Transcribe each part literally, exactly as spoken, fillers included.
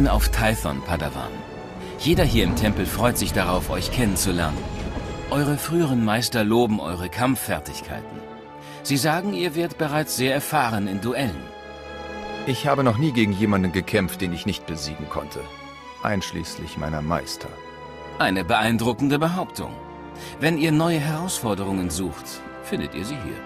Willkommen auf Tython, Padawan. Jeder hier im Tempel freut sich darauf, euch kennenzulernen. Eure früheren Meister loben eure Kampffertigkeiten. Sie sagen, ihr werdet bereits sehr erfahren in Duellen. Ich habe noch nie gegen jemanden gekämpft, den ich nicht besiegen konnte. Einschließlich meiner Meister. Eine beeindruckende Behauptung. Wenn ihr neue Herausforderungen sucht, findet ihr sie hier.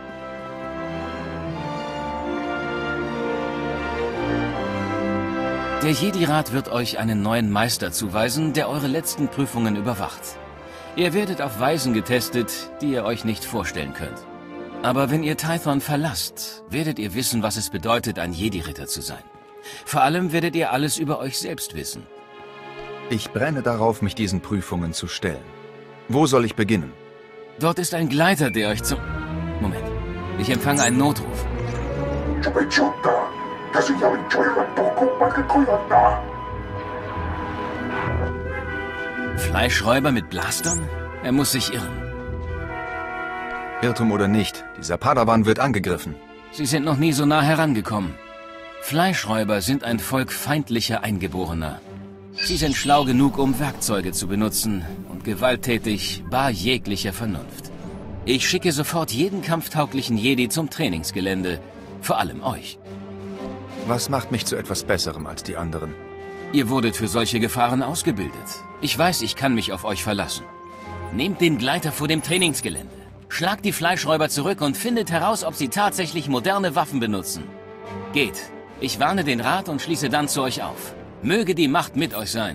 Der Jedi-Rat wird euch einen neuen Meister zuweisen, der eure letzten Prüfungen überwacht. Ihr werdet auf Weisen getestet, die ihr euch nicht vorstellen könnt. Aber wenn ihr Tython verlasst, werdet ihr wissen, was es bedeutet, ein Jedi-Ritter zu sein. Vor allem werdet ihr alles über euch selbst wissen. Ich brenne darauf, mich diesen Prüfungen zu stellen. Wo soll ich beginnen? Dort ist ein Gleiter, der euch zum... Moment. Ich empfange einen Notruf. Fleischräuber mit Blastern? Er muss sich irren. Irrtum oder nicht, dieser Padawan wird angegriffen. Sie sind noch nie so nah herangekommen. Fleischräuber sind ein Volk feindlicher Eingeborener. Sie sind schlau genug, um Werkzeuge zu benutzen und gewalttätig, bar jeglicher Vernunft. Ich schicke sofort jeden kampftauglichen Jedi zum Trainingsgelände, vor allem euch. Was macht mich zu etwas Besserem als die anderen? Ihr wurdet für solche Gefahren ausgebildet. Ich weiß, ich kann mich auf euch verlassen. Nehmt den Gleiter vor dem Trainingsgelände. Schlagt die Fleischräuber zurück und findet heraus, ob sie tatsächlich moderne Waffen benutzen. Geht. Ich warne den Rat und schließe dann zu euch auf. Möge die Macht mit euch sein.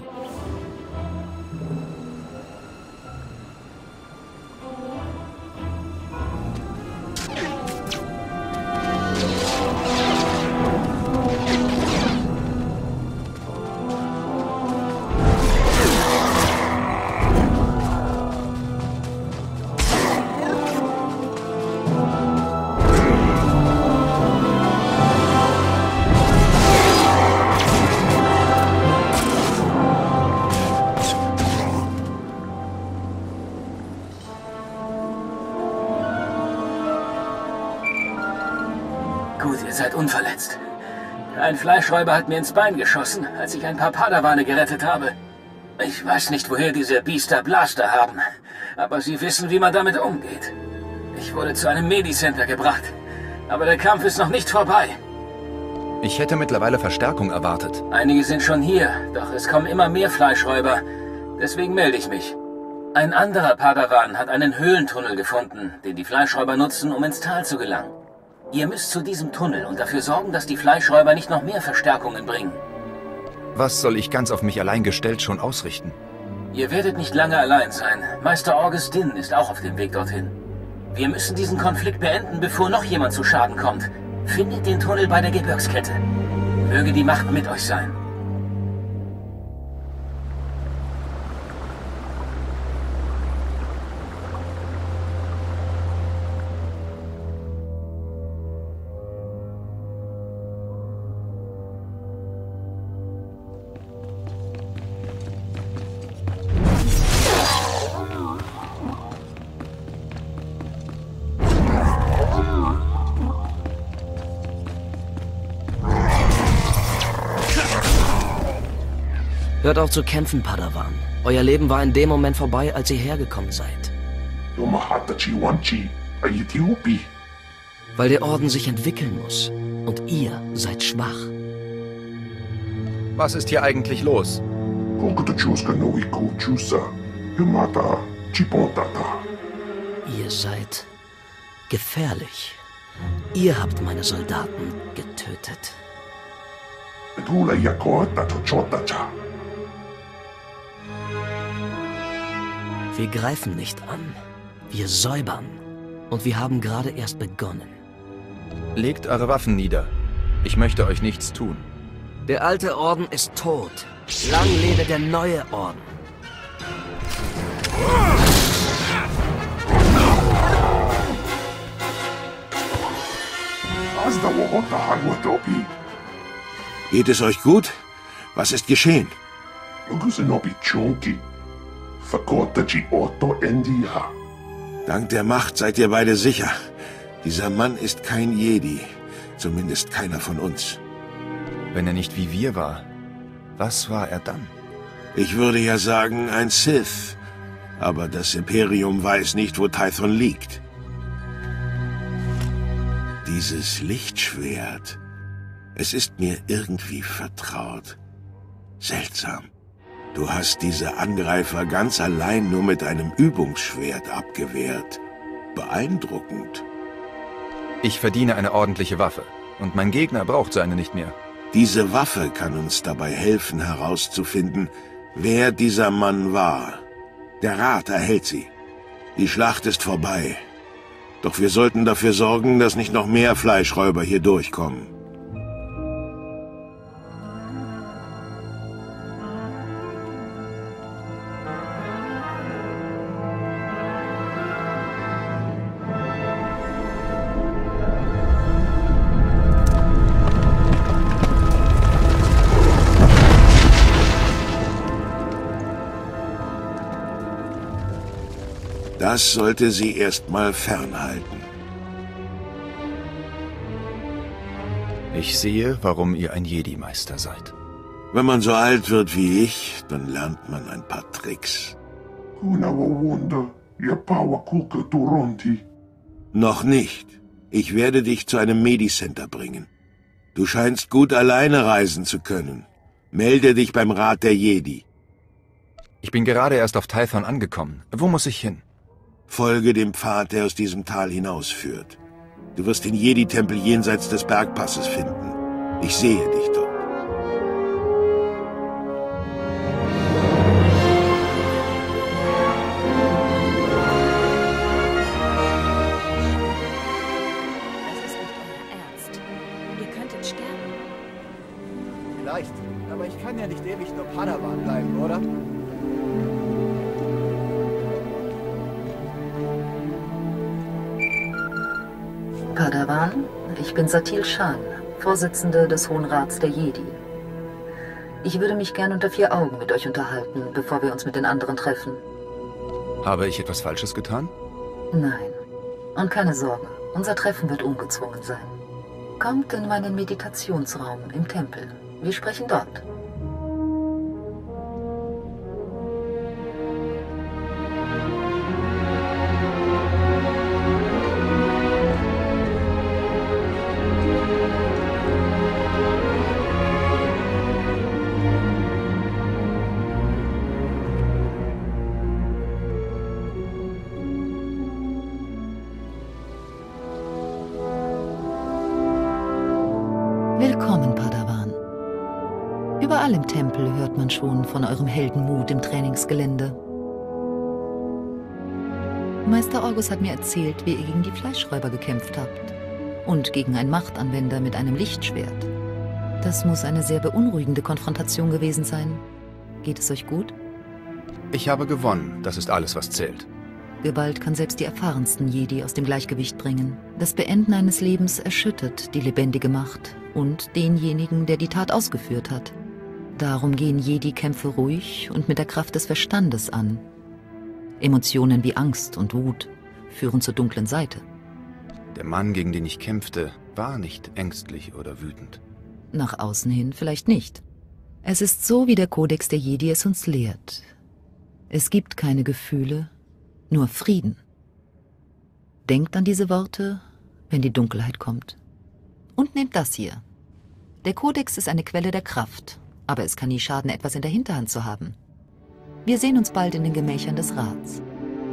Gut, ihr seid unverletzt. Ein Fleischräuber hat mir ins Bein geschossen, als ich ein paar Padawane gerettet habe. Ich weiß nicht, woher diese Biester Blaster haben, aber sie wissen, wie man damit umgeht. Ich wurde zu einem Medi-Center gebracht, aber der Kampf ist noch nicht vorbei. Ich hätte mittlerweile Verstärkung erwartet. Einige sind schon hier, doch es kommen immer mehr Fleischräuber. Deswegen melde ich mich. Ein anderer Padawan hat einen Höhlentunnel gefunden, den die Fleischräuber nutzen, um ins Tal zu gelangen. Ihr müsst zu diesem Tunnel und dafür sorgen, dass die Fleischräuber nicht noch mehr Verstärkungen bringen. Was soll ich ganz auf mich allein gestellt schon ausrichten? Ihr werdet nicht lange allein sein. Meister Augustin ist auch auf dem Weg dorthin. Wir müssen diesen Konflikt beenden, bevor noch jemand zu Schaden kommt. Findet den Tunnel bei der Gebirgskette. Möge die Macht mit euch sein. Hört auf zu kämpfen, Padawan. Euer Leben war in dem Moment vorbei, als ihr hergekommen seid. Weil der Orden sich entwickeln muss. Und ihr seid schwach. Was ist hier eigentlich los? Ihr seid gefährlich. Ihr habt meine Soldaten getötet. Wir greifen nicht an. Wir säubern. Und wir haben gerade erst begonnen. Legt eure Waffen nieder. Ich möchte euch nichts tun. Der alte Orden ist tot. Lang lebe der neue Orden. Geht es euch gut? Was ist geschehen? Dank der Macht seid ihr beide sicher. Dieser Mann ist kein Jedi. Zumindest keiner von uns. Wenn er nicht wie wir war. Was war er dann? Ich würde ja sagen, ein Sith. Aber das Imperium weiß nicht, wo Tython liegt. Dieses Lichtschwert. Es ist mir irgendwie vertraut. Seltsam. Du hast diese Angreifer ganz allein nur mit einem Übungsschwert abgewehrt. Beeindruckend. Ich verdiene eine ordentliche Waffe. Und mein Gegner braucht so eine nicht mehr. Diese Waffe kann uns dabei helfen, herauszufinden, wer dieser Mann war. Der Rat erhält sie. Die Schlacht ist vorbei. Doch wir sollten dafür sorgen, dass nicht noch mehr Fleischräuber hier durchkommen. Das sollte sie erstmal fernhalten. Ich sehe, warum ihr ein Jedi-Meister seid. Wenn man so alt wird wie ich, dann lernt man ein paar Tricks. Noch nicht. Ich werde dich zu einem Medicenter bringen. Du scheinst gut alleine reisen zu können. Melde dich beim Rat der Jedi. Ich bin gerade erst auf Tython angekommen. Wo muss ich hin? Folge dem Pfad, der aus diesem Tal hinausführt. Du wirst den Jedi-Tempel jenseits des Bergpasses finden. Ich sehe dich dort. Das ist nicht euer Ernst. Ihr könntet sterben. Vielleicht, aber ich kann ja nicht ewig nur Padawan bleiben, oder? Padawan, ich bin Satil Shan, Vorsitzende des Hohen Rats der Jedi. Ich würde mich gern unter vier Augen mit euch unterhalten, bevor wir uns mit den anderen treffen. Habe ich etwas Falsches getan? Nein. Und keine Sorge, unser Treffen wird ungezwungen sein. Kommt in meinen Meditationsraum im Tempel. Wir sprechen dort. Willkommen, Padawan. Überall im Tempel hört man schon von eurem Heldenmut im Trainingsgelände. Meister Orgus hat mir erzählt, wie ihr gegen die Fleischräuber gekämpft habt. Und gegen einen Machtanwender mit einem Lichtschwert. Das muss eine sehr beunruhigende Konfrontation gewesen sein. Geht es euch gut? Ich habe gewonnen. Das ist alles, was zählt. Gewalt kann selbst die erfahrensten Jedi aus dem Gleichgewicht bringen. Das Beenden eines Lebens erschüttert die lebendige Macht und denjenigen, der die Tat ausgeführt hat. Darum gehen Jedi-Kämpfe ruhig und mit der Kraft des Verstandes an. Emotionen wie Angst und Wut führen zur dunklen Seite. Der Mann, gegen den ich kämpfte, war nicht ängstlich oder wütend. Nach außen hin vielleicht nicht. Es ist so, wie der Kodex der Jedi es uns lehrt. Es gibt keine Gefühle, nur Frieden. Denkt an diese Worte, wenn die Dunkelheit kommt. Und nehmt das hier. Der Kodex ist eine Quelle der Kraft, aber es kann nie schaden, etwas in der Hinterhand zu haben. Wir sehen uns bald in den Gemächern des Rats.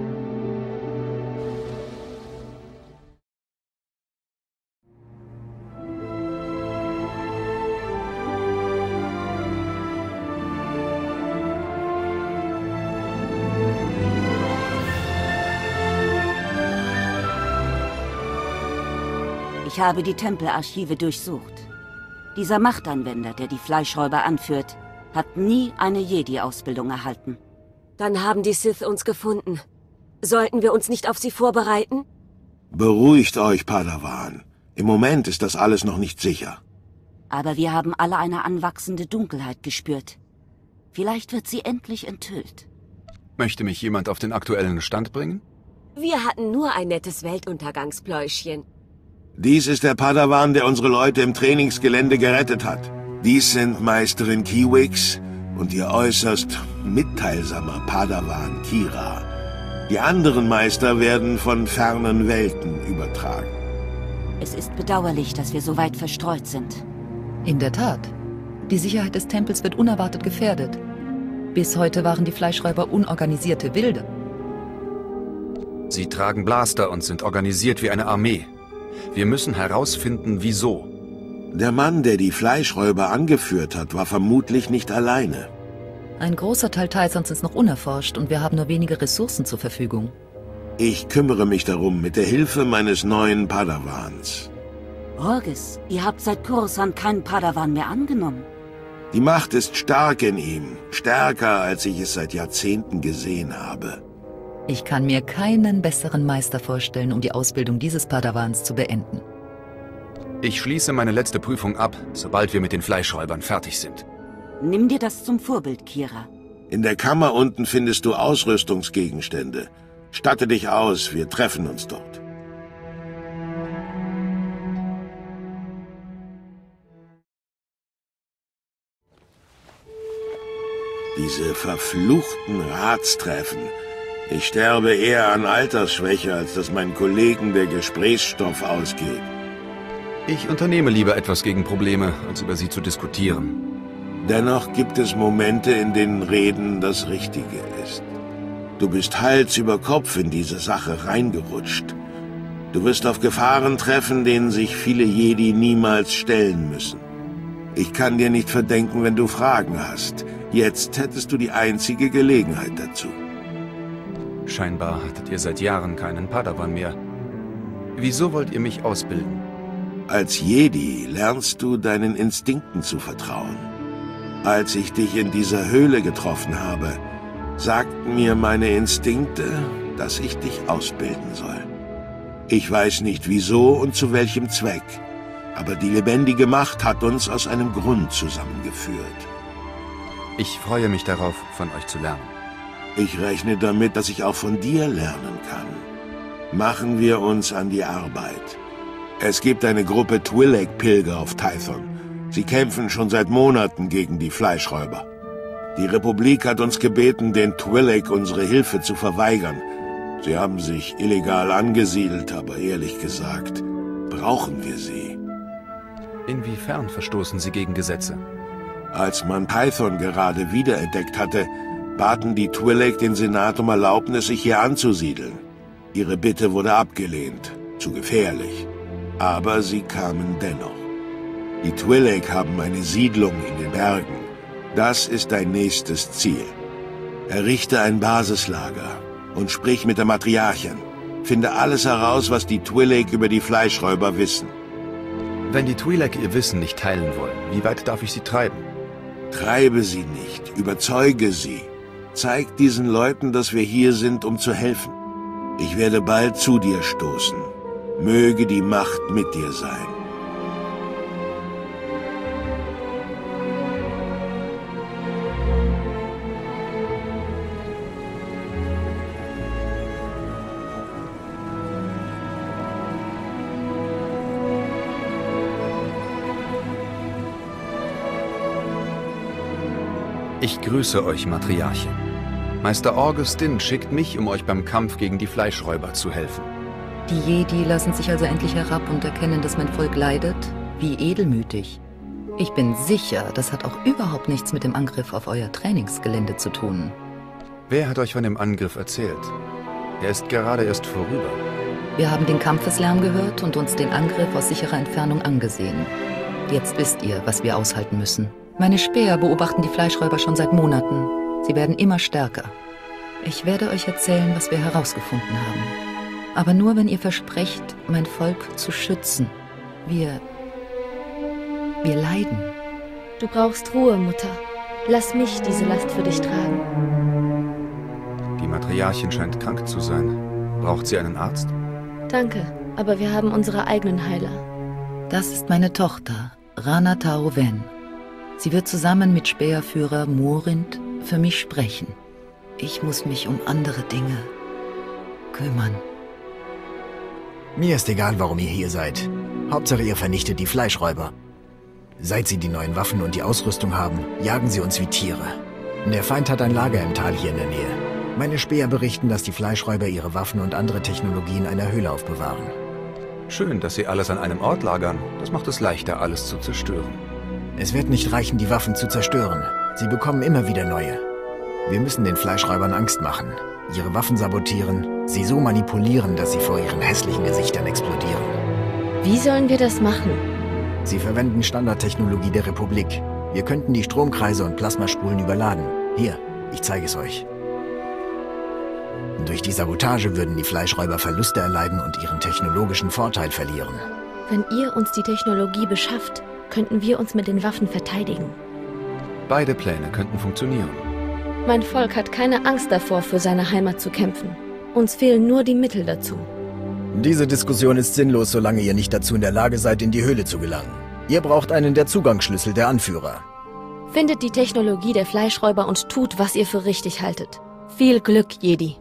Ich habe die Tempelarchive durchsucht. Dieser Machtanwender, der die Fleischräuber anführt, hat nie eine Jedi-Ausbildung erhalten. Dann haben die Sith uns gefunden. Sollten wir uns nicht auf sie vorbereiten? Beruhigt euch, Padawan. Im Moment ist das alles noch nicht sicher. Aber wir haben alle eine anwachsende Dunkelheit gespürt. Vielleicht wird sie endlich enthüllt. Möchte mich jemand auf den aktuellen Stand bringen? Wir hatten nur ein nettes Weltuntergangspläuschchen. Dies ist der Padawan, der unsere Leute im Trainingsgelände gerettet hat. Dies sind Meisterin Kiwix und ihr äußerst mitteilsamer Padawan Kira. Die anderen Meister werden von fernen Welten übertragen. Es ist bedauerlich, dass wir so weit verstreut sind. In der Tat. Die Sicherheit des Tempels wird unerwartet gefährdet. Bis heute waren die Fleischräuber unorganisierte Wilde. Sie tragen Blaster und sind organisiert wie eine Armee. Wir müssen herausfinden, wieso. Der Mann, der die Fleischräuber angeführt hat, war vermutlich nicht alleine. Ein großer Teil Tysons ist noch unerforscht und wir haben nur wenige Ressourcen zur Verfügung. Ich kümmere mich darum mit der Hilfe meines neuen Padawans. Orges, ihr habt seit Coruscant keinen Padawan mehr angenommen. Die Macht ist stark in ihm, stärker, als ich es seit Jahrzehnten gesehen habe. Ich kann mir keinen besseren Meister vorstellen, um die Ausbildung dieses Padawans zu beenden. Ich schließe meine letzte Prüfung ab, sobald wir mit den Fleischräubern fertig sind. Nimm dir das zum Vorbild, Kira. In der Kammer unten findest du Ausrüstungsgegenstände. Statte dich aus, wir treffen uns dort. Diese verfluchten Ratstreffen. Ich sterbe eher an Altersschwäche, als dass meinen Kollegen der Gesprächsstoff ausgeht. Ich unternehme lieber etwas gegen Probleme, als über sie zu diskutieren. Dennoch gibt es Momente, in denen Reden das Richtige ist. Du bist Hals über Kopf in diese Sache reingerutscht. Du wirst auf Gefahren treffen, denen sich viele Jedi niemals stellen müssen. Ich kann dir nicht verdenken, wenn du Fragen hast. Jetzt hättest du die einzige Gelegenheit dazu. Scheinbar hattet ihr seit Jahren keinen Padawan mehr. Wieso wollt ihr mich ausbilden? Als Jedi lernst du deinen Instinkten zu vertrauen. Als ich dich in dieser Höhle getroffen habe, sagten mir meine Instinkte, dass ich dich ausbilden soll. Ich weiß nicht wieso und zu welchem Zweck, aber die lebendige Macht hat uns aus einem Grund zusammengeführt. Ich freue mich darauf, von euch zu lernen. Ich rechne damit, dass ich auch von dir lernen kann. Machen wir uns an die Arbeit. Es gibt eine Gruppe Twi'lek-Pilger auf Tython. Sie kämpfen schon seit Monaten gegen die Fleischräuber. Die Republik hat uns gebeten, den Twi'lek unsere Hilfe zu verweigern. Sie haben sich illegal angesiedelt, aber ehrlich gesagt, brauchen wir sie. Inwiefern verstoßen sie gegen Gesetze? Als man Tython gerade wiederentdeckt hatte, baten die Twi'lek den Senat um Erlaubnis, sich hier anzusiedeln. Ihre Bitte wurde abgelehnt. Zu gefährlich. Aber sie kamen dennoch. Die Twi'lek haben eine Siedlung in den Bergen. Das ist dein nächstes Ziel. Errichte ein Basislager und sprich mit der Matriarchin. Finde alles heraus, was die Twi'lek über die Fleischräuber wissen. Wenn die Twi'lek ihr Wissen nicht teilen wollen, wie weit darf ich sie treiben? Treibe sie nicht, überzeuge sie. Zeig diesen Leuten, dass wir hier sind, um zu helfen. Ich werde bald zu dir stoßen. Möge die Macht mit dir sein. Ich grüße euch, Matriarchin. Meister Augustin schickt mich, um euch beim Kampf gegen die Fleischräuber zu helfen. Die Jedi lassen sich also endlich herab und erkennen, dass mein Volk leidet? Wie edelmütig. Ich bin sicher, das hat auch überhaupt nichts mit dem Angriff auf euer Trainingsgelände zu tun. Wer hat euch von dem Angriff erzählt? Er ist gerade erst vorüber. Wir haben den Kampfeslärm gehört und uns den Angriff aus sicherer Entfernung angesehen. Jetzt wisst ihr, was wir aushalten müssen. Meine Späher beobachten die Fleischräuber schon seit Monaten. Sie werden immer stärker. Ich werde euch erzählen, was wir herausgefunden haben. Aber nur, wenn ihr versprecht, mein Volk zu schützen. Wir... wir leiden. Du brauchst Ruhe, Mutter. Lass mich diese Last für dich tragen. Die Matriarchin scheint krank zu sein. Braucht sie einen Arzt? Danke, aber wir haben unsere eigenen Heiler. Das ist meine Tochter, Rana Taro Wen. Sie wird zusammen mit Späherführer Morind für mich sprechen. Ich muss mich um andere Dinge kümmern. Mir ist egal, warum ihr hier seid. Hauptsache, ihr vernichtet die Fleischräuber. Seit sie die neuen Waffen und die Ausrüstung haben, jagen sie uns wie Tiere. Der Feind hat ein Lager im Tal hier in der Nähe. Meine Späher berichten, dass die Fleischräuber ihre Waffen und andere Technologien in einer Höhle aufbewahren. Schön, dass sie alles an einem Ort lagern. Das macht es leichter, alles zu zerstören. Es wird nicht reichen, die Waffen zu zerstören. Sie bekommen immer wieder neue. Wir müssen den Fleischräubern Angst machen, ihre Waffen sabotieren, sie so manipulieren, dass sie vor ihren hässlichen Gesichtern explodieren. Wie sollen wir das machen? Sie verwenden Standardtechnologie der Republik. Wir könnten die Stromkreise und Plasmaspulen überladen. Hier, ich zeige es euch. Durch die Sabotage würden die Fleischräuber Verluste erleiden und ihren technologischen Vorteil verlieren. Wenn ihr uns die Technologie beschafft, könnten wir uns mit den Waffen verteidigen. Beide Pläne könnten funktionieren. Mein Volk hat keine Angst davor, für seine Heimat zu kämpfen. Uns fehlen nur die Mittel dazu. Diese Diskussion ist sinnlos, solange ihr nicht dazu in der Lage seid, in die Höhle zu gelangen. Ihr braucht einen der Zugangsschlüssel der Anführer. Findet die Technologie der Fleischräuber und tut, was ihr für richtig haltet. Viel Glück, Jedi.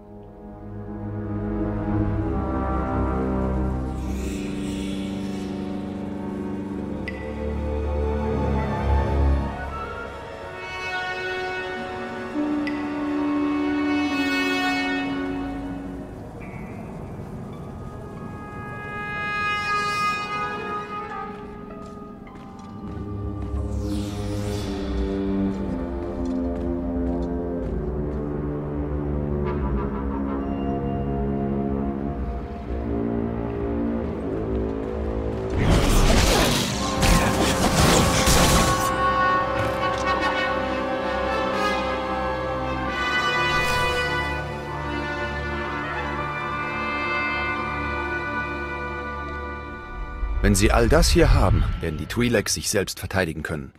Wenn sie all das hier haben, werden die Twi'lek sich selbst verteidigen können.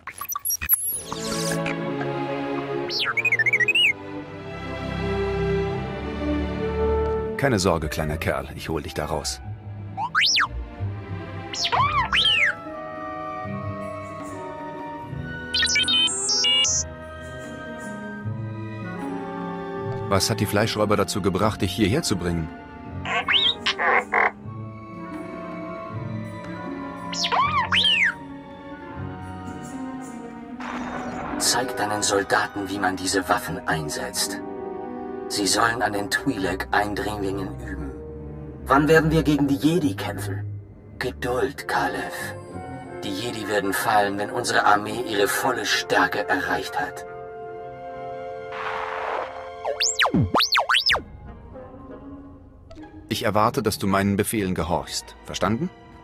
Keine Sorge, kleiner Kerl, ich hol dich da raus. Was hat die Fleischräuber dazu gebracht, dich hierher zu bringen? Zeig deinen Soldaten, wie man diese Waffen einsetzt. Sie sollen an den Twi'lek-Eindringlingen üben. Wann werden wir gegen die Jedi kämpfen? Geduld, Kalev. Die Jedi werden fallen, wenn unsere Armee ihre volle Stärke erreicht hat. Ich erwarte, dass du meinen Befehlen gehorchst. Verstanden?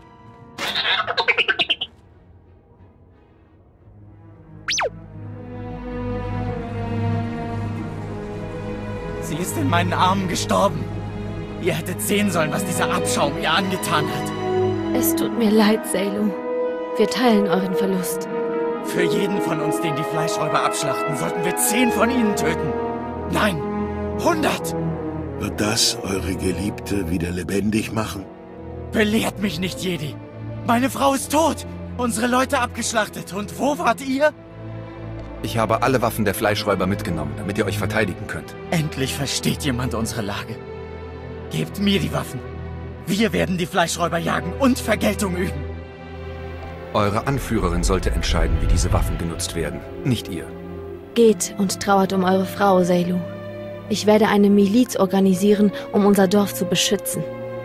Sie ist in meinen Armen gestorben. Ihr hättet sehen sollen, was dieser Abschaum ihr angetan hat. Es tut mir leid, Seylu. Wir teilen euren Verlust. Für jeden von uns, den die Fleischräuber abschlachten, sollten wir zehn von ihnen töten. Nein, hundert! Wird das eure Geliebte wieder lebendig machen? Belehrt mich nicht, Jedi. Meine Frau ist tot, unsere Leute abgeschlachtet. Und wo wart ihr? Ich habe alle Waffen der Fleischräuber mitgenommen, damit ihr euch verteidigen könnt. Endlich versteht jemand unsere Lage. Gebt mir die Waffen. Wir werden die Fleischräuber jagen und Vergeltung üben. Eure Anführerin sollte entscheiden, wie diese Waffen genutzt werden, nicht ihr. Geht und trauert um eure Frau, Seylu. Ich werde eine Miliz organisieren, um unser Dorf zu beschützen.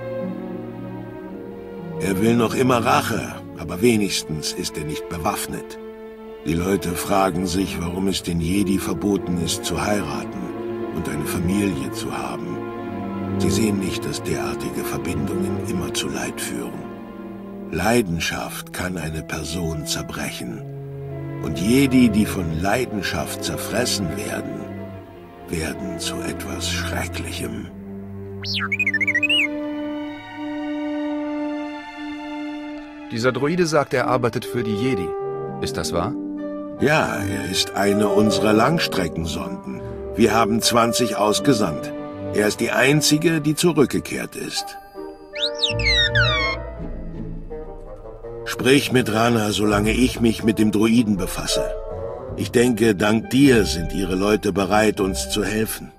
Er will noch immer Rache, aber wenigstens ist er nicht bewaffnet. Die Leute fragen sich, warum es den Jedi verboten ist, zu heiraten und eine Familie zu haben. Sie sehen nicht, dass derartige Verbindungen immer zu Leid führen. Leidenschaft kann eine Person zerbrechen. Und Jedi, die von Leidenschaft zerfressen werden, werden zu etwas Schrecklichem. Dieser Droide sagt, er arbeitet für die Jedi. Ist das wahr? Ja, er ist eine unserer Langstreckensonden. Wir haben zwanzig ausgesandt. Er ist die einzige, die zurückgekehrt ist. Sprich mit Rana, solange ich mich mit dem Droiden befasse. Ich denke, dank dir sind ihre Leute bereit, uns zu helfen.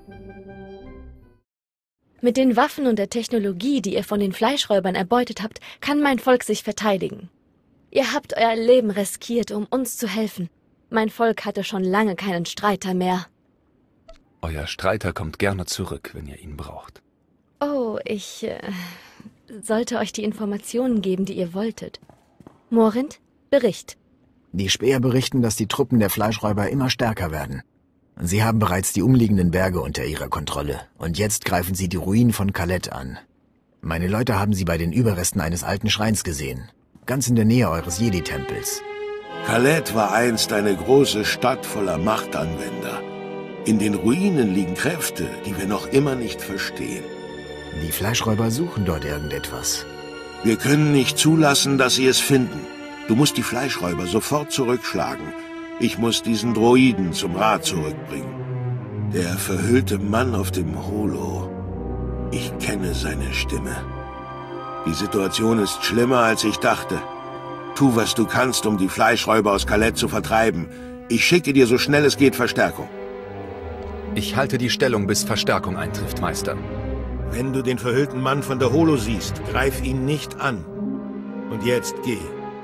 Mit den Waffen und der Technologie, die ihr von den Fleischräubern erbeutet habt, kann mein Volk sich verteidigen. Ihr habt euer Leben riskiert, um uns zu helfen. Mein Volk hatte schon lange keinen Streiter mehr. Euer Streiter kommt gerne zurück, wenn ihr ihn braucht. Oh, ich äh, sollte euch die Informationen geben, die ihr wolltet. Morind, Bericht. Die Späher berichten, dass die Truppen der Fleischräuber immer stärker werden. Sie haben bereits die umliegenden Berge unter ihrer Kontrolle und jetzt greifen sie die Ruinen von Kalett an. Meine Leute haben sie bei den Überresten eines alten Schreins gesehen, ganz in der Nähe eures Jedi-Tempels. Kalett war einst eine große Stadt voller Machtanwender. In den Ruinen liegen Kräfte, die wir noch immer nicht verstehen. Die Fleischräuber suchen dort irgendetwas. Wir können nicht zulassen, dass sie es finden. Du musst die Fleischräuber sofort zurückschlagen. Ich muss diesen Droiden zum Rat zurückbringen. Der verhüllte Mann auf dem Holo. Ich kenne seine Stimme. Die Situation ist schlimmer, als ich dachte. Tu, was du kannst, um die Fleischräuber aus Kalett zu vertreiben. Ich schicke dir so schnell es geht Verstärkung. Ich halte die Stellung, bis Verstärkung eintrifft, Meister. Wenn du den verhüllten Mann von der Holo siehst, greif ihn nicht an. Und jetzt geh.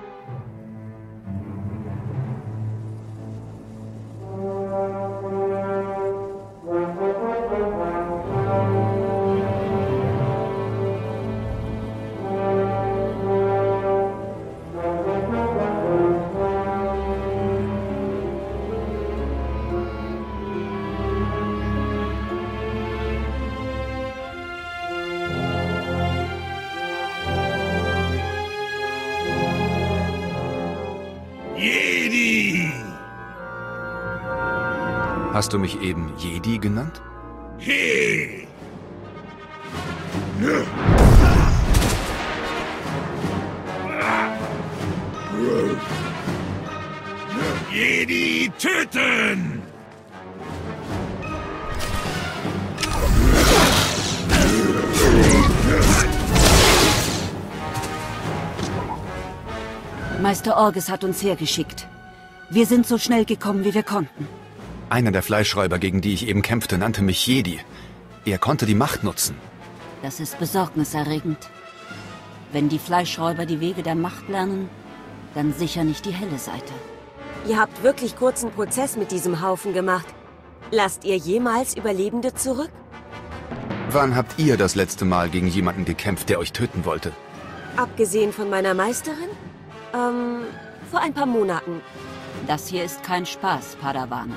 Hast du mich eben Jedi genannt? Hey! Jedi töten! Meister Orges hat uns hergeschickt. Wir sind so schnell gekommen, wie wir konnten. Einer der Fleischräuber, gegen die ich eben kämpfte, nannte mich Jedi. Er konnte die Macht nutzen. Das ist besorgniserregend. Wenn die Fleischräuber die Wege der Macht lernen, dann sicher nicht die helle Seite. Ihr habt wirklich kurzen Prozess mit diesem Haufen gemacht. Lasst ihr jemals Überlebende zurück? Wann habt ihr das letzte Mal gegen jemanden gekämpft, der euch töten wollte? Abgesehen von meiner Meisterin? Ähm, vor ein paar Monaten. Das hier ist kein Spaß, Padawane.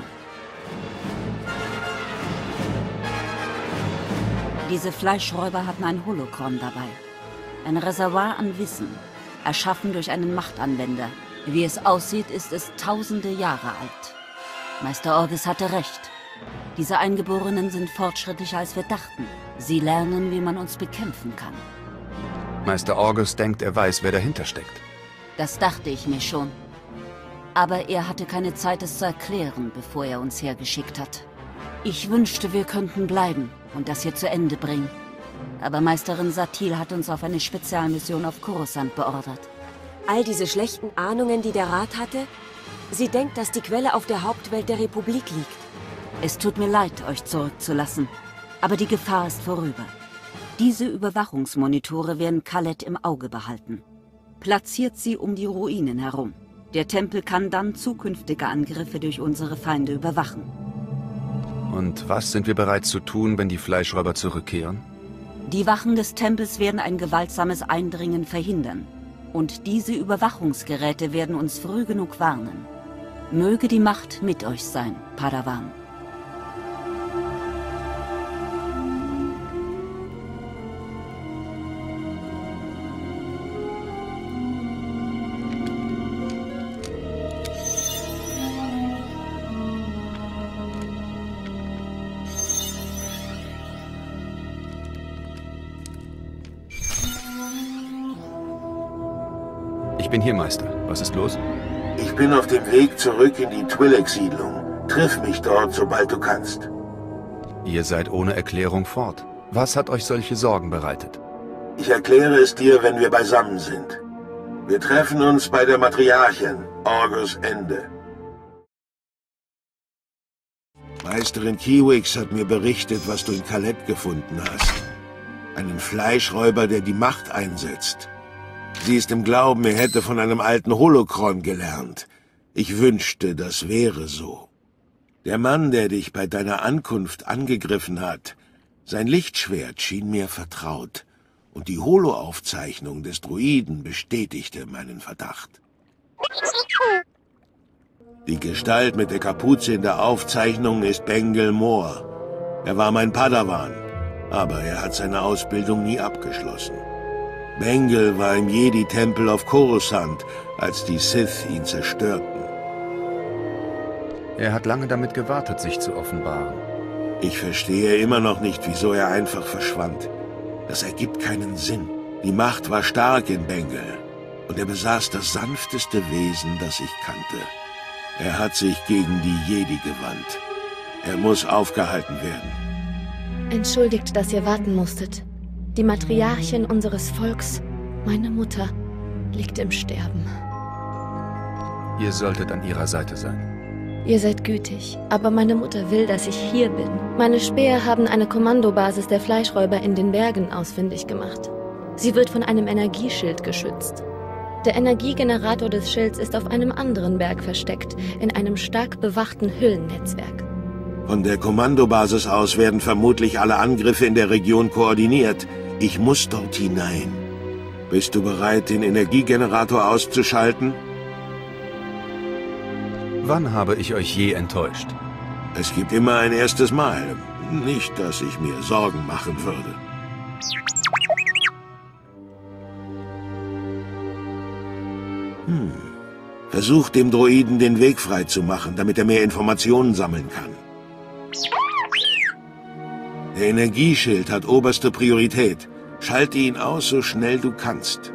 Diese Fleischräuber hatten ein Holokron dabei. Ein Reservoir an Wissen, erschaffen durch einen Machtanwender. Wie es aussieht, ist es tausende Jahre alt. Meister Orges hatte recht. Diese Eingeborenen sind fortschrittlicher, als wir dachten. Sie lernen, wie man uns bekämpfen kann. Meister Orges denkt, er weiß, wer dahinter steckt. Das dachte ich mir schon. Aber er hatte keine Zeit, es zu erklären, bevor er uns hergeschickt hat. Ich wünschte, wir könnten bleiben und das hier zu Ende bringen. Aber Meisterin Satil hat uns auf eine Spezialmission auf Coruscant beordert. All diese schlechten Ahnungen, die der Rat hatte? Sie denkt, dass die Quelle auf der Hauptwelt der Republik liegt. Es tut mir leid, euch zurückzulassen. Aber die Gefahr ist vorüber. Diese Überwachungsmonitore werden Kalett im Auge behalten. Platziert sie um die Ruinen herum. Der Tempel kann dann zukünftige Angriffe durch unsere Feinde überwachen. Und was sind wir bereit zu tun, wenn die Fleischräuber zurückkehren? Die Wachen des Tempels werden ein gewaltsames Eindringen verhindern. Und diese Überwachungsgeräte werden uns früh genug warnen. Möge die Macht mit euch sein, Padawan. Ich bin hier, Meister. Was ist los? Ich bin auf dem Weg zurück in die Twi'lek-Siedlung. Triff mich dort, sobald du kannst. Ihr seid ohne Erklärung fort. Was hat euch solche Sorgen bereitet? Ich erkläre es dir, wenn wir beisammen sind. Wir treffen uns bei der Matriarchin, Orgus Ende. Meisterin Kiwix hat mir berichtet, was du in Kalett gefunden hast. Einen Fleischräuber, der die Macht einsetzt. Sie ist im Glauben, er hätte von einem alten Holokron gelernt. Ich wünschte, das wäre so. Der Mann, der dich bei deiner Ankunft angegriffen hat, sein Lichtschwert schien mir vertraut, und die Holo-Aufzeichnung des Druiden bestätigte meinen Verdacht. Die Gestalt mit der Kapuze in der Aufzeichnung ist Bengal Moore. Er war mein Padawan, aber er hat seine Ausbildung nie abgeschlossen. Bengal war im Jedi-Tempel auf Coruscant, als die Sith ihn zerstörten. Er hat lange damit gewartet, sich zu offenbaren. Ich verstehe immer noch nicht, wieso er einfach verschwand. Das ergibt keinen Sinn. Die Macht war stark in Bengal, und er besaß das sanfteste Wesen, das ich kannte. Er hat sich gegen die Jedi gewandt. Er muss aufgehalten werden. Entschuldigt, dass ihr warten musstet. Die Matriarchin unseres Volks, meine Mutter, liegt im Sterben. Ihr solltet an ihrer Seite sein. Ihr seid gütig, aber meine Mutter will, dass ich hier bin. Meine Späher haben eine Kommandobasis der Fleischräuber in den Bergen ausfindig gemacht. Sie wird von einem Energieschild geschützt. Der Energiegenerator des Schilds ist auf einem anderen Berg versteckt, in einem stark bewachten Hüllennetzwerk. Von der Kommandobasis aus werden vermutlich alle Angriffe in der Region koordiniert. Ich muss dort hinein. Bist du bereit, den Energiegenerator auszuschalten? Wann habe ich euch je enttäuscht? Es gibt immer ein erstes Mal. Nicht, dass ich mir Sorgen machen würde. Hm. Versuch dem Droiden den Weg frei zu machen, damit er mehr Informationen sammeln kann. Der Energieschild hat oberste Priorität. Schalte ihn aus, so schnell du kannst.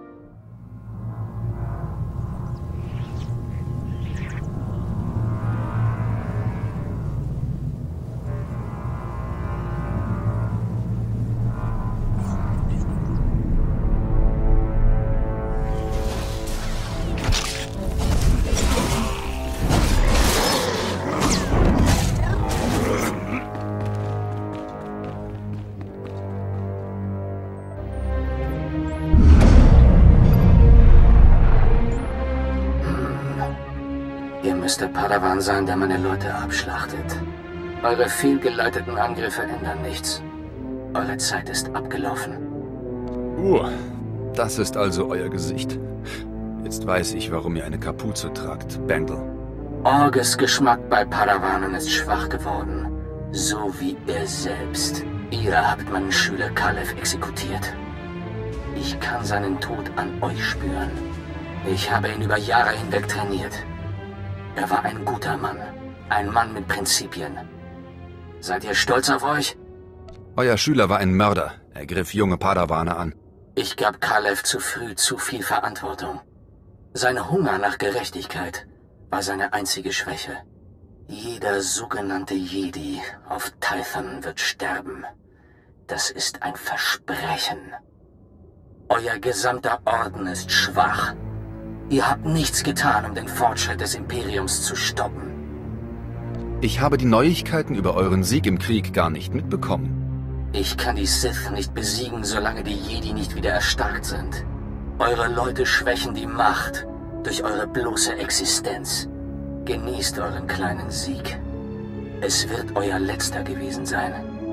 Der Padawan sein, der meine Leute abschlachtet. Eure fehlgeleiteten Angriffe ändern nichts. Eure Zeit ist abgelaufen. Uh, das ist also euer Gesicht. Jetzt weiß ich, warum ihr eine Kapuze tragt, Bengal. Orges Geschmack bei Padawanen ist schwach geworden. So wie er selbst. Ihr habt meinen Schüler Kalev exekutiert. Ich kann seinen Tod an euch spüren. Ich habe ihn über Jahre hinweg trainiert. Er war ein guter Mann. Ein Mann mit Prinzipien. Seid ihr stolz auf euch? Euer Schüler war ein Mörder. Er griff junge Padawane an. Ich gab Kalev zu früh zu viel Verantwortung. Sein Hunger nach Gerechtigkeit war seine einzige Schwäche. Jeder sogenannte Jedi auf Tython wird sterben. Das ist ein Versprechen. Euer gesamter Orden ist schwach. Ihr habt nichts getan, um den Fortschritt des Imperiums zu stoppen. Ich habe die Neuigkeiten über euren Sieg im Krieg gar nicht mitbekommen. Ich kann die Sith nicht besiegen, solange die Jedi nicht wieder erstarkt sind. Eure Leute schwächen die Macht durch eure bloße Existenz. Genießt euren kleinen Sieg. Es wird euer letzter gewesen sein.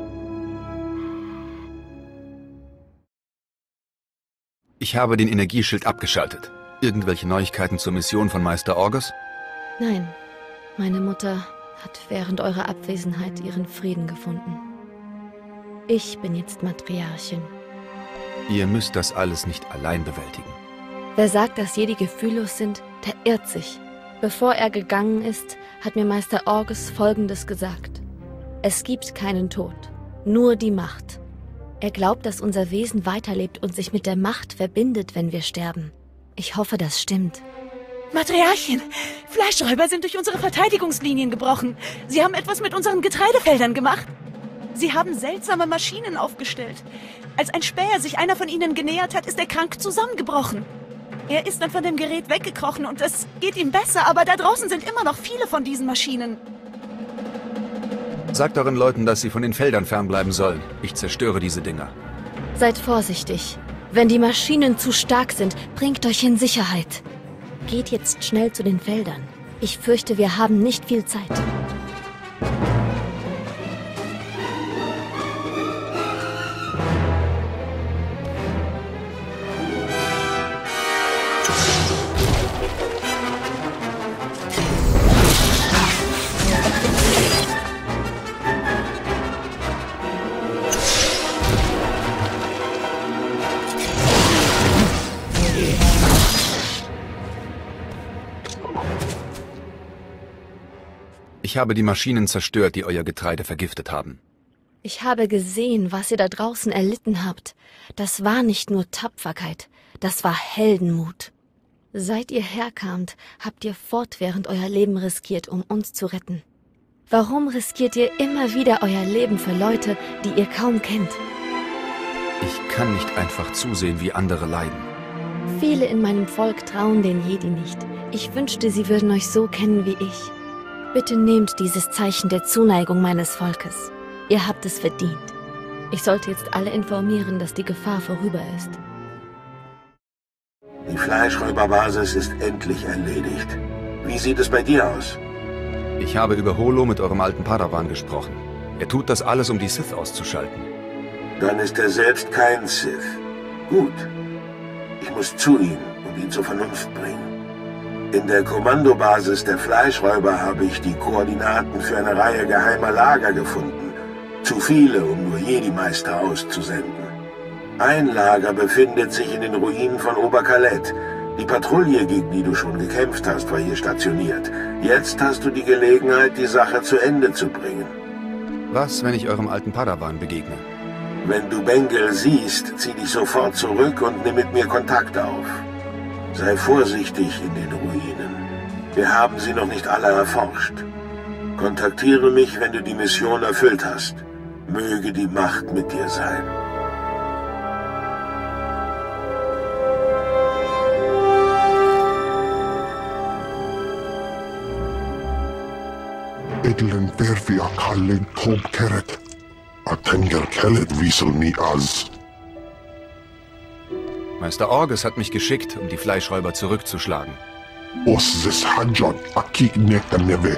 Ich habe den Energieschild abgeschaltet. Irgendwelche Neuigkeiten zur Mission von Meister Orges? Nein, meine Mutter hat während eurer Abwesenheit ihren Frieden gefunden. Ich bin jetzt Matriarchin. Ihr müsst das alles nicht allein bewältigen. Wer sagt, dass Jedi gefühllos sind, der irrt sich. Bevor er gegangen ist, hat mir Meister Orges Folgendes gesagt. Es gibt keinen Tod, nur die Macht. Er glaubt, dass unser Wesen weiterlebt und sich mit der Macht verbindet, wenn wir sterben. Ich hoffe, das stimmt. Matriarchin, Fleischräuber sind durch unsere Verteidigungslinien gebrochen. Sie haben etwas mit unseren Getreidefeldern gemacht. Sie haben seltsame Maschinen aufgestellt. Als ein Späher sich einer von ihnen genähert hat, ist er krank zusammengebrochen. Er ist dann von dem Gerät weggekrochen und es geht ihm besser, aber da draußen sind immer noch viele von diesen Maschinen. Sagt euren Leuten, dass sie von den Feldern fernbleiben sollen. Ich zerstöre diese Dinger. Seid vorsichtig. Wenn die Maschinen zu stark sind, bringt euch in Sicherheit. Geht jetzt schnell zu den Feldern. Ich fürchte, wir haben nicht viel Zeit. Ich habe die Maschinen zerstört, die euer Getreide vergiftet haben. Ich habe gesehen, was ihr da draußen erlitten habt. Das war nicht nur Tapferkeit, das war Heldenmut. Seit ihr herkamt, habt ihr fortwährend euer Leben riskiert, um uns zu retten. Warum riskiert ihr immer wieder euer Leben für Leute, die ihr kaum kennt? Ich kann nicht einfach zusehen, wie andere leiden. Viele in meinem Volk trauen den Jedi nicht. Ich wünschte, sie würden euch so kennen wie ich. Bitte nehmt dieses Zeichen der Zuneigung meines Volkes. Ihr habt es verdient. Ich sollte jetzt alle informieren, dass die Gefahr vorüber ist. Die Fleischräuberbasis ist endlich erledigt. Wie sieht es bei dir aus? Ich habe über Holo mit eurem alten Padawan gesprochen. Er tut das alles, um die Sith auszuschalten. Dann ist er selbst kein Sith. Gut. Ich muss zu ihm und ihn zur Vernunft bringen. In der Kommandobasis der Fleischräuber habe ich die Koordinaten für eine Reihe geheimer Lager gefunden. Zu viele, um nur Jedi-Meister auszusenden. Ein Lager befindet sich in den Ruinen von Oberkalett. Die Patrouille, gegen die du schon gekämpft hast, war hier stationiert. Jetzt hast du die Gelegenheit, die Sache zu Ende zu bringen. Was, wenn ich eurem alten Padawan begegne? Wenn du Bengal siehst, zieh dich sofort zurück und nimm mit mir Kontakt auf. Sei vorsichtig in den Ruinen. Wir haben sie noch nicht alle erforscht. Kontaktiere mich, wenn du die Mission erfüllt hast. Möge die Macht mit dir sein. Edlen verfi a kallen tom keret. A tenger kellet wiesel mi az. Meister Orgus hat mich geschickt, um die Fleischräuber zurückzuschlagen. Os zes hadjon aki nekaneve.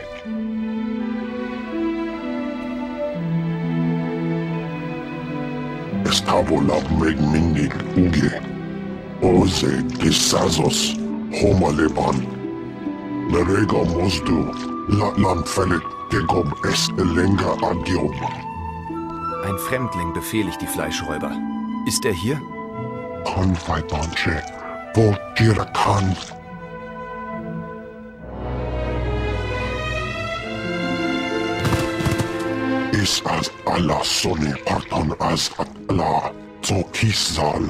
Estabola meg minnig uge. Oze disazos homaleban. Nerega mosdu latland fellet gegom es elenga agiom. Ein Fremdling befehligt die Fleischräuber. Ist er hier? Konfai Banche, wo Jirakan. Is as Allah Sonne parton as Allah, so Kisal.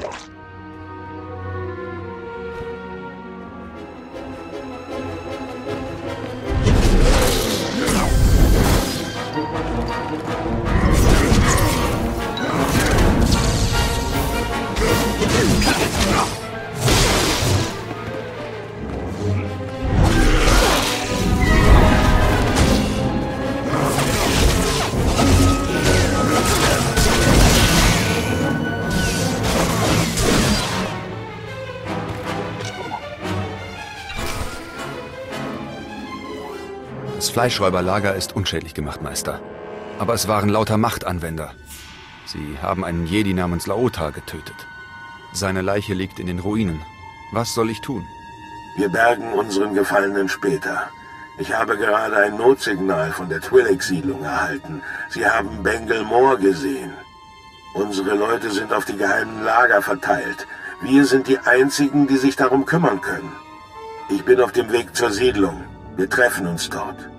Das Fleischräuberlager ist unschädlich gemacht, Meister. Aber es waren lauter Machtanwender. Sie haben einen Jedi namens Laota getötet. Seine Leiche liegt in den Ruinen. Was soll ich tun? Wir bergen unseren Gefallenen später. Ich habe gerade ein Notsignal von der Twi'lek-Siedlung erhalten. Sie haben Bengal Moor gesehen. Unsere Leute sind auf die geheimen Lager verteilt. Wir sind die Einzigen, die sich darum kümmern können. Ich bin auf dem Weg zur Siedlung. Wir treffen uns dort.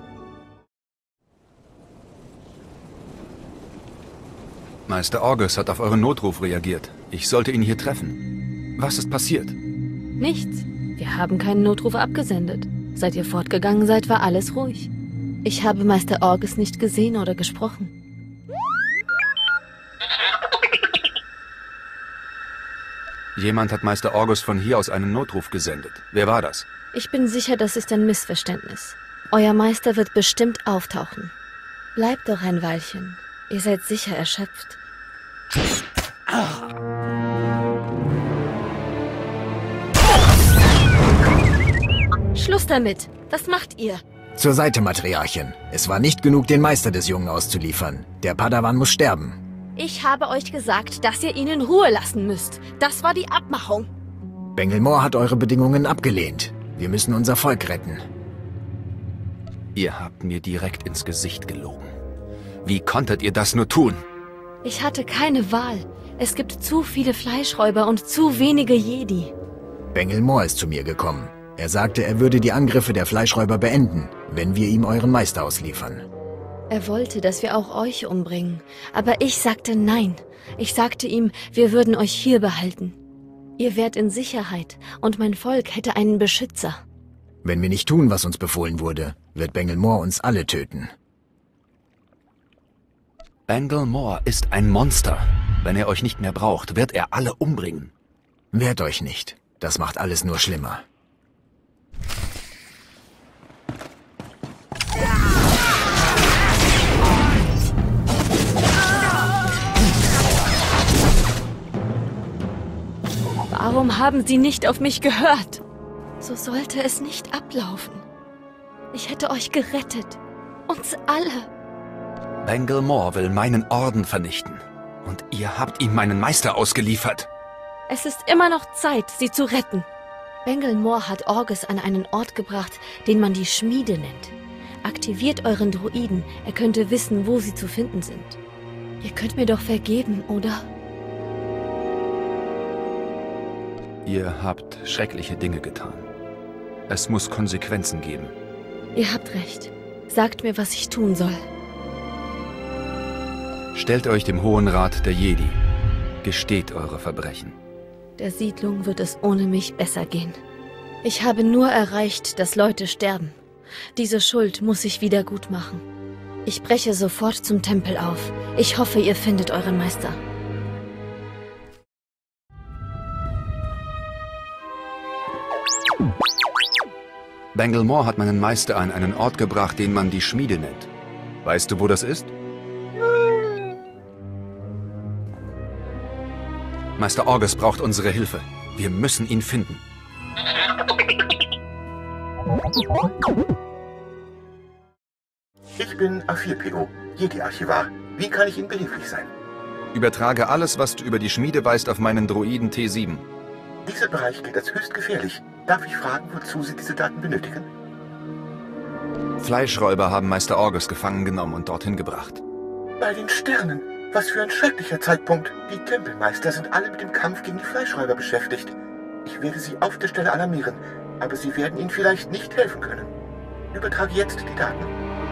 Meister Orgus hat auf euren Notruf reagiert. Ich sollte ihn hier treffen. Was ist passiert? Nichts. Wir haben keinen Notruf abgesendet. Seit ihr fortgegangen seid, war alles ruhig. Ich habe Meister Orgus nicht gesehen oder gesprochen. Jemand hat Meister Orgus von hier aus einen Notruf gesendet. Wer war das? Ich bin sicher, das ist ein Missverständnis. Euer Meister wird bestimmt auftauchen. Bleibt doch ein Weilchen. Ihr seid sicher erschöpft. Schluss damit. Was macht ihr? Zur Seite, Matriarchin. Es war nicht genug, den Meister des Jungen auszuliefern. Der Padawan muss sterben. Ich habe euch gesagt, dass ihr ihn in Ruhe lassen müsst. Das war die Abmachung. Bangalore hat eure Bedingungen abgelehnt. Wir müssen unser Volk retten. Ihr habt mir direkt ins Gesicht gelogen. Wie konntet ihr das nur tun? Ich hatte keine Wahl. Es gibt zu viele Fleischräuber und zu wenige Jedi. Bangalore ist zu mir gekommen. Er sagte, er würde die Angriffe der Fleischräuber beenden, wenn wir ihm euren Meister ausliefern. Er wollte, dass wir auch euch umbringen. Aber ich sagte nein. Ich sagte ihm, wir würden euch hier behalten. Ihr wärt in Sicherheit und mein Volk hätte einen Beschützer. Wenn wir nicht tun, was uns befohlen wurde, wird Bangalore uns alle töten. Bangalore ist ein Monster. Wenn er euch nicht mehr braucht, wird er alle umbringen. Wehrt euch nicht. Das macht alles nur schlimmer. Warum haben sie nicht auf mich gehört? So sollte es nicht ablaufen. Ich hätte euch gerettet. Uns alle. Bangalore will meinen Orden vernichten. Und ihr habt ihm meinen Meister ausgeliefert. Es ist immer noch Zeit, sie zu retten. Bangalore hat Orgus an einen Ort gebracht, den man die Schmiede nennt. Aktiviert euren Droiden, er könnte wissen, wo sie zu finden sind. Ihr könnt mir doch vergeben, oder? Ihr habt schreckliche Dinge getan. Es muss Konsequenzen geben. Ihr habt recht. Sagt mir, was ich tun soll. Stellt euch dem Hohen Rat der Jedi. Gesteht eure Verbrechen. Der Siedlung wird es ohne mich besser gehen. Ich habe nur erreicht, dass Leute sterben. Diese Schuld muss ich wieder gut machen. Ich breche sofort zum Tempel auf. Ich hoffe, ihr findet euren Meister. Bangalore hat meinen Meister an einen Ort gebracht, den man die Schmiede nennt. Weißt du, wo das ist? Meister Orgus braucht unsere Hilfe. Wir müssen ihn finden. Ich bin A vier P O, Jedi-Archivar. Wie kann ich Ihnen behilflich sein? Übertrage alles, was du über die Schmiede weißt, auf meinen Droiden T sieben. Dieser Bereich gilt als höchst gefährlich. Darf ich fragen, wozu Sie diese Daten benötigen? Fleischräuber haben Meister Orgus gefangen genommen und dorthin gebracht. Bei den Sternen. Was für ein schrecklicher Zeitpunkt. Die Tempelmeister sind alle mit dem Kampf gegen die Fleischräuber beschäftigt. Ich werde Sie auf der Stelle alarmieren, aber Sie werden Ihnen vielleicht nicht helfen können. Übertrage jetzt die Daten.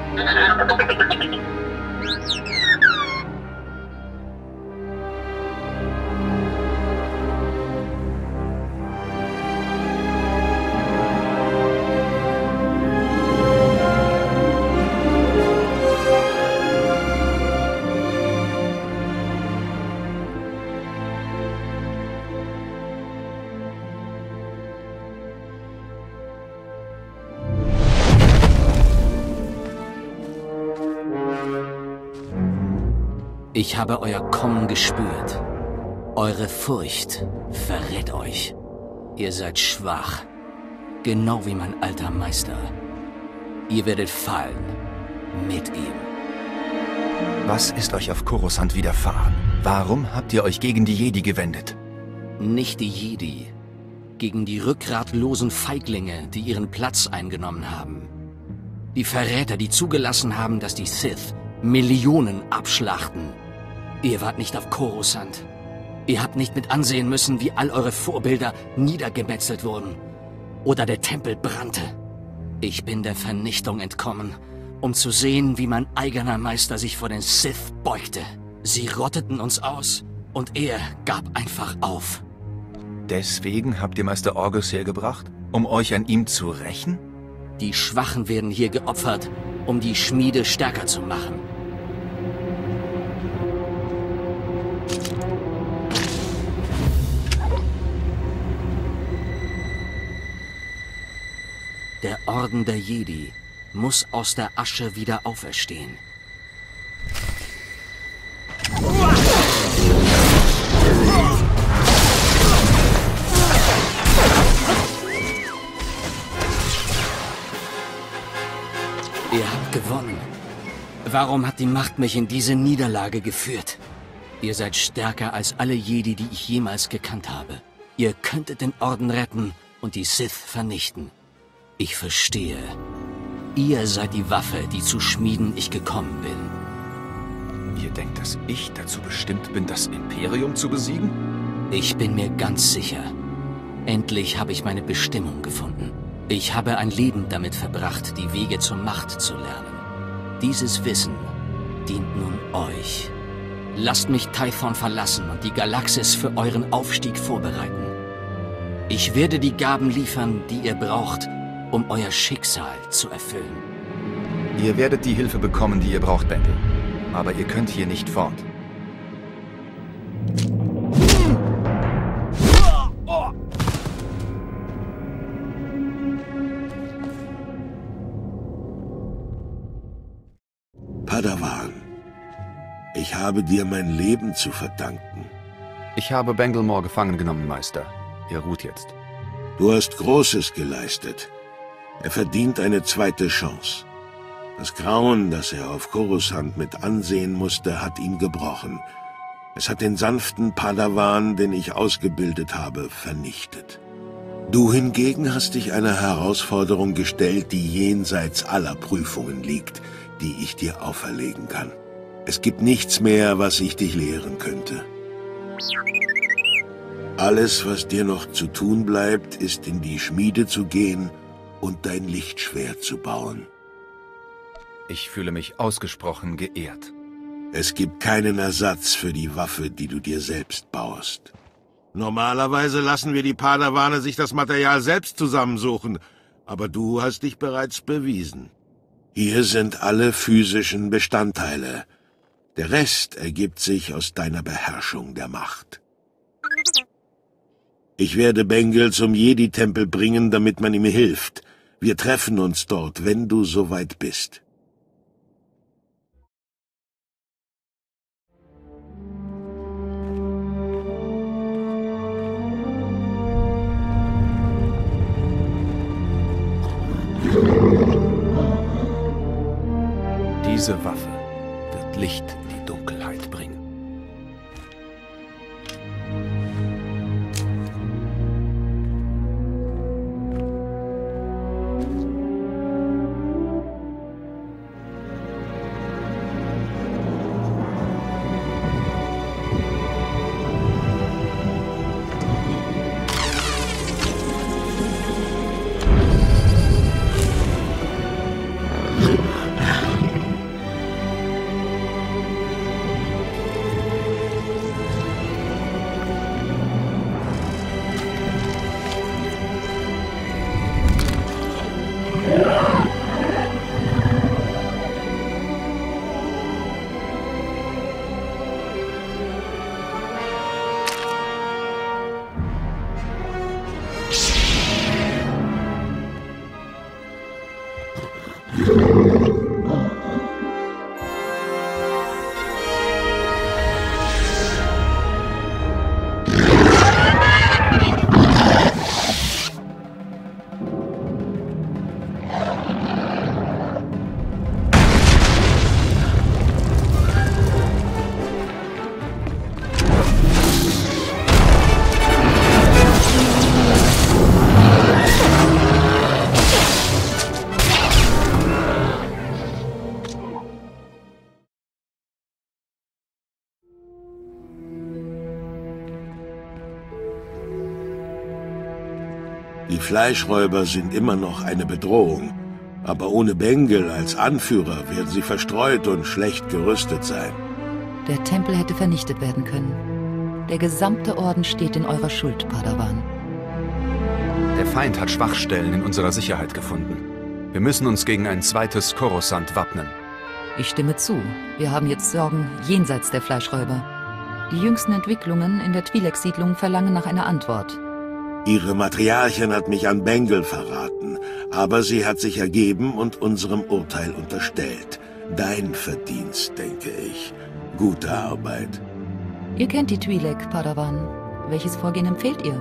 Ich habe euer Kommen gespürt. Eure Furcht verrät euch. Ihr seid schwach. Genau wie mein alter Meister. Ihr werdet fallen. Mit ihm. Was ist euch auf Coruscant widerfahren? Warum habt ihr euch gegen die Jedi gewendet? Nicht die Jedi. Gegen die rückgratlosen Feiglinge, die ihren Platz eingenommen haben. Die Verräter, die zugelassen haben, dass die Sith Millionen abschlachten. Ihr wart nicht auf Coruscant. Ihr habt nicht mit ansehen müssen, wie all eure Vorbilder niedergemetzelt wurden. Oder der Tempel brannte. Ich bin der Vernichtung entkommen, um zu sehen, wie mein eigener Meister sich vor den Sith beugte. Sie rotteten uns aus und er gab einfach auf. Deswegen habt ihr Meister Orgus hergebracht, um euch an ihm zu rächen? Die Schwachen werden hier geopfert, um die Schmiede stärker zu machen. Der Orden der Jedi muss aus der Asche wieder auferstehen. Warum hat die Macht mich in diese Niederlage geführt? Ihr seid stärker als alle Jedi, die ich jemals gekannt habe. Ihr könntet den Orden retten und die Sith vernichten. Ich verstehe. Ihr seid die Waffe, die zu schmieden ich gekommen bin. Ihr denkt, dass ich dazu bestimmt bin, das Imperium zu besiegen? Ich bin mir ganz sicher. Endlich habe ich meine Bestimmung gefunden. Ich habe ein Leben damit verbracht, die Wege zur Macht zu lernen. Dieses Wissen dient nun euch. Lasst mich Tython verlassen und die Galaxis für euren Aufstieg vorbereiten. Ich werde die Gaben liefern, die ihr braucht, um euer Schicksal zu erfüllen. Ihr werdet die Hilfe bekommen, die ihr braucht, Bengal. Aber ihr könnt hier nicht fort. Padawan, ich habe dir mein Leben zu verdanken. Ich habe Bangalore gefangen genommen, Meister. Er ruht jetzt. Du hast Großes geleistet. Er verdient eine zweite Chance. Das Grauen, das er auf Coruscant mit ansehen musste, hat ihn gebrochen. Es hat den sanften Padawan, den ich ausgebildet habe, vernichtet. Du hingegen hast dich einer Herausforderung gestellt, die jenseits aller Prüfungen liegt, die ich dir auferlegen kann. Es gibt nichts mehr, was ich dich lehren könnte. Alles, was dir noch zu tun bleibt, ist in die Schmiede zu gehen und dein Lichtschwert zu bauen. Ich fühle mich ausgesprochen geehrt. Es gibt keinen Ersatz für die Waffe, die du dir selbst baust. Normalerweise lassen wir die Padawane sich das Material selbst zusammensuchen, aber du hast dich bereits bewiesen. Hier sind alle physischen Bestandteile. Der Rest ergibt sich aus deiner Beherrschung der Macht. Ich werde Bengal zum Jedi-Tempel bringen, damit man ihm hilft. Wir treffen uns dort, wenn du soweit bist. Diese Waffe wird Licht in die Dunkelheit bringen. Die Fleischräuber sind immer noch eine Bedrohung, aber ohne Bengal als Anführer werden sie verstreut und schlecht gerüstet sein. Der Tempel hätte vernichtet werden können. Der gesamte Orden steht in eurer Schuld, Padawan. Der Feind hat Schwachstellen in unserer Sicherheit gefunden. Wir müssen uns gegen ein zweites Coruscant wappnen. Ich stimme zu. Wir haben jetzt Sorgen jenseits der Fleischräuber. Die jüngsten Entwicklungen in der Twi'lek-Siedlung verlangen nach einer Antwort. Ihre Matriarchin hat mich an Bengal verraten, aber sie hat sich ergeben und unserem Urteil unterstellt. Dein Verdienst, denke ich. Gute Arbeit. Ihr kennt die Twi'lek, Padawan. Welches Vorgehen empfehlt ihr?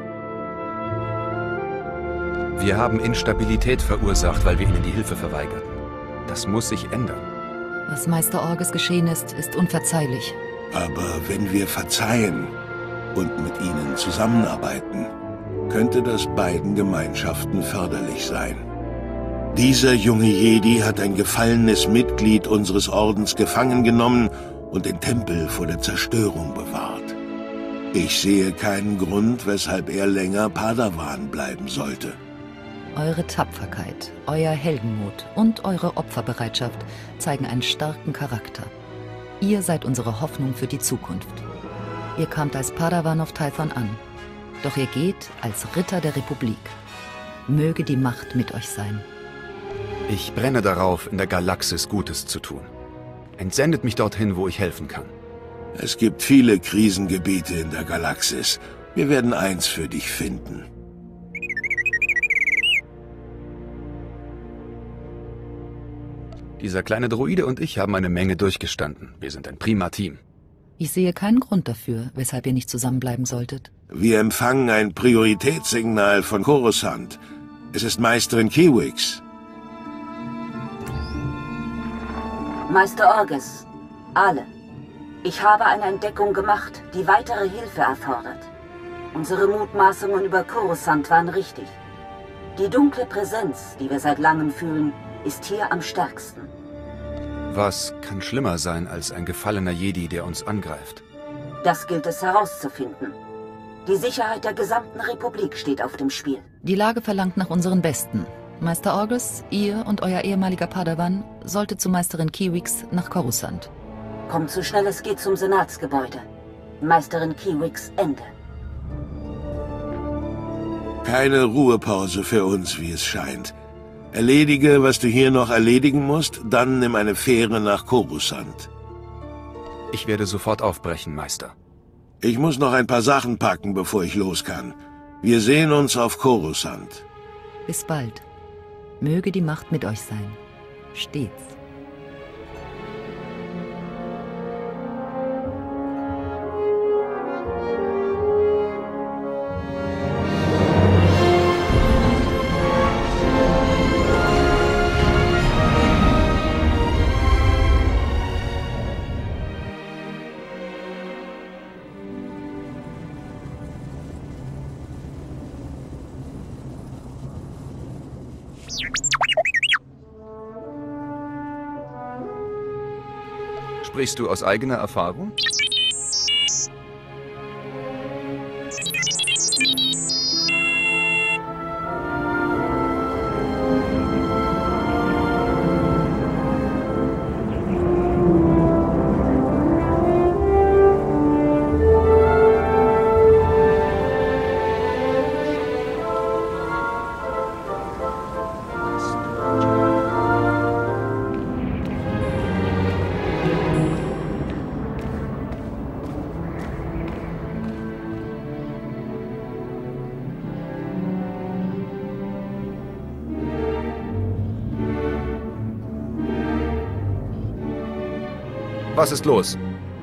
Wir haben Instabilität verursacht, weil wir ihnen die Hilfe verweigerten. Das muss sich ändern. Was Meister Orges geschehen ist, ist unverzeihlich. Aber wenn wir verzeihen und mit ihnen zusammenarbeiten, könnte das beiden Gemeinschaften förderlich sein. Dieser junge Jedi hat ein gefallenes Mitglied unseres Ordens gefangen genommen und den Tempel vor der Zerstörung bewahrt. Ich sehe keinen Grund, weshalb er länger Padawan bleiben sollte. Eure Tapferkeit, euer Heldenmut und eure Opferbereitschaft zeigen einen starken Charakter. Ihr seid unsere Hoffnung für die Zukunft. Ihr kamt als Padawan auf Tython an, doch ihr geht als Ritter der Republik. Möge die Macht mit euch sein. Ich brenne darauf, in der Galaxis Gutes zu tun. Entsendet mich dorthin, wo ich helfen kann. Es gibt viele Krisengebiete in der Galaxis. Wir werden eins für dich finden. Dieser kleine Droide und ich haben eine Menge durchgestanden. Wir sind ein prima Team. Ich sehe keinen Grund dafür, weshalb ihr nicht zusammenbleiben solltet. Wir empfangen ein Prioritätssignal von Coruscant. Es ist Meisterin Kiwix. Meister Orges, alle. Ich habe eine Entdeckung gemacht, die weitere Hilfe erfordert. Unsere Mutmaßungen über Coruscant waren richtig. Die dunkle Präsenz, die wir seit langem fühlen, ist hier am stärksten. Was kann schlimmer sein als ein gefallener Jedi, der uns angreift? Das gilt es herauszufinden. Die Sicherheit der gesamten Republik steht auf dem Spiel. Die Lage verlangt nach unseren Besten. Meister Orges, ihr und euer ehemaliger Padawan solltet zu Meisterin Kiwix nach Coruscant. Kommt so schnell es geht zum Senatsgebäude. Meisterin Kiwix, Ende. Keine Ruhepause für uns, wie es scheint. Erledige, was du hier noch erledigen musst, dann nimm eine Fähre nach Coruscant. Ich werde sofort aufbrechen, Meister. Ich muss noch ein paar Sachen packen, bevor ich los kann. Wir sehen uns auf Coruscant. Bis bald. Möge die Macht mit euch sein. Stets. Sprichst du aus eigener Erfahrung? Was ist los?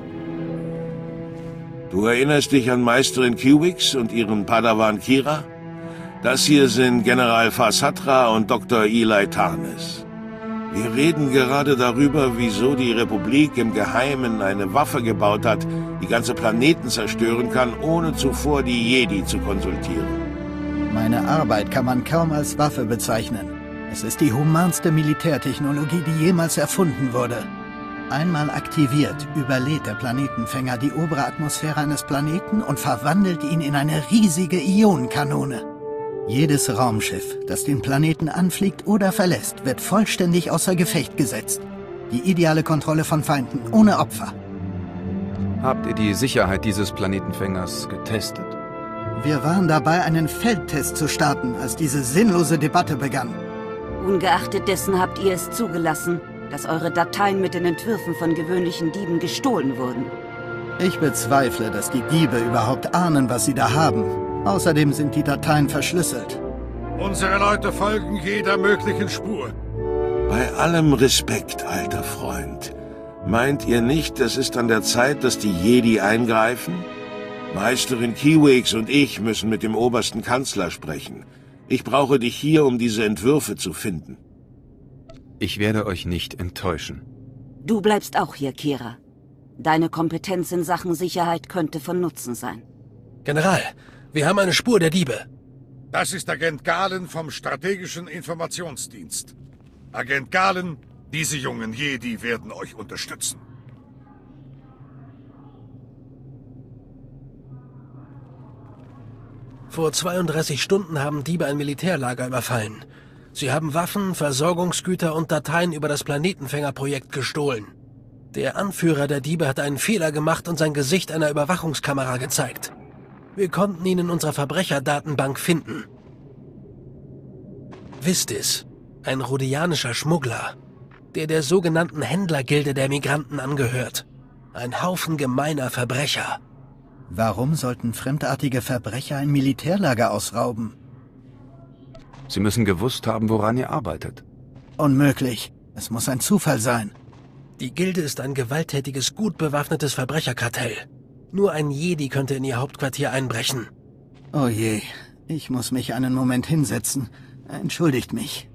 Du erinnerst dich an Meisterin Kiwix und ihren Padawan Kira? Das hier sind General Fasatra und Doktor Eli Tarnis. Wir reden gerade darüber, wieso die Republik im Geheimen eine Waffe gebaut hat, die ganze Planeten zerstören kann, ohne zuvor die Jedi zu konsultieren. Meine Arbeit kann man kaum als Waffe bezeichnen. Es ist die humanste Militärtechnologie, die jemals erfunden wurde. Einmal aktiviert, überlädt der Planetenfänger die obere Atmosphäre eines Planeten und verwandelt ihn in eine riesige Ionenkanone. Jedes Raumschiff, das den Planeten anfliegt oder verlässt, wird vollständig außer Gefecht gesetzt. Die ideale Kontrolle von Feinden, ohne Opfer. Habt ihr die Sicherheit dieses Planetenfängers getestet? Wir waren dabei, einen Feldtest zu starten, als diese sinnlose Debatte begann. Ungeachtet dessen habt ihr es zugelassen, dass eure Dateien mit den Entwürfen von gewöhnlichen Dieben gestohlen wurden. Ich bezweifle, dass die Diebe überhaupt ahnen, was sie da haben. Außerdem sind die Dateien verschlüsselt. Unsere Leute folgen jeder möglichen Spur. Bei allem Respekt, alter Freund. Meint ihr nicht, es ist an der Zeit, dass die Jedi eingreifen? Meisterin Kiwix und ich müssen mit dem obersten Kanzler sprechen. Ich brauche dich hier, um diese Entwürfe zu finden. Ich werde euch nicht enttäuschen. Du bleibst auch hier, Kira. Deine Kompetenz in Sachen Sicherheit könnte von Nutzen sein. General, wir haben eine Spur der Diebe. Das ist Agent Galen vom Strategischen Informationsdienst. Agent Galen, diese jungen Jedi werden euch unterstützen. Vor zweiunddreißig Stunden haben Diebe ein Militärlager überfallen. Sie haben Waffen, Versorgungsgüter und Dateien über das Planetenfängerprojekt gestohlen. Der Anführer der Diebe hat einen Fehler gemacht und sein Gesicht einer Überwachungskamera gezeigt. Wir konnten ihn in unserer Verbrecherdatenbank finden. Vistis, ein rhodianischer Schmuggler, der der sogenannten Händlergilde der Migranten angehört. Ein Haufen gemeiner Verbrecher. Warum sollten fremdartige Verbrecher ein Militärlager ausrauben? Sie müssen gewusst haben, woran ihr arbeitet. Unmöglich. Es muss ein Zufall sein. Die Gilde ist ein gewalttätiges, gut bewaffnetes Verbrecherkartell. Nur ein Jedi könnte in ihr Hauptquartier einbrechen. Oh je, ich muss mich einen Moment hinsetzen. Entschuldigt mich.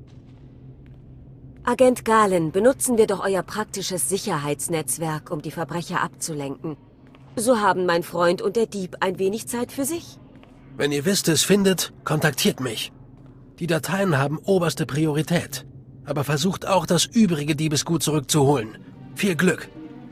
Agent Galen, benutzen wir doch euer praktisches Sicherheitsnetzwerk, um die Verbrecher abzulenken. So haben mein Freund und der Dieb ein wenig Zeit für sich. Wenn ihr wisst, es findet, kontaktiert mich. Die Dateien haben oberste Priorität. Aber versucht auch, das übrige Diebesgut zurückzuholen. Viel Glück!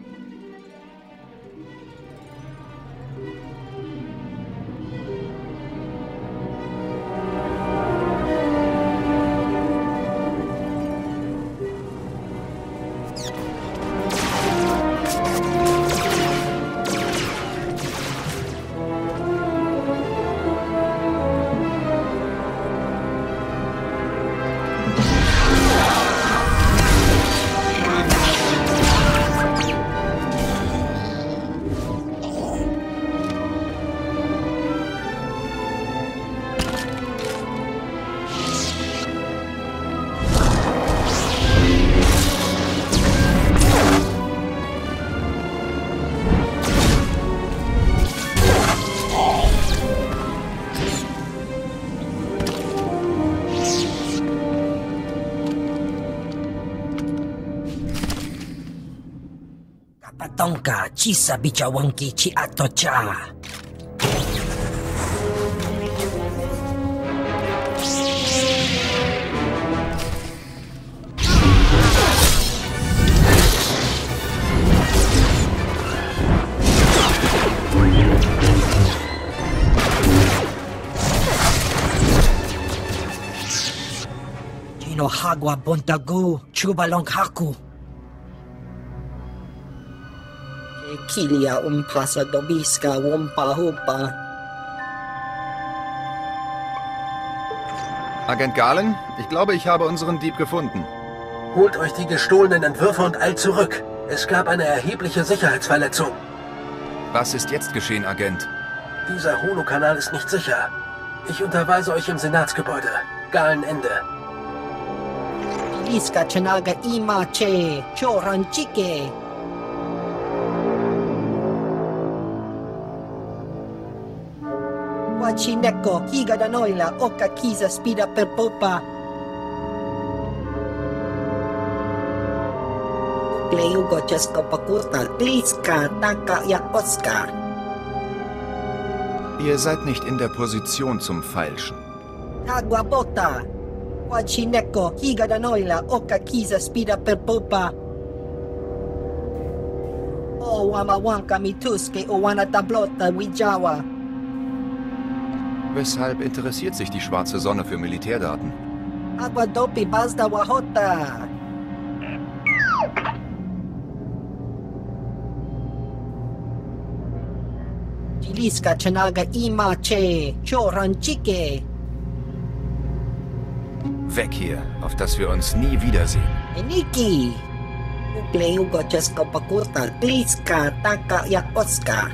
Tonka, chisa bichawanki chi atocha. Chino hagwa bontagu, chubalong haku. Kilia umpasa dobiska wumpa hupa. Agent Galen, ich glaube, ich habe unseren Dieb gefunden. Holt euch die gestohlenen Entwürfe und eilt zurück. Es gab eine erhebliche Sicherheitsverletzung. Was ist jetzt geschehen, Agent? Dieser Holokanal ist nicht sicher. Ich unterweise euch im Senatsgebäude. Galen Ende. Iska chanaga ima che, choranchike. Wachineko, higa da noila, oka kisa spida per popa. Kleugo chesko pakurta, kliska, taka jak Oscar. Ihr seid nicht in der Position zum Feilschen. Agua bota. Wachineko, higa da noila, oka kisa spida per popa. O wamawanka mituske, o wana tablota wijawa. Weshalb interessiert sich die Schwarze Sonne für Militärdaten? Agua dopi bazda wahota. Chiliska chanaga ima che, choranchike. Weg hier, auf dass wir uns nie wiedersehen. Eniki. Ukleugo chesko pakurta, kliska, taka jak Oscar.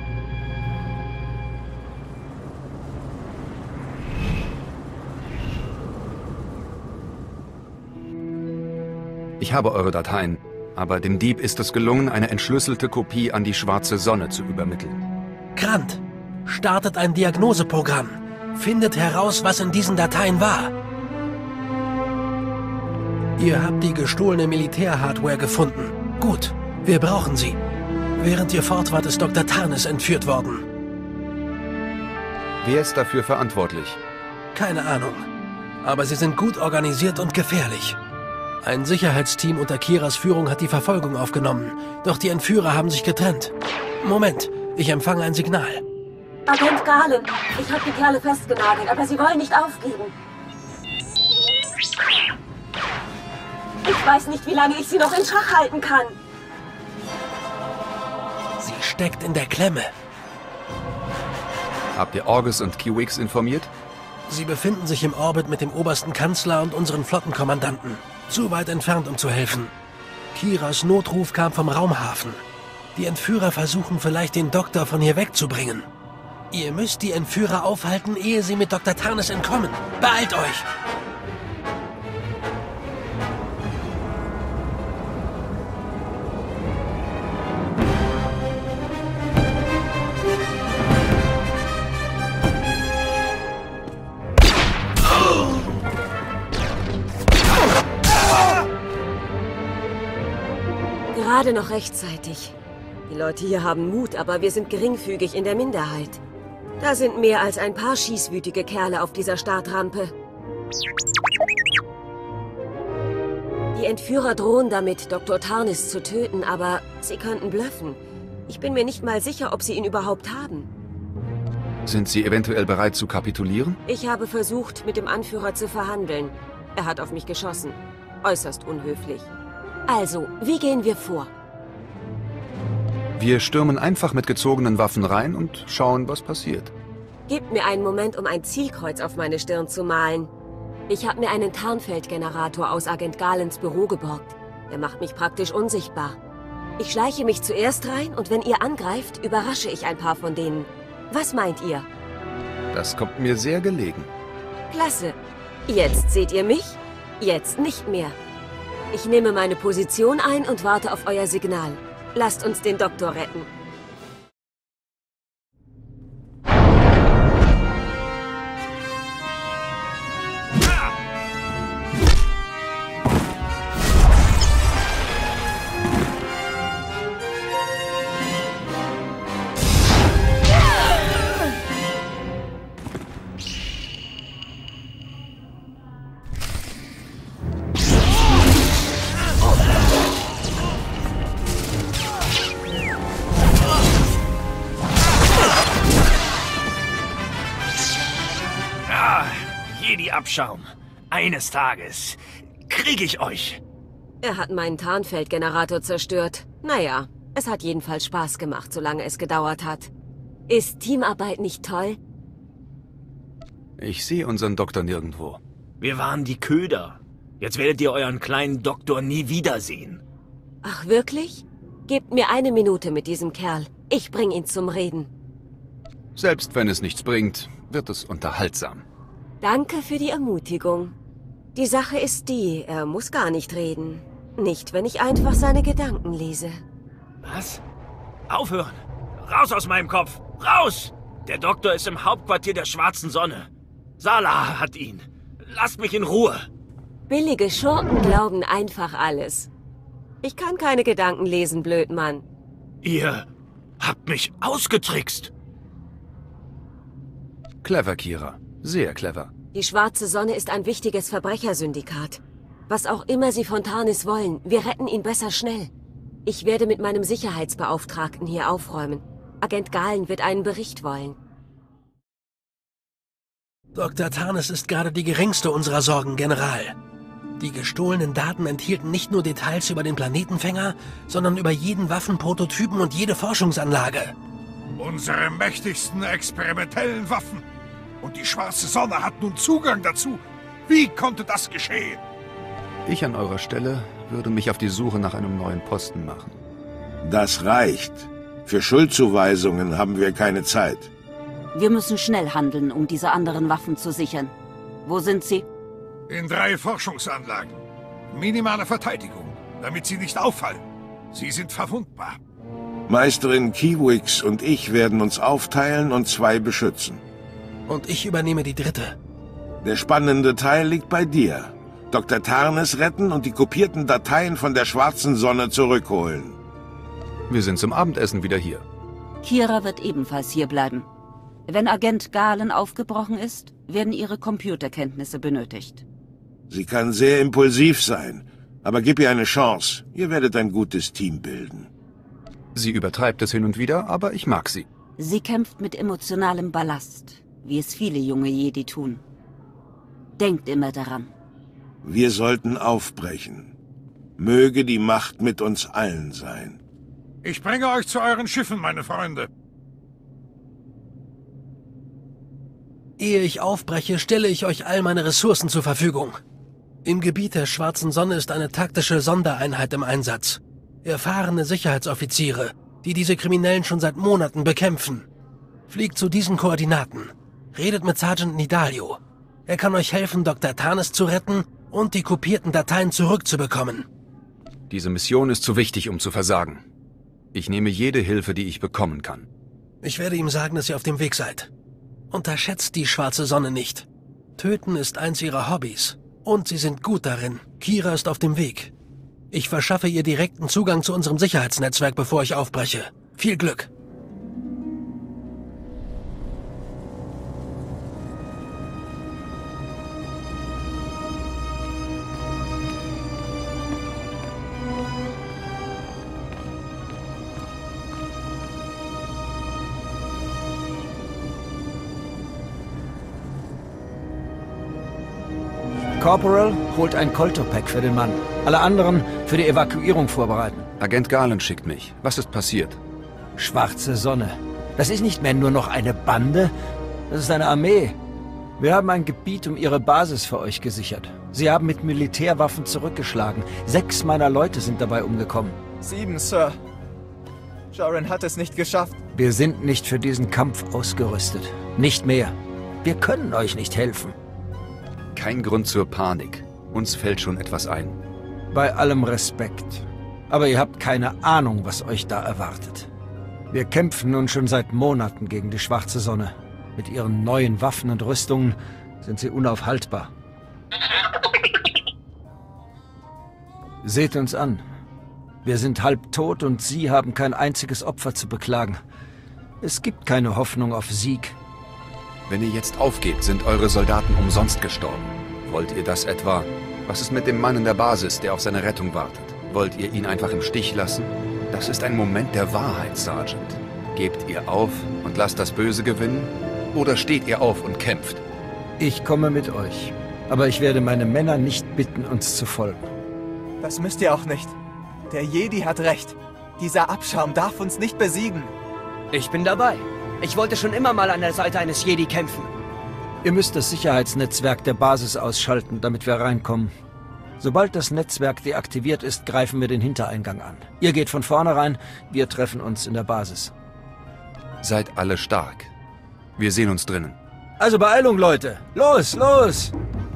Ich habe eure Dateien, aber dem Dieb ist es gelungen, eine entschlüsselte Kopie an die Schwarze Sonne zu übermitteln. Grant, startet ein Diagnoseprogramm. Findet heraus, was in diesen Dateien war. Ihr habt die gestohlene Militärhardware gefunden. Gut, wir brauchen sie. Während ihr fort wart, ist Doktor Tarnis entführt worden. Wer ist dafür verantwortlich? Keine Ahnung. Aber sie sind gut organisiert und gefährlich. Ein Sicherheitsteam unter Kiras Führung hat die Verfolgung aufgenommen. Doch die Entführer haben sich getrennt. Moment, ich empfange ein Signal. Agent Galen, ich habe die Kerle festgenagelt, aber sie wollen nicht aufgeben. Ich weiß nicht, wie lange ich sie noch in Schach halten kann. Sie steckt in der Klemme. Habt ihr Orgus und Kiwix informiert? Sie befinden sich im Orbit mit dem obersten Kanzler und unseren Flottenkommandanten. Zu weit entfernt, um zu helfen. Kiras Notruf kam vom Raumhafen. Die Entführer versuchen vielleicht, den Doktor von hier wegzubringen. Ihr müsst die Entführer aufhalten, ehe sie mit Doktor Tarnis entkommen. Beeilt euch! Gerade noch rechtzeitig. Die Leute hier haben Mut, aber wir sind geringfügig in der Minderheit. Da sind mehr als ein paar schießwütige Kerle auf dieser Startrampe. Die Entführer drohen damit, Doktor Tarnis zu töten, aber sie könnten bluffen. Ich bin mir nicht mal sicher, ob sie ihn überhaupt haben. Sind Sie eventuell bereit zu kapitulieren? Ich habe versucht, mit dem Anführer zu verhandeln. Er hat auf mich geschossen. Äußerst unhöflich. Also, wie gehen wir vor? Wir stürmen einfach mit gezogenen Waffen rein und schauen, was passiert. Gebt mir einen Moment, um ein Zielkreuz auf meine Stirn zu malen. Ich habe mir einen Tarnfeldgenerator aus Agent Galens Büro geborgt. Der macht mich praktisch unsichtbar. Ich schleiche mich zuerst rein und wenn ihr angreift, überrasche ich ein paar von denen. Was meint ihr? Das kommt mir sehr gelegen. Klasse. Jetzt seht ihr mich, jetzt nicht mehr. Ich nehme meine Position ein und warte auf euer Signal. Lasst uns den Doktor retten. Abschaum. Eines Tages kriege ich euch. Er hat meinen Tarnfeldgenerator zerstört. Naja, es hat jedenfalls Spaß gemacht, solange es gedauert hat. Ist Teamarbeit nicht toll? Ich sehe unseren Doktor nirgendwo. Wir waren die Köder. Jetzt werdet ihr euren kleinen Doktor nie wiedersehen. Ach, wirklich? Gebt mir eine Minute mit diesem Kerl. Ich bring ihn zum Reden. Selbst wenn es nichts bringt, wird es unterhaltsam. Danke für die Ermutigung. Die Sache ist die, er muss gar nicht reden. Nicht, wenn ich einfach seine Gedanken lese. Was? Aufhören! Raus aus meinem Kopf! Raus! Der Doktor ist im Hauptquartier der Schwarzen Sonne. Salah hat ihn. Lasst mich in Ruhe. Billige Schurken glauben einfach alles. Ich kann keine Gedanken lesen, Blödmann. Ihr habt mich ausgetrickst. Clever, Kira. Sehr clever. Die Schwarze Sonne ist ein wichtiges Verbrechersyndikat. Was auch immer sie von Tarnis wollen, wir retten ihn besser schnell. Ich werde mit meinem Sicherheitsbeauftragten hier aufräumen. Agent Galen wird einen Bericht wollen. Doktor Tarnis ist gerade die geringste unserer Sorgen, General. Die gestohlenen Daten enthielten nicht nur Details über den Planetenfänger, sondern über jeden Waffenprototypen und jede Forschungsanlage. Unsere mächtigsten experimentellen Waffen. Und die Schwarze Sonne hat nun Zugang dazu. Wie konnte das geschehen? Ich an eurer Stelle würde mich auf die Suche nach einem neuen Posten machen. Das reicht. Für Schuldzuweisungen haben wir keine Zeit. Wir müssen schnell handeln, um diese anderen Waffen zu sichern. Wo sind sie? In drei Forschungsanlagen. Minimale Verteidigung, damit sie nicht auffallen. Sie sind verwundbar. Meisterin Kiwix und ich werden uns aufteilen und zwei beschützen. Und ich übernehme die dritte. Der spannende Teil liegt bei dir. Doktor Tarnes retten und die kopierten Dateien von der Schwarzen Sonne zurückholen. Wir sind zum Abendessen wieder hier. Kira wird ebenfalls hier bleiben. Wenn Agent Galen aufgebrochen ist, werden ihre Computerkenntnisse benötigt. Sie kann sehr impulsiv sein, aber gib ihr eine Chance. Ihr werdet ein gutes Team bilden. Sie übertreibt es hin und wieder, aber ich mag sie. Sie kämpft mit emotionalem Ballast, wie es viele junge Jedi tun. Denkt immer daran. Wir sollten aufbrechen. Möge die Macht mit uns allen sein. Ich bringe euch zu euren Schiffen, meine Freunde. Ehe ich aufbreche, stelle ich euch all meine Ressourcen zur Verfügung. Im Gebiet der Schwarzen Sonne ist eine taktische Sondereinheit im Einsatz. Erfahrene Sicherheitsoffiziere, die diese Kriminellen schon seit Monaten bekämpfen. Fliegt zu diesen Koordinaten. Redet mit Sergeant Nidalio. Er kann euch helfen, Doktor Tarnes zu retten und die kopierten Dateien zurückzubekommen. Diese Mission ist zu wichtig, um zu versagen. Ich nehme jede Hilfe, die ich bekommen kann. Ich werde ihm sagen, dass ihr auf dem Weg seid. Unterschätzt die Schwarze Sonne nicht. Töten ist eins ihrer Hobbys. Und sie sind gut darin. Kira ist auf dem Weg. Ich verschaffe ihr direkten Zugang zu unserem Sicherheitsnetzwerk, bevor ich aufbreche. Viel Glück. Corporal holt ein Kolto-Pack für den Mann. Alle anderen für die Evakuierung vorbereiten. Agent Galen schickt mich. Was ist passiert? Schwarze Sonne. Das ist nicht mehr nur noch eine Bande, das ist eine Armee. Wir haben ein Gebiet um ihre Basis für euch gesichert. Sie haben mit Militärwaffen zurückgeschlagen. Sechs meiner Leute sind dabei umgekommen. Sieben, Sir. Jaren hat es nicht geschafft. Wir sind nicht für diesen Kampf ausgerüstet. Nicht mehr. Wir können euch nicht helfen. Kein Grund zur Panik. Uns fällt schon etwas ein. Bei allem Respekt. Aber ihr habt keine Ahnung, was euch da erwartet. Wir kämpfen nun schon seit Monaten gegen die Schwarze Sonne. Mit ihren neuen Waffen und Rüstungen sind sie unaufhaltbar. Seht uns an. Wir sind halb tot und sie haben kein einziges Opfer zu beklagen. Es gibt keine Hoffnung auf Sieg. Wenn ihr jetzt aufgebt, sind eure Soldaten umsonst gestorben. Wollt ihr das etwa? Was ist mit dem Mann in der Basis, der auf seine Rettung wartet? Wollt ihr ihn einfach im Stich lassen? Das ist ein Moment der Wahrheit, Sergeant. Gebt ihr auf und lasst das Böse gewinnen? Oder steht ihr auf und kämpft? Ich komme mit euch. Aber ich werde meine Männer nicht bitten, uns zu folgen. Das müsst ihr auch nicht. Der Jedi hat recht. Dieser Abschaum darf uns nicht besiegen. Ich bin dabei. Ich wollte schon immer mal an der Seite eines Jedi kämpfen. Ihr müsst das Sicherheitsnetzwerk der Basis ausschalten, damit wir reinkommen. Sobald das Netzwerk deaktiviert ist, greifen wir den Hintereingang an. Ihr geht von vorne rein, wir treffen uns in der Basis. Seid alle stark. Wir sehen uns drinnen. Also Beeilung, Leute! Los, los!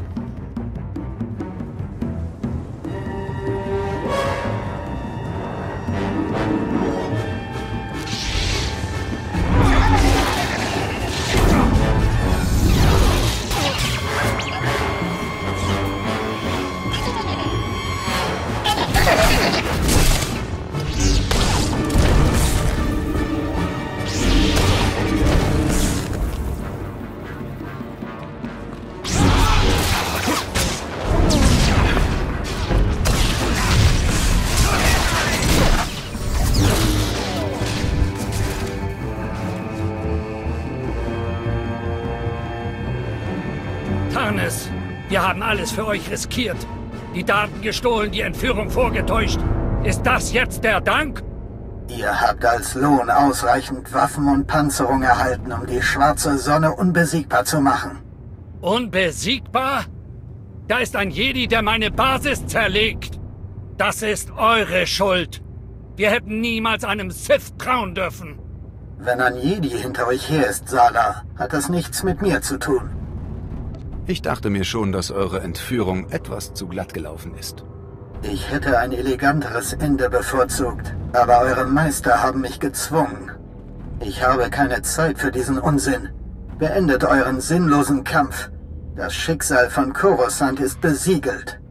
Tarnes, wir haben alles für euch riskiert. Die Daten gestohlen, die Entführung vorgetäuscht. Ist das jetzt der Dank? Ihr habt als Lohn ausreichend Waffen und Panzerung erhalten, um die Schwarze Sonne unbesiegbar zu machen. Unbesiegbar? Da ist ein Jedi, der meine Basis zerlegt. Das ist eure Schuld. Wir hätten niemals einem Sith trauen dürfen. Wenn ein Jedi hinter euch her ist, Sala, hat das nichts mit mir zu tun. Ich dachte mir schon, dass eure Entführung etwas zu glatt gelaufen ist. Ich hätte ein eleganteres Ende bevorzugt, aber eure Meister haben mich gezwungen. Ich habe keine Zeit für diesen Unsinn. Beendet euren sinnlosen Kampf. Das Schicksal von Coruscant ist besiegelt.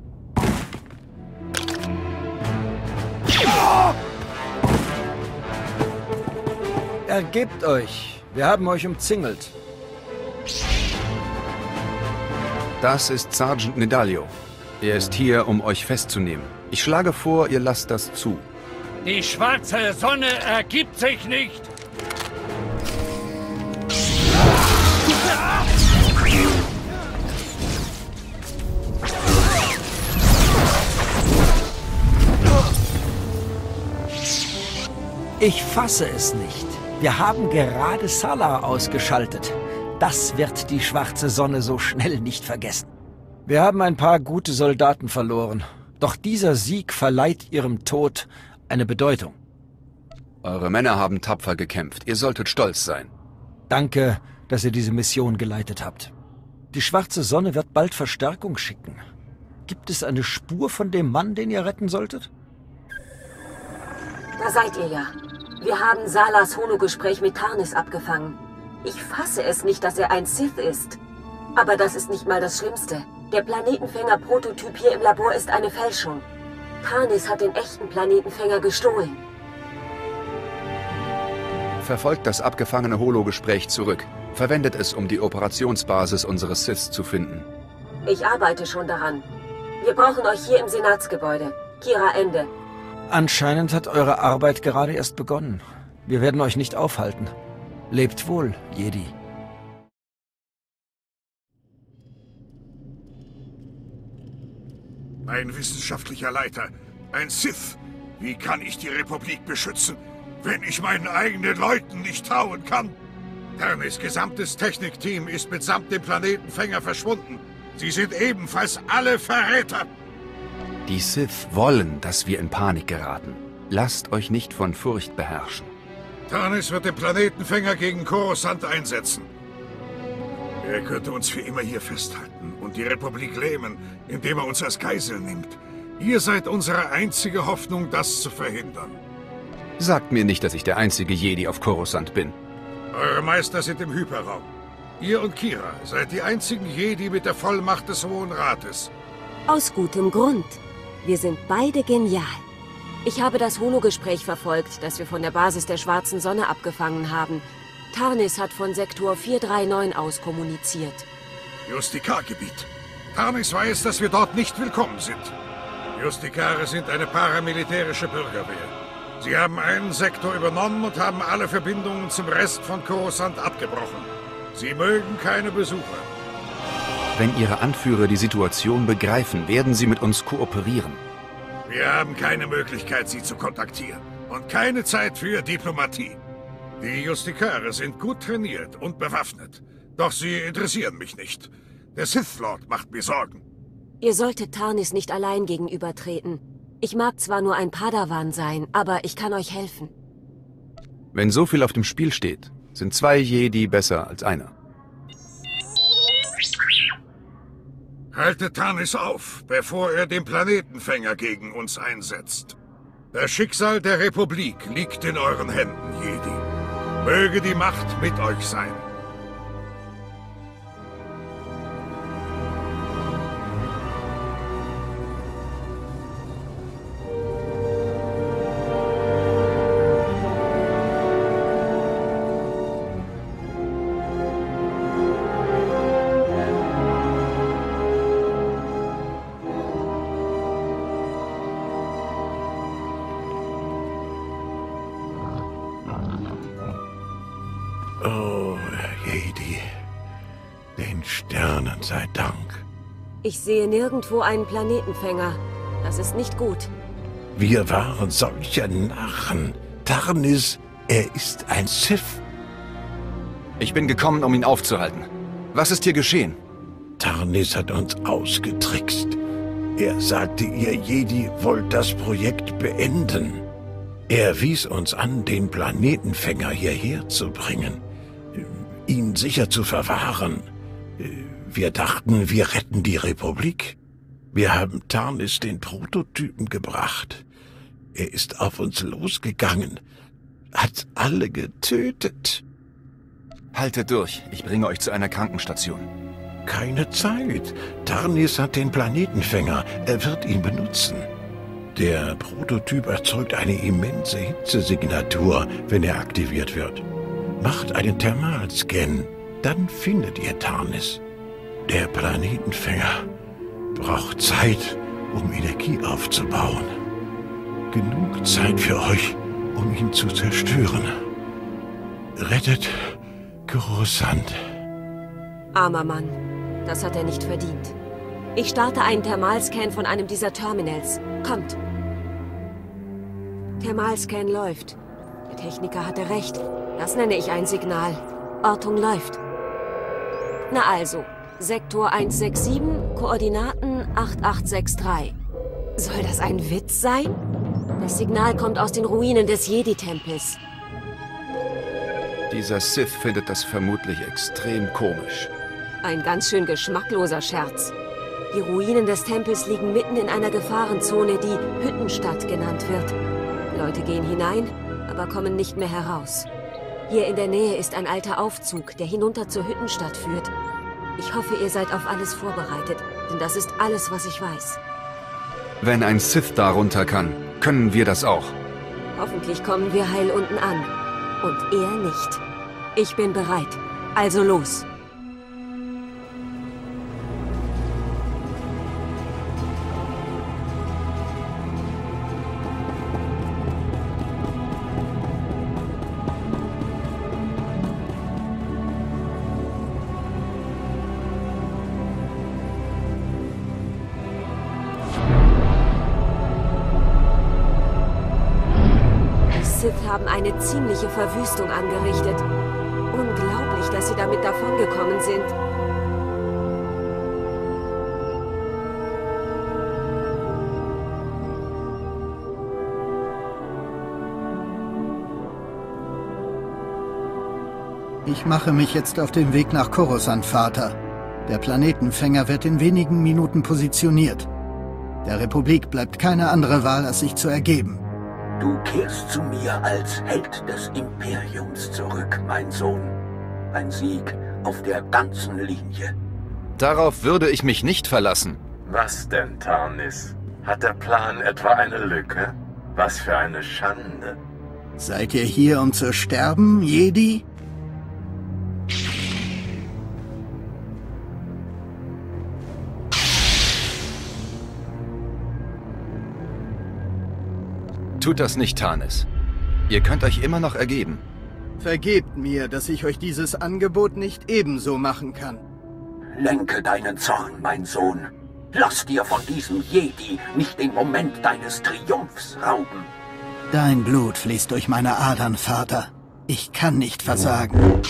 Ergebt euch. Wir haben euch umzingelt. Das ist Sergeant Nedalio. Er ist hier, um euch festzunehmen. Ich schlage vor, ihr lasst das zu. Die schwarze Sonne ergibt sich nicht. Ich fasse es nicht. Wir haben gerade Salah ausgeschaltet. Das wird die schwarze Sonne so schnell nicht vergessen. Wir haben ein paar gute Soldaten verloren. Doch dieser Sieg verleiht ihrem Tod eine Bedeutung. Eure Männer haben tapfer gekämpft. Ihr solltet stolz sein. Danke, dass ihr diese Mission geleitet habt. Die schwarze Sonne wird bald Verstärkung schicken. Gibt es eine Spur von dem Mann, den ihr retten solltet? Da seid ihr ja. Wir haben Salahs Holo-Gespräch mit Tarnis abgefangen. Ich fasse es nicht, dass er ein Sith ist. Aber das ist nicht mal das Schlimmste. Der Planetenfänger-Prototyp hier im Labor ist eine Fälschung. Tarnis hat den echten Planetenfänger gestohlen. Verfolgt das abgefangene Holo-Gespräch zurück. Verwendet es, um die Operationsbasis unseres Siths zu finden. Ich arbeite schon daran. Wir brauchen euch hier im Senatsgebäude. Kira, Ende. Anscheinend hat eure Arbeit gerade erst begonnen. Wir werden euch nicht aufhalten. Lebt wohl, Jedi. Ein wissenschaftlicher Leiter, ein Sith. Wie kann ich die Republik beschützen, wenn ich meinen eigenen Leuten nicht trauen kann? Tarnis gesamtes Technikteam ist mitsamt dem Planetenfänger verschwunden. Sie sind ebenfalls alle Verräter. Die Sith wollen, dass wir in Panik geraten. Lasst euch nicht von Furcht beherrschen. Tarnis wird den Planetenfänger gegen Coruscant einsetzen. Er könnte uns für immer hier festhalten und die Republik lähmen, indem er uns als Geisel nimmt. Ihr seid unsere einzige Hoffnung, das zu verhindern. Sagt mir nicht, dass ich der einzige Jedi auf Coruscant bin. Eure Meister sind im Hyperraum. Ihr und Kira seid die einzigen Jedi mit der Vollmacht des Hohen Rates. Aus gutem Grund. Wir sind beide genial. Ich habe das Holo-Gespräch verfolgt, das wir von der Basis der Schwarzen Sonne abgefangen haben. Tarnis hat von Sektor vier drei neun aus kommuniziert. Justikar-Gebiet. Tarnis weiß, dass wir dort nicht willkommen sind. Justikare sind eine paramilitärische Bürgerwehr. Sie haben einen Sektor übernommen und haben alle Verbindungen zum Rest von Coruscant abgebrochen. Sie mögen keine Besucher. Wenn Ihre Anführer die Situation begreifen, werden sie mit uns kooperieren. Wir haben keine Möglichkeit, sie zu kontaktieren. Und keine Zeit für Diplomatie. Die Justikare sind gut trainiert und bewaffnet. Doch sie interessieren mich nicht. Der Sith Lord macht mir Sorgen. Ihr solltet Tarnis nicht allein gegenübertreten. Ich mag zwar nur ein Padawan sein, aber ich kann euch helfen. Wenn so viel auf dem Spiel steht, sind zwei Jedi besser als einer. Haltet Tarnis auf, bevor er den Planetenfänger gegen uns einsetzt. Das Schicksal der Republik liegt in euren Händen, Jedi. Möge die Macht mit euch sein. Oh, Jedi, den Sternen sei Dank. Ich sehe nirgendwo einen Planetenfänger. Das ist nicht gut. Wir waren solche Narren. Tarnis, er ist ein Sith. Ich bin gekommen, um ihn aufzuhalten. Was ist hier geschehen? Tarnis hat uns ausgetrickst. Er sagte, ihr Jedi wollt das Projekt beenden. Er wies uns an, den Planetenfänger hierher zu bringen. Ihn sicher zu verwahren. Wir dachten, wir retten die Republik. Wir haben Tarnis den Prototypen gebracht. Er ist auf uns losgegangen, hat alle getötet. Haltet durch, ich bringe euch zu einer Krankenstation. Keine Zeit. Tarnis hat den Planetenfänger. Er wird ihn benutzen. Der Prototyp erzeugt eine immense Hitzesignatur, wenn er aktiviert wird. Macht einen Thermalscan, dann findet ihr Tarnis. Der Planetenfänger braucht Zeit, um Energie aufzubauen. Genug Zeit für euch, um ihn zu zerstören. Rettet Coruscant. Armer Mann. Das hat er nicht verdient. Ich starte einen Thermalscan von einem dieser Terminals. Kommt. Thermalscan läuft. Der Techniker hatte recht. Das nenne ich ein Signal. Ortung läuft. Na also, Sektor eins sechs sieben, Koordinaten acht acht sechs drei. Soll das ein Witz sein? Das Signal kommt aus den Ruinen des Jedi-Tempels. Dieser Sith findet das vermutlich extrem komisch. Ein ganz schön geschmackloser Scherz. Die Ruinen des Tempels liegen mitten in einer Gefahrenzone, die Hüttenstadt genannt wird. Leute gehen hinein, aber kommen nicht mehr heraus. Hier in der Nähe ist ein alter Aufzug, der hinunter zur Hüttenstadt führt. Ich hoffe, ihr seid auf alles vorbereitet, denn das ist alles, was ich weiß. Wenn ein Sith da runter kann, können wir das auch. Hoffentlich kommen wir heil unten an. Und er nicht. Ich bin bereit. Also los. Die Sith haben eine ziemliche Verwüstung angerichtet. Unglaublich, dass sie damit davongekommen sind. Ich mache mich jetzt auf den Weg nach Coruscant, Vater. Der Planetenfänger wird in wenigen Minuten positioniert. Der Republik bleibt keine andere Wahl, als sich zu ergeben. Du kehrst zu mir als Held des Imperiums zurück, mein Sohn. Ein Sieg auf der ganzen Linie. Darauf würde ich mich nicht verlassen. Was denn, Tarnis? Hat der Plan etwa eine Lücke? Was für eine Schande. Seid ihr hier, um zu sterben, Jedi? Tut das nicht, Tarnis. Ihr könnt euch immer noch ergeben. Vergebt mir, dass ich euch dieses Angebot nicht ebenso machen kann. Lenke deinen Zorn, mein Sohn. Lass dir von diesem Jedi nicht den Moment deines Triumphs rauben. Dein Blut fließt durch meine Adern, Vater. Ich kann nicht versagen.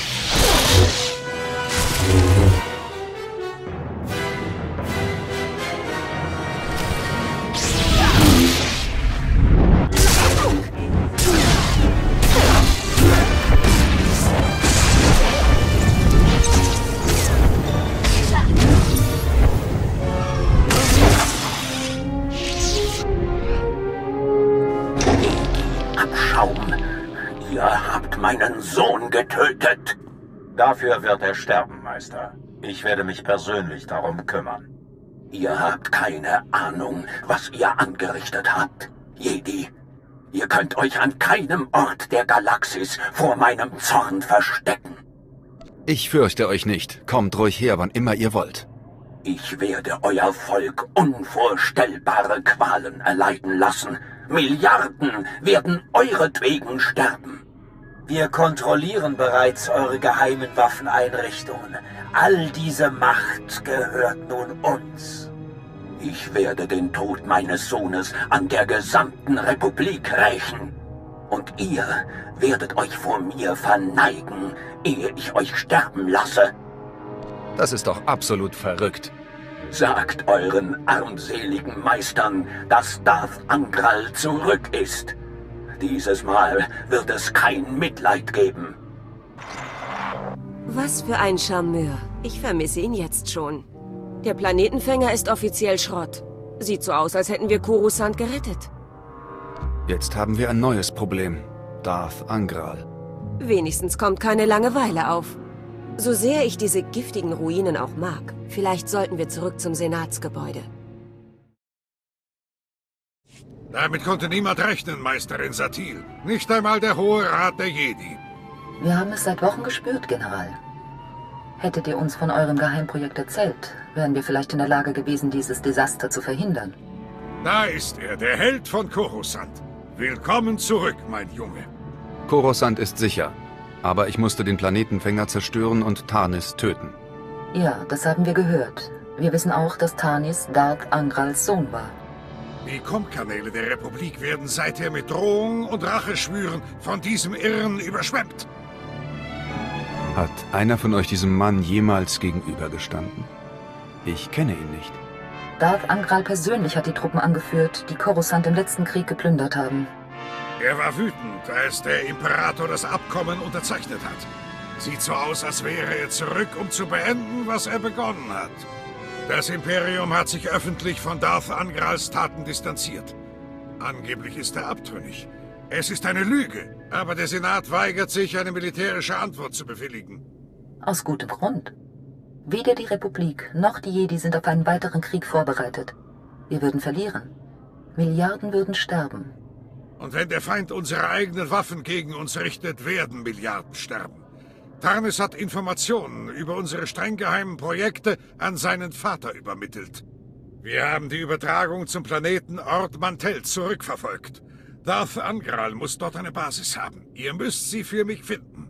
Ihr habt meinen Sohn getötet. Dafür wird er sterben, Meister. Ich werde mich persönlich darum kümmern. Ihr habt keine Ahnung, was ihr angerichtet habt, Jedi. Ihr könnt euch an keinem Ort der Galaxis vor meinem Zorn verstecken. Ich fürchte euch nicht. Kommt ruhig her, wann immer ihr wollt. Ich werde euer Volk unvorstellbare Qualen erleiden lassen. Milliarden werden euretwegen sterben. Wir kontrollieren bereits eure geheimen Waffeneinrichtungen. All diese Macht gehört nun uns. Ich werde den Tod meines Sohnes an der gesamten Republik rächen. Und ihr werdet euch vor mir verneigen, ehe ich euch sterben lasse. Das ist doch absolut verrückt. Sagt euren armseligen Meistern, dass Darth Angral zurück ist. Dieses Mal wird es kein Mitleid geben. Was für ein Charmeur. Ich vermisse ihn jetzt schon. Der Planetenfänger ist offiziell Schrott. Sieht so aus, als hätten wir Coruscant gerettet. Jetzt haben wir ein neues Problem. Darth Angral. Wenigstens kommt keine Langeweile auf. So sehr ich diese giftigen Ruinen auch mag, vielleicht sollten wir zurück zum Senatsgebäude. Damit konnte niemand rechnen, Meisterin Satil. Nicht einmal der Hohe Rat der Jedi. Wir haben es seit Wochen gespürt, General. Hättet ihr uns von eurem Geheimprojekt erzählt, wären wir vielleicht in der Lage gewesen, dieses Desaster zu verhindern. Da ist er, der Held von Coruscant. Willkommen zurück, mein Junge. Coruscant ist sicher, aber ich musste den Planetenfänger zerstören und Tarnis töten. Ja, das haben wir gehört. Wir wissen auch, dass Tarnis Darth Angrals Sohn war. Die Kommkanäle der Republik werden seither mit Drohungen und Racheschwüren von diesem Irren überschwemmt. Hat einer von euch diesem Mann jemals gegenübergestanden? Ich kenne ihn nicht. Darth Angral persönlich hat die Truppen angeführt, die Coruscant im letzten Krieg geplündert haben. Er war wütend, als der Imperator das Abkommen unterzeichnet hat. Sieht so aus, als wäre er zurück, um zu beenden, was er begonnen hat. Das Imperium hat sich öffentlich von Darth Angrals Taten distanziert. Angeblich ist er abtrünnig. Es ist eine Lüge, aber der Senat weigert sich, eine militärische Antwort zu bewilligen. Aus gutem Grund. Weder die Republik noch die Jedi sind auf einen weiteren Krieg vorbereitet. Wir würden verlieren. Milliarden würden sterben. Und wenn der Feind unsere eigenen Waffen gegen uns richtet, werden Milliarden sterben. Tarnis hat Informationen über unsere streng geheimen Projekte an seinen Vater übermittelt. Wir haben die Übertragung zum Planeten Ord Mantell zurückverfolgt. Darth Angral muss dort eine Basis haben. Ihr müsst sie für mich finden.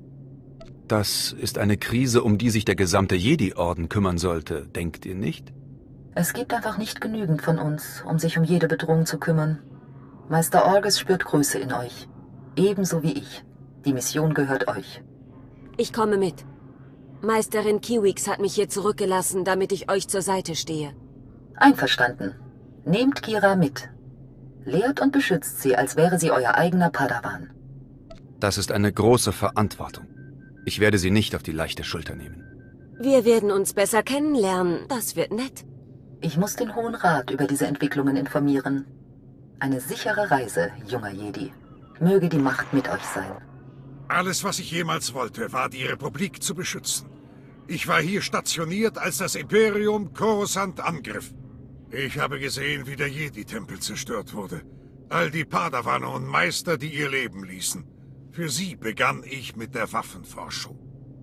Das ist eine Krise, um die sich der gesamte Jedi-Orden kümmern sollte, denkt ihr nicht? Es gibt einfach nicht genügend von uns, um sich um jede Bedrohung zu kümmern. Meister Orges spürt Größe in euch. Ebenso wie ich. Die Mission gehört euch. Ich komme mit. Meisterin Kiwix hat mich hier zurückgelassen, damit ich euch zur Seite stehe. Einverstanden. Nehmt Kira mit. Lehrt und beschützt sie, als wäre sie euer eigener Padawan. Das ist eine große Verantwortung. Ich werde sie nicht auf die leichte Schulter nehmen. Wir werden uns besser kennenlernen. Das wird nett. Ich muss den Hohen Rat über diese Entwicklungen informieren. Eine sichere Reise, junger Jedi. Möge die Macht mit euch sein. Alles, was ich jemals wollte, war, die Republik zu beschützen. Ich war hier stationiert, als das Imperium Coruscant angriff. Ich habe gesehen, wie der Jedi-Tempel zerstört wurde. All die Padawane und Meister, die ihr Leben ließen. Für sie begann ich mit der Waffenforschung.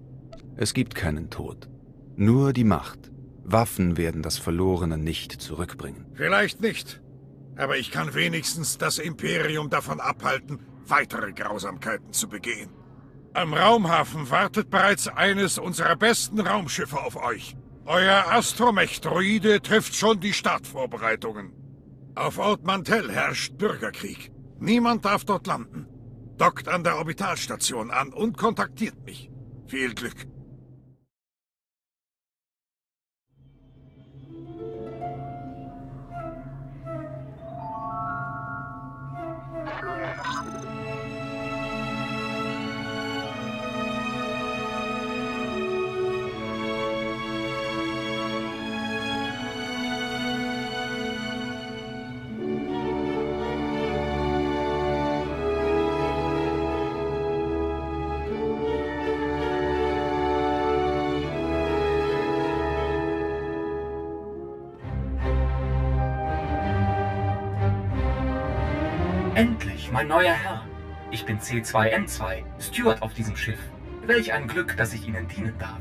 Es gibt keinen Tod. Nur die Macht. Waffen werden das Verlorene nicht zurückbringen. Vielleicht nicht. Aber ich kann wenigstens das Imperium davon abhalten, weitere Grausamkeiten zu begehen. Am Raumhafen wartet bereits eines unserer besten Raumschiffe auf euch. Euer Astromech-Droide trifft schon die Startvorbereitungen. Auf Ord Mantell herrscht Bürgerkrieg. Niemand darf dort landen. Dockt an der Orbitalstation an und kontaktiert mich. Viel Glück. Endlich, mein neuer Herr. Ich bin C zwei M zwei, Steward auf diesem Schiff. Welch ein Glück, dass ich Ihnen dienen darf.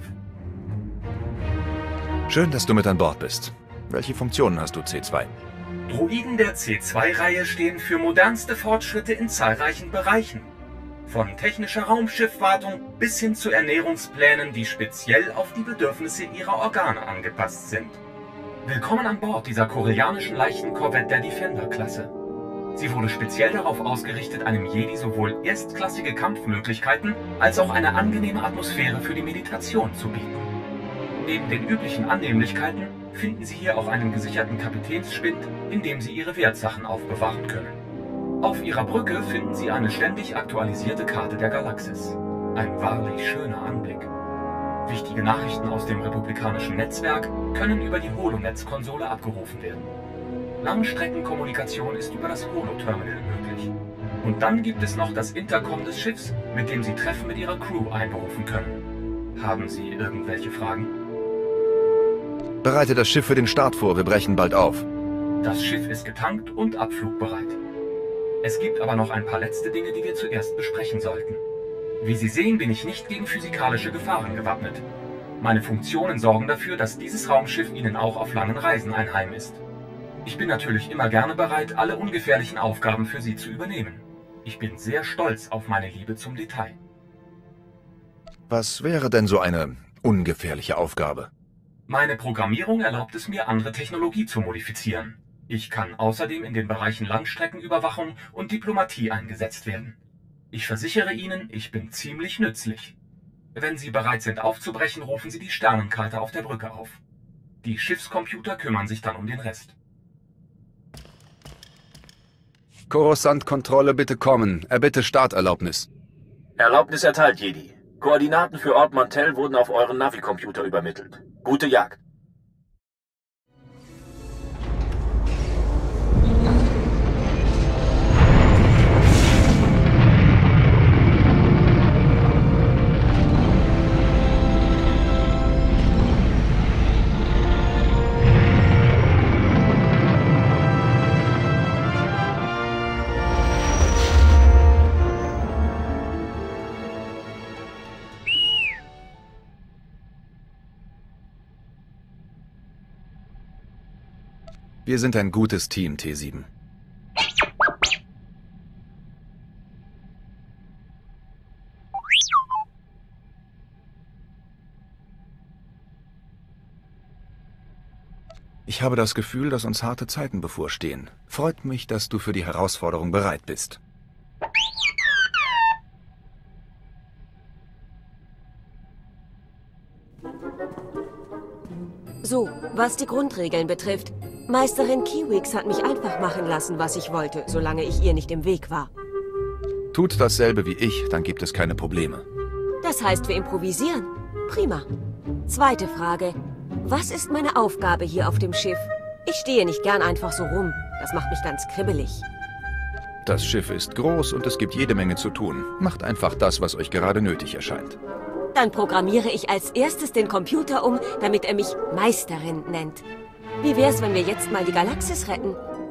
Schön, dass du mit an Bord bist. Welche Funktionen hast du, C zwei? Droiden der C zwei Reihe stehen für modernste Fortschritte in zahlreichen Bereichen. Von technischer Raumschiffwartung bis hin zu Ernährungsplänen, die speziell auf die Bedürfnisse ihrer Organe angepasst sind. Willkommen an Bord dieser korellianischen leichten Korvette der Defender-Klasse. Sie wurde speziell darauf ausgerichtet, einem Jedi sowohl erstklassige Kampfmöglichkeiten als auch eine angenehme Atmosphäre für die Meditation zu bieten. Neben den üblichen Annehmlichkeiten finden Sie hier auch einen gesicherten Kapitänsspind, in dem Sie Ihre Wertsachen aufbewahren können. Auf Ihrer Brücke finden Sie eine ständig aktualisierte Karte der Galaxis. Ein wahrlich schöner Anblick. Wichtige Nachrichten aus dem republikanischen Netzwerk können über die Holonetzkonsole abgerufen werden. Langstreckenkommunikation ist über das Holo-Terminal möglich. Und dann gibt es noch das Intercom des Schiffs, mit dem Sie Treffen mit Ihrer Crew einberufen können. Haben Sie irgendwelche Fragen? Bereite das Schiff für den Start vor, wir brechen bald auf. Das Schiff ist getankt und abflugbereit. Es gibt aber noch ein paar letzte Dinge, die wir zuerst besprechen sollten. Wie Sie sehen, bin ich nicht gegen physikalische Gefahren gewappnet. Meine Funktionen sorgen dafür, dass dieses Raumschiff Ihnen auch auf langen Reisen ein Heim ist. Ich bin natürlich immer gerne bereit, alle ungefährlichen Aufgaben für Sie zu übernehmen. Ich bin sehr stolz auf meine Liebe zum Detail. Was wäre denn so eine ungefährliche Aufgabe? Meine Programmierung erlaubt es mir, andere Technologie zu modifizieren. Ich kann außerdem in den Bereichen Langstreckenüberwachung und Diplomatie eingesetzt werden. Ich versichere Ihnen, ich bin ziemlich nützlich. Wenn Sie bereit sind aufzubrechen, rufen Sie die Sternenkarte auf der Brücke auf. Die Schiffscomputer kümmern sich dann um den Rest. Coruscant-Kontrolle, bitte kommen. Erbitte Starterlaubnis. Erlaubnis erteilt, Jedi. Koordinaten für Ort Mantell wurden auf euren Navi-Computer übermittelt. Gute Jagd. Wir sind ein gutes Team, T sieben. Ich habe das Gefühl, dass uns harte Zeiten bevorstehen. Freut mich, dass du für die Herausforderung bereit bist. So, was die Grundregeln betrifft. Meisterin Kiwix hat mich einfach machen lassen, was ich wollte, solange ich ihr nicht im Weg war. Tut dasselbe wie ich, dann gibt es keine Probleme. Das heißt, wir improvisieren. Prima. Zweite Frage. Was ist meine Aufgabe hier auf dem Schiff? Ich stehe nicht gern einfach so rum. Das macht mich ganz kribbelig. Das Schiff ist groß und es gibt jede Menge zu tun. Macht einfach das, was euch gerade nötig erscheint. Dann programmiere ich als erstes den Computer um, damit er mich Meisterin nennt. Wie wär's, wenn wir jetzt mal die Galaxis retten?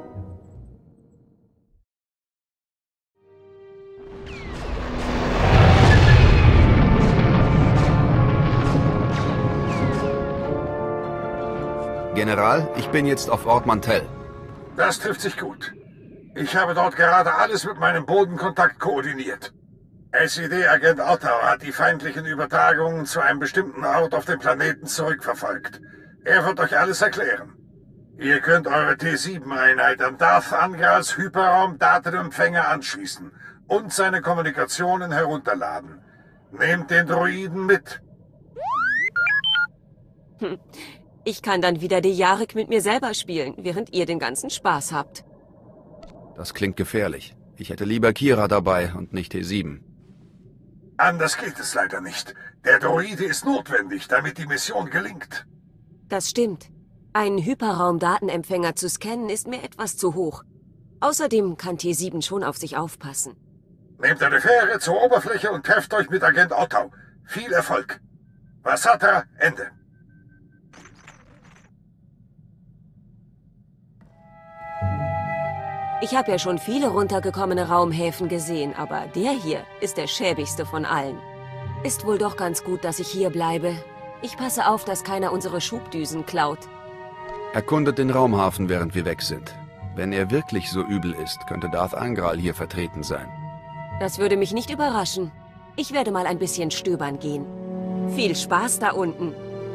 General, ich bin jetzt auf Ort Mantell. Das trifft sich gut. Ich habe dort gerade alles mit meinem Bodenkontakt koordiniert. S E D-Agent Otto hat die feindlichen Übertragungen zu einem bestimmten Ort auf dem Planeten zurückverfolgt. Er wird euch alles erklären. Ihr könnt eure T sieben Einheit an Darth Angrals Hyperraum-Datenempfänger anschließen und seine Kommunikationen herunterladen. Nehmt den Droiden mit. Hm. Ich kann dann wieder die Jarek mit mir selber spielen, während ihr den ganzen Spaß habt. Das klingt gefährlich. Ich hätte lieber Kira dabei und nicht T sieben. Anders geht es leider nicht. Der Droide ist notwendig, damit die Mission gelingt. Das stimmt. Einen Hyperraum-Datenempfänger zu scannen ist mir etwas zu hoch. Außerdem kann T sieben schon auf sich aufpassen. Nehmt eine Fähre zur Oberfläche und trefft euch mit Agent Otto. Viel Erfolg. Vasata, Ende. Ich habe ja schon viele runtergekommene Raumhäfen gesehen, aber der hier ist der schäbigste von allen. Ist wohl doch ganz gut, dass ich hier bleibe. Ich passe auf, dass keiner unsere Schubdüsen klaut. Erkundet den Raumhafen, während wir weg sind. Wenn er wirklich so übel ist, könnte Darth Angral hier vertreten sein. Das würde mich nicht überraschen. Ich werde mal ein bisschen stöbern gehen. Viel Spaß da unten.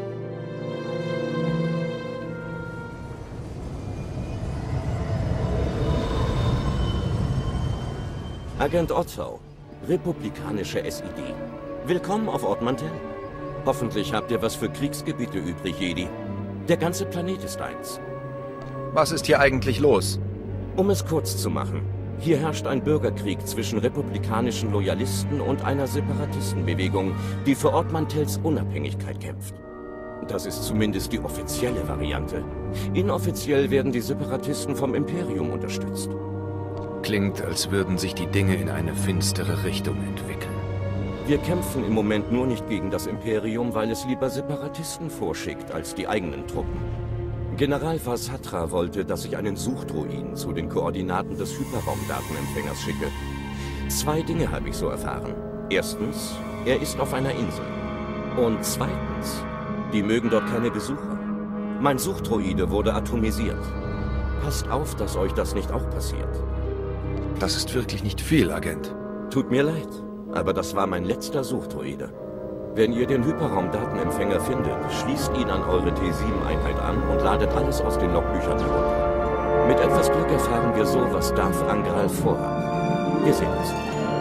Agent Otto, republikanische S I D. Willkommen auf Ort Mantell. Hoffentlich habt ihr was für Kriegsgebiete übrig, Jedi. Der ganze Planet ist eins. Was ist hier eigentlich los? Um es kurz zu machen. Hier herrscht ein Bürgerkrieg zwischen republikanischen Loyalisten und einer Separatistenbewegung, die für Ort Mantells Unabhängigkeit kämpft. Das ist zumindest die offizielle Variante. Inoffiziell werden die Separatisten vom Imperium unterstützt. Klingt, als würden sich die Dinge in eine finstere Richtung entwickeln. Wir kämpfen im Moment nur nicht gegen das Imperium, weil es lieber Separatisten vorschickt als die eigenen Truppen. General Vasatra wollte, dass ich einen Suchdruiden zu den Koordinaten des Hyperraumdatenempfängers schicke. Zwei Dinge habe ich so erfahren. Erstens, er ist auf einer Insel. Und zweitens, die mögen dort keine Besucher. Mein Suchdruide wurde atomisiert. Passt auf, dass euch das nicht auch passiert. Das ist wirklich nicht viel, Agent. Tut mir leid, aber das war mein letzter Suchdruide. Wenn ihr den Hyperraumdatenempfänger findet, schließt ihn an eure T sieben Einheit an und ladet alles aus den Logbüchern herunter. Mit etwas Glück erfahren wir so, was Darth Angral vorhat. Wir sehen uns.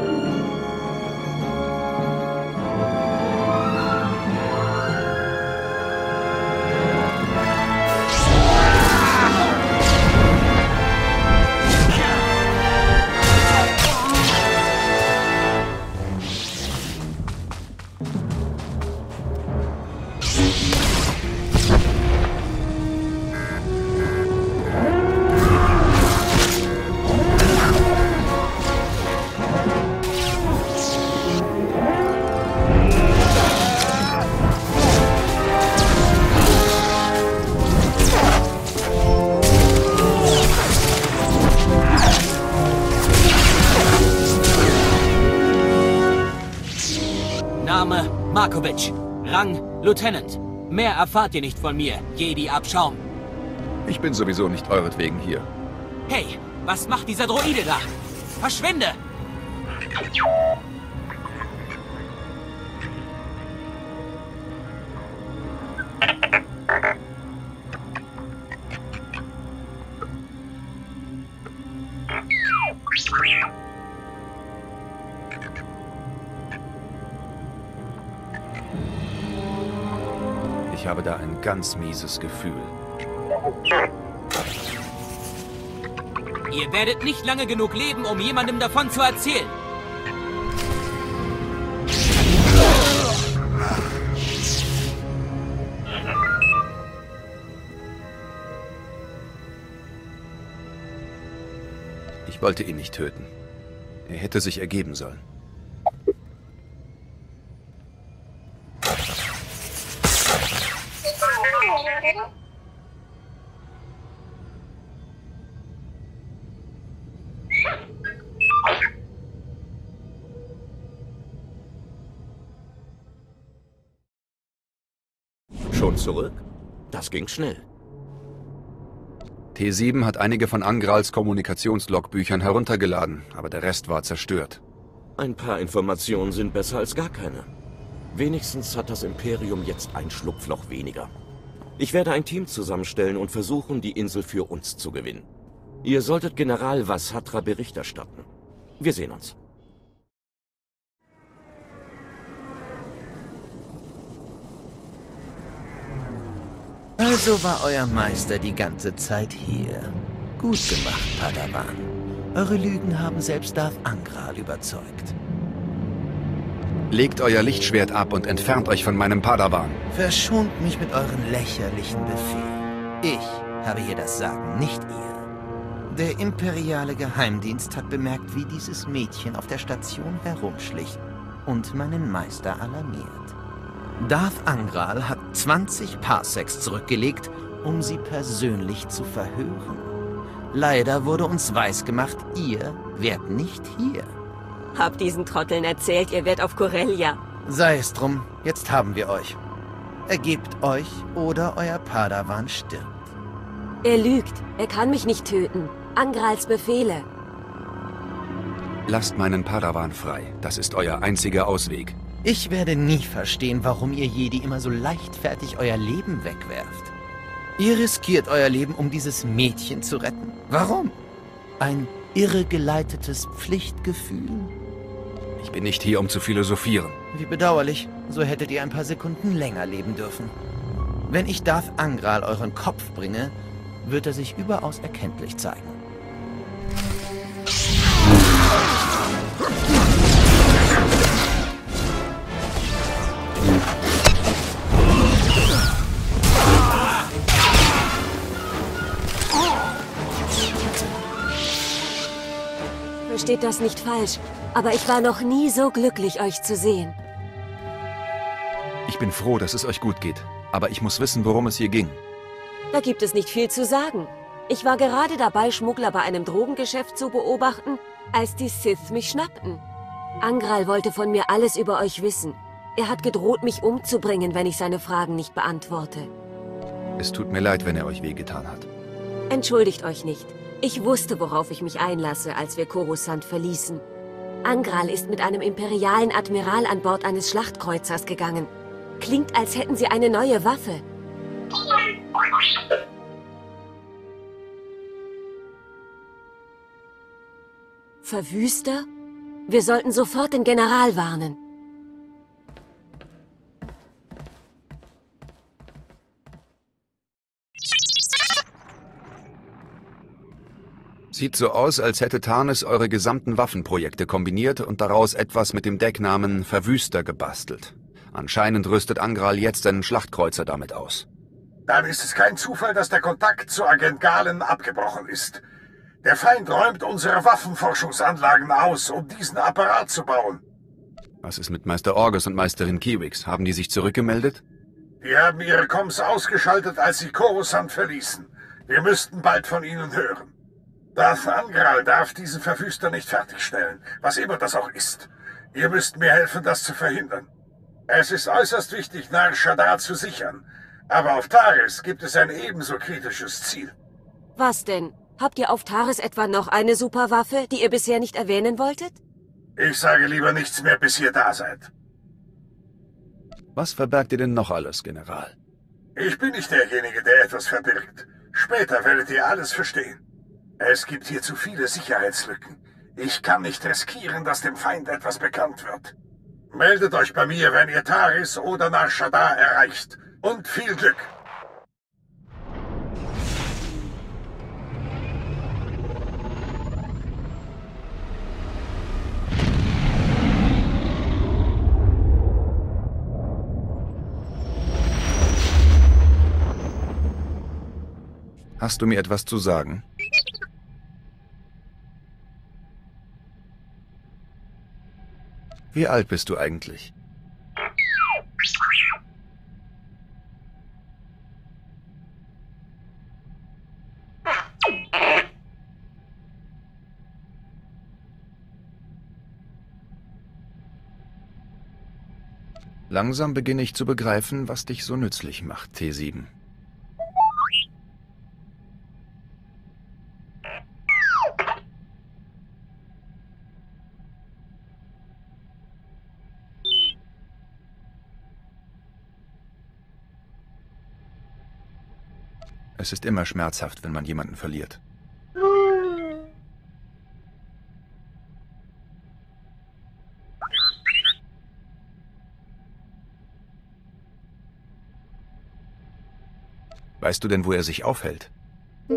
Markovic, Rang Lieutenant. Mehr erfahrt ihr nicht von mir, Jedi-Abschaum. Ich bin sowieso nicht euretwegen hier. Hey, was macht dieser Droide da? Verschwinde! Ich habe da ein ganz mieses Gefühl. Ihr werdet nicht lange genug leben, um jemandem davon zu erzählen. Ich wollte ihn nicht töten. Er hätte sich ergeben sollen. Schon zurück? Das ging schnell. T sieben hat einige von Angrals Kommunikationslogbüchern heruntergeladen, aber der Rest war zerstört. Ein paar Informationen sind besser als gar keine. Wenigstens hat das Imperium jetzt ein Schlupfloch weniger. Ich werde ein Team zusammenstellen und versuchen, die Insel für uns zu gewinnen. Ihr solltet General Vasatra Bericht erstatten. Wir sehen uns. Also war euer Meister die ganze Zeit hier. Gut gemacht, Padawan. Eure Lügen haben selbst Darth Angral überzeugt. Legt euer Lichtschwert ab und entfernt euch von meinem Padawan. Verschont mich mit euren lächerlichen Befehlen. Ich habe hier das Sagen, nicht ihr. Der imperiale Geheimdienst hat bemerkt, wie dieses Mädchen auf der Station herumschlich und meinen Meister alarmiert. Darth Angral hat zwanzig Parsecs zurückgelegt, um sie persönlich zu verhören. Leider wurde uns weisgemacht, ihr wärt nicht hier. Hab diesen Trotteln erzählt, ihr wärt auf Corellia. Sei es drum, jetzt haben wir euch. Ergebt euch oder euer Padawan stirbt. Er lügt. Er kann mich nicht töten. Angrals Befehle. Lasst meinen Padawan frei. Das ist euer einziger Ausweg. Ich werde nie verstehen, warum ihr Jedi immer so leichtfertig euer Leben wegwerft. Ihr riskiert euer Leben, um dieses Mädchen zu retten. Warum? Ein irregeleitetes Pflichtgefühl? Ich bin nicht hier, um zu philosophieren. Wie bedauerlich. So hättet ihr ein paar Sekunden länger leben dürfen. Wenn ich Darth Angral euren Kopf bringe, wird er sich überaus erkenntlich zeigen. Versteht das nicht falsch. Aber ich war noch nie so glücklich, euch zu sehen. Ich bin froh, dass es euch gut geht. Aber ich muss wissen, worum es hier ging. Da gibt es nicht viel zu sagen. Ich war gerade dabei, Schmuggler bei einem Drogengeschäft zu beobachten, als die Sith mich schnappten. Angral wollte von mir alles über euch wissen. Er hat gedroht, mich umzubringen, wenn ich seine Fragen nicht beantworte. Es tut mir leid, wenn er euch wehgetan hat. Entschuldigt euch nicht. Ich wusste, worauf ich mich einlasse, als wir Coruscant verließen. Angral ist mit einem imperialen Admiral an Bord eines Schlachtkreuzers gegangen. Klingt, als hätten sie eine neue Waffe. Verwüster? Wir sollten sofort den General warnen. Sieht so aus, als hätte Tarnis eure gesamten Waffenprojekte kombiniert und daraus etwas mit dem Decknamen Verwüster gebastelt. Anscheinend rüstet Angral jetzt seinen Schlachtkreuzer damit aus. Dann ist es kein Zufall, dass der Kontakt zu Agent Galen abgebrochen ist. Der Feind räumt unsere Waffenforschungsanlagen aus, um diesen Apparat zu bauen. Was ist mit Meister Orgus und Meisterin Kiwix? Haben die sich zurückgemeldet? Die haben ihre Comms ausgeschaltet, als sie Coruscant verließen. Wir müssten bald von ihnen hören. Darth Angral darf diesen Verwüster nicht fertigstellen, was immer das auch ist. Ihr müsst mir helfen, das zu verhindern. Es ist äußerst wichtig, Nar Shaddaa zu sichern. Aber auf Taris gibt es ein ebenso kritisches Ziel. Was denn? Habt ihr auf Taris etwa noch eine Superwaffe, die ihr bisher nicht erwähnen wolltet? Ich sage lieber nichts mehr, bis ihr da seid. Was verbergt ihr denn noch alles, General? Ich bin nicht derjenige, der etwas verbirgt. Später werdet ihr alles verstehen. Es gibt hier zu viele Sicherheitslücken. Ich kann nicht riskieren, dass dem Feind etwas bekannt wird. Meldet euch bei mir, wenn ihr Taris oder Nar Shaddaa erreicht. Und viel Glück! Hast du mir etwas zu sagen? Wie alt bist du eigentlich? Langsam beginne ich zu begreifen, was dich so nützlich macht, T sieben. Es ist immer schmerzhaft, wenn man jemanden verliert. Weißt du denn, wo er sich aufhält? Mhm.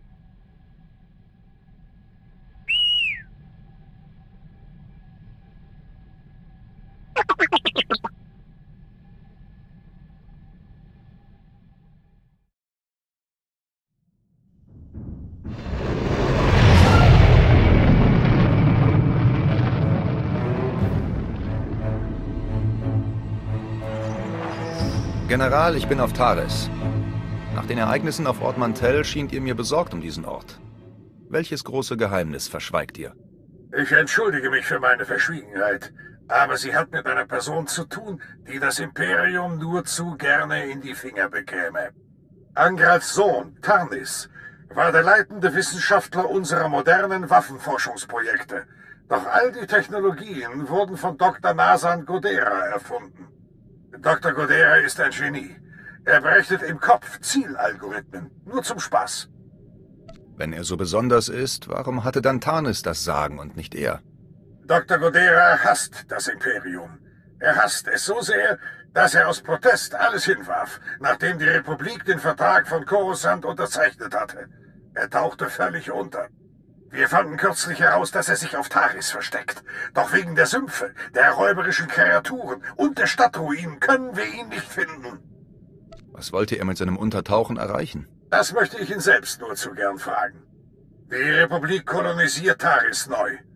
General, ich bin auf Taris. Nach den Ereignissen auf Ort Mantell schient ihr mir besorgt um diesen Ort. Welches große Geheimnis verschweigt ihr? Ich entschuldige mich für meine Verschwiegenheit, aber sie hat mit einer Person zu tun, die das Imperium nur zu gerne in die Finger bekäme. Angrals Sohn, Tarnis, war der leitende Wissenschaftler unserer modernen Waffenforschungsprojekte. Doch all die Technologien wurden von Doktor Nasan Godera erfunden. Doktor Godera ist ein Genie. Er berechnet im Kopf Zielalgorithmen, nur zum Spaß. Wenn er so besonders ist, warum hatte dann Tarnis das Sagen und nicht er? Doktor Godera hasst das Imperium. Er hasst es so sehr, dass er aus Protest alles hinwarf, nachdem die Republik den Vertrag von Coruscant unterzeichnet hatte. Er tauchte völlig unter. Wir fanden kürzlich heraus, dass er sich auf Taris versteckt. Doch wegen der Sümpfe, der räuberischen Kreaturen und der Stadtruinen können wir ihn nicht finden. Was wollte er mit seinem Untertauchen erreichen? Das möchte ich ihn selbst nur zu gern fragen. Die Republik kolonisiert Taris neu.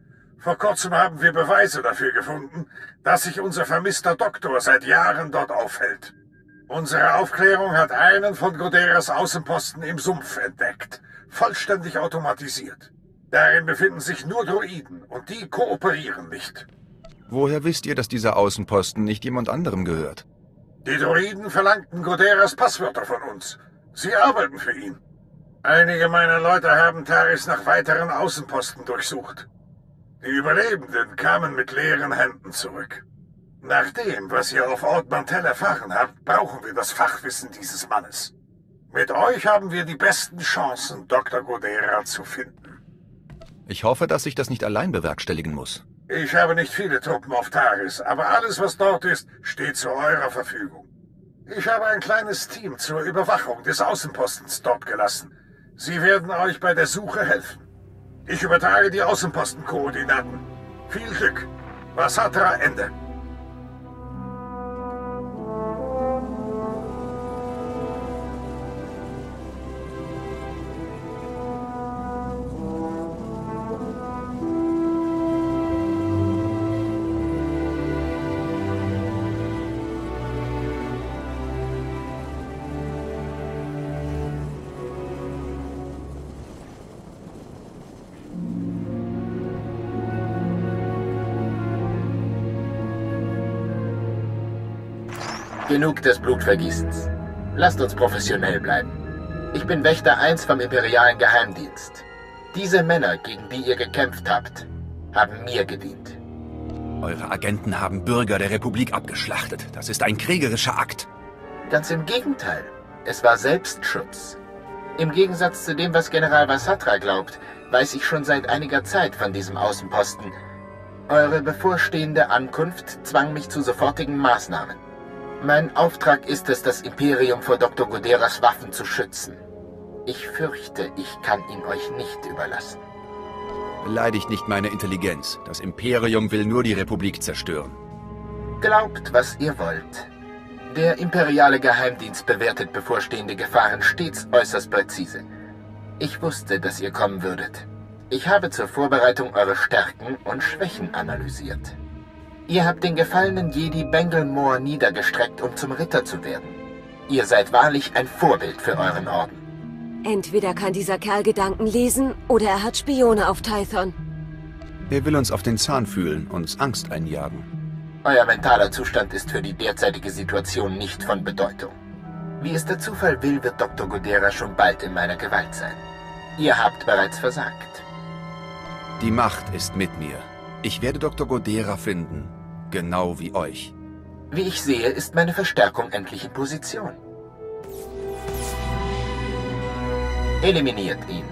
Vor kurzem haben wir Beweise dafür gefunden, dass sich unser vermisster Doktor seit Jahren dort aufhält. Unsere Aufklärung hat einen von Goderas Außenposten im Sumpf entdeckt. Vollständig automatisiert. Darin befinden sich nur Droiden und die kooperieren nicht. Woher wisst ihr, dass dieser Außenposten nicht jemand anderem gehört? Die Droiden verlangten Goderas Passwörter von uns. Sie arbeiten für ihn. Einige meiner Leute haben Taris nach weiteren Außenposten durchsucht. Die Überlebenden kamen mit leeren Händen zurück. Nach dem, was ihr auf Ort Mantell erfahren habt, brauchen wir das Fachwissen dieses Mannes. Mit euch haben wir die besten Chancen, Doktor Godera zu finden. Ich hoffe, dass ich das nicht allein bewerkstelligen muss. Ich habe nicht viele Truppen auf Taris, aber alles, was dort ist, steht zu eurer Verfügung. Ich habe ein kleines Team zur Überwachung des Außenpostens dort gelassen. Sie werden euch bei der Suche helfen. Ich übertrage die Außenpostenkoordinaten. Viel Glück. Vasatra Ende. Genug des Blutvergießens. Lasst uns professionell bleiben. Ich bin Wächter eins vom Imperialen Geheimdienst. Diese Männer, gegen die ihr gekämpft habt, haben mir gedient. Eure Agenten haben Bürger der Republik abgeschlachtet. Das ist ein kriegerischer Akt. Ganz im Gegenteil. Es war Selbstschutz. Im Gegensatz zu dem, was General Vasatra glaubt, weiß ich schon seit einiger Zeit von diesem Außenposten. Eure bevorstehende Ankunft zwang mich zu sofortigen Maßnahmen. Mein Auftrag ist es, das Imperium vor Doktor Goderas Waffen zu schützen. Ich fürchte, ich kann ihn euch nicht überlassen. Beleidigt nicht meine Intelligenz. Das Imperium will nur die Republik zerstören. Glaubt, was ihr wollt. Der imperiale Geheimdienst bewertet bevorstehende Gefahren stets äußerst präzise. Ich wusste, dass ihr kommen würdet. Ich habe zur Vorbereitung eure Stärken und Schwächen analysiert. Ihr habt den gefallenen Jedi Bengelmore niedergestreckt, um zum Ritter zu werden. Ihr seid wahrlich ein Vorbild für euren Orden. Entweder kann dieser Kerl Gedanken lesen, oder er hat Spione auf Tython. Er will uns auf den Zahn fühlen, uns Angst einjagen. Euer mentaler Zustand ist für die derzeitige Situation nicht von Bedeutung. Wie es der Zufall will, wird Doktor Godera schon bald in meiner Gewalt sein. Ihr habt bereits versagt. Die Macht ist mit mir. Ich werde Doktor Godera finden, genau wie euch. Wie ich sehe, ist meine Verstärkung endlich in Position. Eliminiert ihn.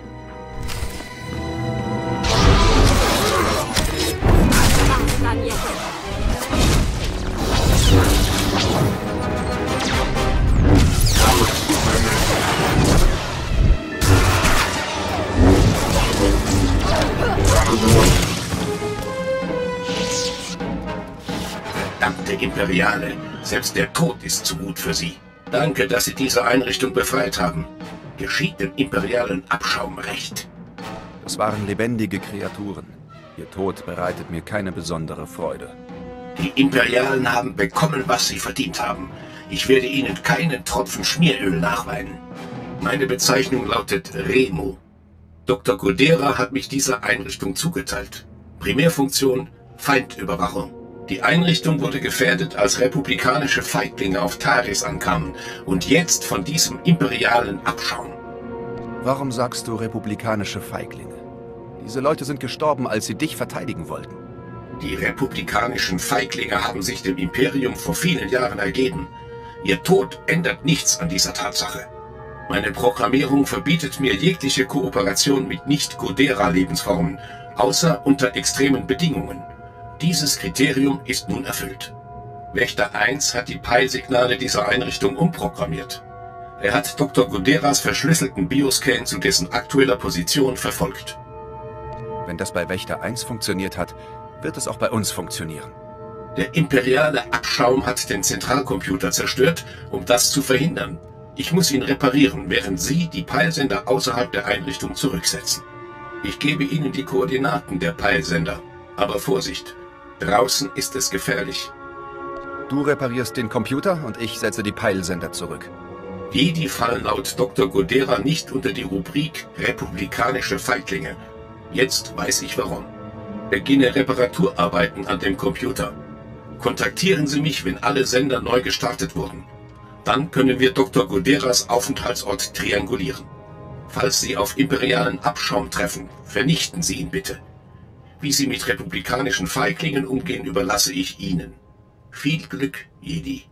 Verdammte Imperiale, selbst der Tod ist zu gut für sie. Danke, dass Sie diese Einrichtung befreit haben. Geschieht dem imperialen Abschaum recht. Das waren lebendige Kreaturen. Ihr Tod bereitet mir keine besondere Freude. Die Imperialen haben bekommen, was sie verdient haben. Ich werde ihnen keinen Tropfen Schmieröl nachweinen. Meine Bezeichnung lautet Remo. Doktor Godera hat mich diese Einrichtung zugeteilt. Primärfunktion, Feindüberwachung. Die Einrichtung wurde gefährdet, als republikanische Feiglinge auf Taris ankamen und jetzt von diesem imperialen Abschaum. Warum sagst du republikanische Feiglinge? Diese Leute sind gestorben, als sie dich verteidigen wollten. Die republikanischen Feiglinge haben sich dem Imperium vor vielen Jahren ergeben. Ihr Tod ändert nichts an dieser Tatsache. Meine Programmierung verbietet mir jegliche Kooperation mit Nicht-Godera-Lebensformen, außer unter extremen Bedingungen. Dieses Kriterium ist nun erfüllt. Wächter eins hat die Peilsignale dieser Einrichtung umprogrammiert. Er hat Doktor Goderas verschlüsselten Bioscan zu dessen aktueller Position verfolgt. Wenn das bei Wächter eins funktioniert hat, wird es auch bei uns funktionieren. Der imperiale Abschaum hat den Zentralcomputer zerstört, um das zu verhindern. Ich muss ihn reparieren, während Sie die Peilsender außerhalb der Einrichtung zurücksetzen. Ich gebe Ihnen die Koordinaten der Peilsender. Aber Vorsicht, draußen ist es gefährlich. Du reparierst den Computer und ich setze die Peilsender zurück. Jedi fallen laut Doktor Godera nicht unter die Rubrik republikanische Feiglinge. Jetzt weiß ich warum. Beginne Reparaturarbeiten an dem Computer. Kontaktieren Sie mich, wenn alle Sender neu gestartet wurden. Dann können wir Doktor Goderas Aufenthaltsort triangulieren. Falls Sie auf imperialen Abschaum treffen, vernichten Sie ihn bitte. Wie Sie mit republikanischen Feiglingen umgehen, überlasse ich Ihnen. Viel Glück, Jedi.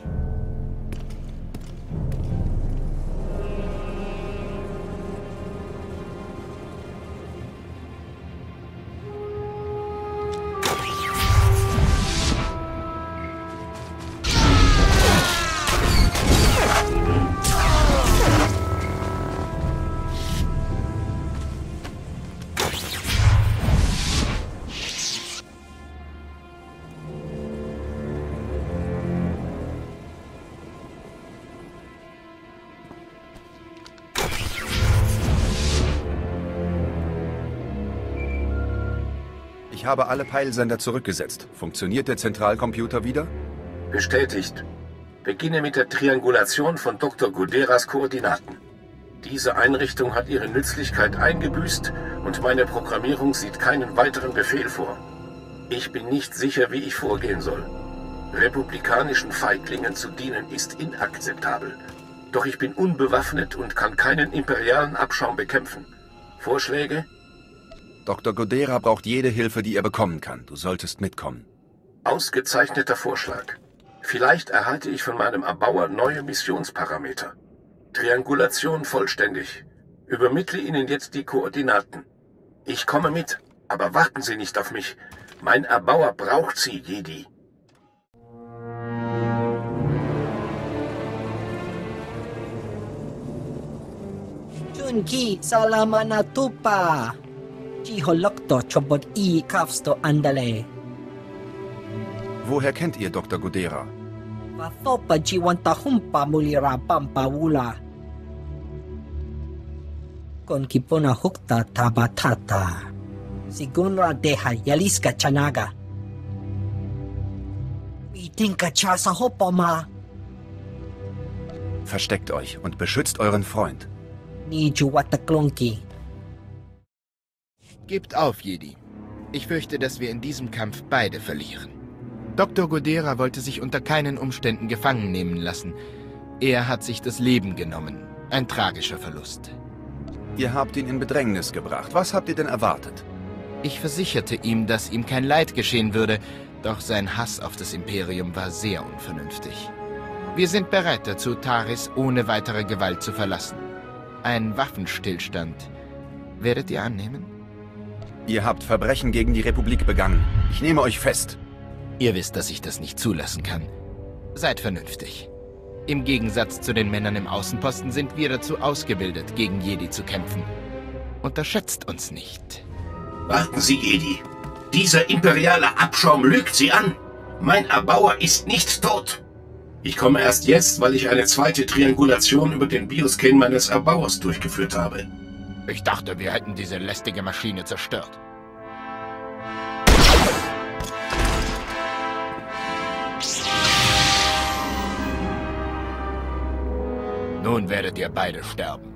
Ich habe alle Peilsender zurückgesetzt. Funktioniert der Zentralcomputer wieder? Bestätigt. Beginne mit der Triangulation von Doktor Goderas Koordinaten. Diese Einrichtung hat ihre Nützlichkeit eingebüßt und meine Programmierung sieht keinen weiteren Befehl vor. Ich bin nicht sicher, wie ich vorgehen soll. Republikanischen Feiglingen zu dienen ist inakzeptabel. Doch ich bin unbewaffnet und kann keinen imperialen Abschaum bekämpfen. Vorschläge? Doktor Godera braucht jede Hilfe, die er bekommen kann. Du solltest mitkommen. Ausgezeichneter Vorschlag. Vielleicht erhalte ich von meinem Erbauer neue Missionsparameter. Triangulation vollständig. Übermittle Ihnen jetzt die Koordinaten. Ich komme mit, aber warten Sie nicht auf mich. Mein Erbauer braucht Sie, Jedi. Junki, salamat na tupa. Jiholokto chobot I kafsto andale. Woher kennt ihr Doktor Godera? Wathopa jiwanta humpa mulira pampawula. Kon kipona hukta tabatata. Sigunra deha yaliska chanaga. Itinka cha sa hopoma. Versteckt euch und beschützt euren Freund. Ni juwataklonki. Gebt auf, Jedi. Ich fürchte, dass wir in diesem Kampf beide verlieren. Doktor Godera wollte sich unter keinen Umständen gefangen nehmen lassen. Er hat sich das Leben genommen. Ein tragischer Verlust. Ihr habt ihn in Bedrängnis gebracht. Was habt ihr denn erwartet? Ich versicherte ihm, dass ihm kein Leid geschehen würde, doch sein Hass auf das Imperium war sehr unvernünftig. Wir sind bereit dazu, Taris ohne weitere Gewalt zu verlassen. Ein Waffenstillstand. Werdet ihr annehmen? Ihr habt Verbrechen gegen die Republik begangen. Ich nehme euch fest. Ihr wisst, dass ich das nicht zulassen kann. Seid vernünftig. Im Gegensatz zu den Männern im Außenposten sind wir dazu ausgebildet, gegen Jedi zu kämpfen. Unterschätzt uns nicht. Warten Sie, Jedi. Dieser imperiale Abschaum lügt Sie an. Mein Erbauer ist nicht tot. Ich komme erst jetzt, weil ich eine zweite Triangulation über den Bioscan meines Erbauers durchgeführt habe. Ich dachte, wir hätten diese lästige Maschine zerstört. Nun werdet ihr beide sterben.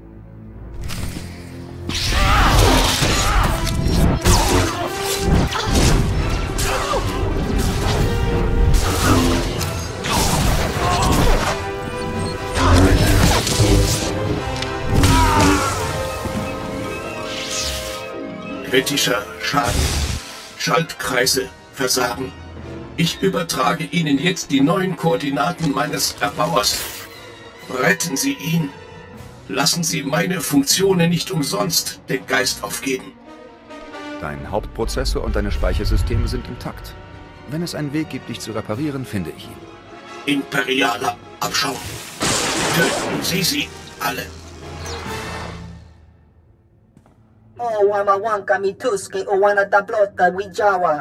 Kritischer Schaden. Schaltkreise versagen. Ich übertrage Ihnen jetzt die neuen Koordinaten meines Erbauers. Retten Sie ihn. Lassen Sie meine Funktionen nicht umsonst den Geist aufgeben. Dein Hauptprozessor und deine Speichersysteme sind intakt. Wenn es einen Weg gibt, dich zu reparieren, finde ich ihn. Imperialer Abschaum. Töten Sie sie alle. Oh, wamawanka mituske owana tablota wijawa.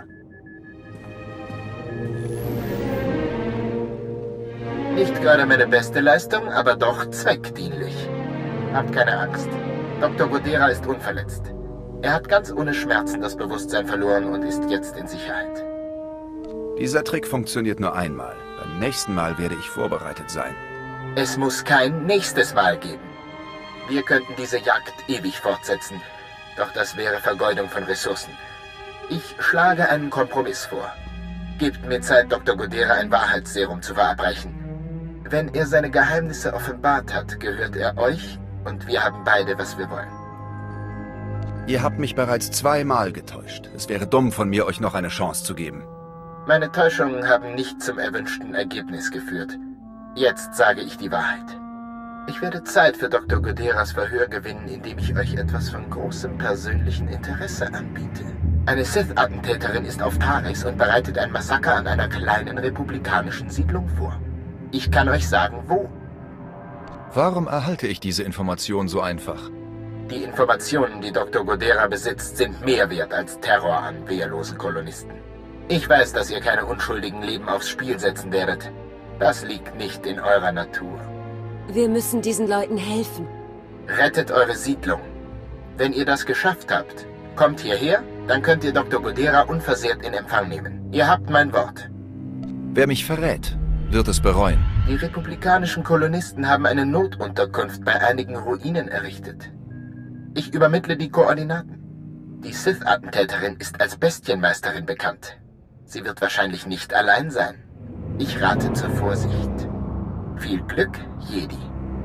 Nicht gerade meine beste Leistung, aber doch zweckdienlich. Habt keine Angst. Doktor Godera ist unverletzt. Er hat ganz ohne Schmerzen das Bewusstsein verloren und ist jetzt in Sicherheit. Dieser Trick funktioniert nur einmal. Beim nächsten Mal werde ich vorbereitet sein. Es muss kein nächstes Mal geben. Wir könnten diese Jagd ewig fortsetzen, doch das wäre Vergeudung von Ressourcen. Ich schlage einen Kompromiss vor. Gebt mir Zeit, Doktor Godera ein Wahrheitsserum zu verabreichen. Wenn er seine Geheimnisse offenbart hat, gehört er euch und wir haben beide, was wir wollen. Ihr habt mich bereits zweimal getäuscht. Es wäre dumm von mir, euch noch eine Chance zu geben. Meine Täuschungen haben nicht zum erwünschten Ergebnis geführt. Jetzt sage ich die Wahrheit. Ich werde Zeit für Doktor Goderas Verhör gewinnen, indem ich euch etwas von großem persönlichen Interesse anbiete. Eine Sith-Attentäterin ist auf Taris und bereitet ein Massaker an einer kleinen republikanischen Siedlung vor. Ich kann euch sagen, wo. Warum erhalte ich diese Information so einfach? Die Informationen, die Doktor Godera besitzt, sind mehr wert als Terror an wehrlosen Kolonisten. Ich weiß, dass ihr keine unschuldigen Leben aufs Spiel setzen werdet. Das liegt nicht in eurer Natur. Wir müssen diesen Leuten helfen. Rettet eure Siedlung. Wenn ihr das geschafft habt, kommt hierher, dann könnt ihr Doktor Godera unversehrt in Empfang nehmen. Ihr habt mein Wort. Wer mich verrät, wird es bereuen. Die republikanischen Kolonisten haben eine Notunterkunft bei einigen Ruinen errichtet. Ich übermittle die Koordinaten. Die Sith-Attentäterin ist als Bestienmeisterin bekannt. Sie wird wahrscheinlich nicht allein sein. Ich rate zur Vorsicht. Viel Glück, Jedi.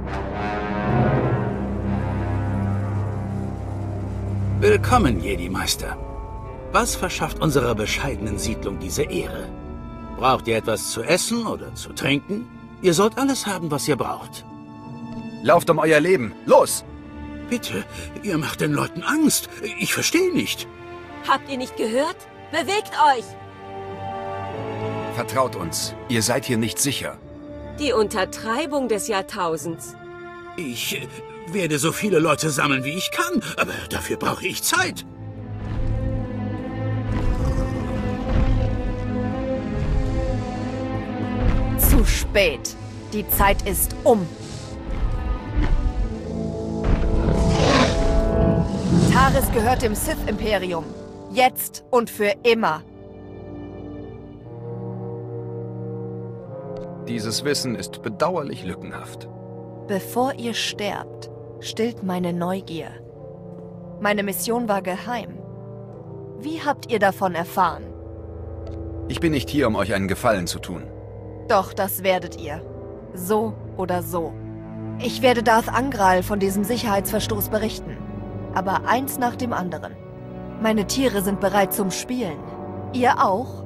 Willkommen, Jedi-Meister. Was verschafft unserer bescheidenen Siedlung diese Ehre? Braucht ihr etwas zu essen oder zu trinken? Ihr sollt alles haben, was ihr braucht. Lauft um euer Leben. Los! Bitte, ihr macht den Leuten Angst. Ich verstehe nicht. Habt ihr nicht gehört? Bewegt euch! Vertraut uns. Ihr seid hier nicht sicher. Die Untertreibung des Jahrtausends. Ich werde so viele Leute sammeln, wie ich kann, aber dafür brauche ich Zeit. Zu spät. Die Zeit ist um. Taris gehört dem Sith-Imperium. Jetzt und für immer. Dieses Wissen ist bedauerlich lückenhaft. Bevor ihr sterbt, stillt meine Neugier. Meine Mission war geheim. Wie habt ihr davon erfahren? Ich bin nicht hier, um euch einen Gefallen zu tun. Doch, das werdet ihr. So oder so. Ich werde Darth Angral von diesem Sicherheitsverstoß berichten. Aber eins nach dem anderen. Meine Tiere sind bereit zum Spielen. Ihr auch?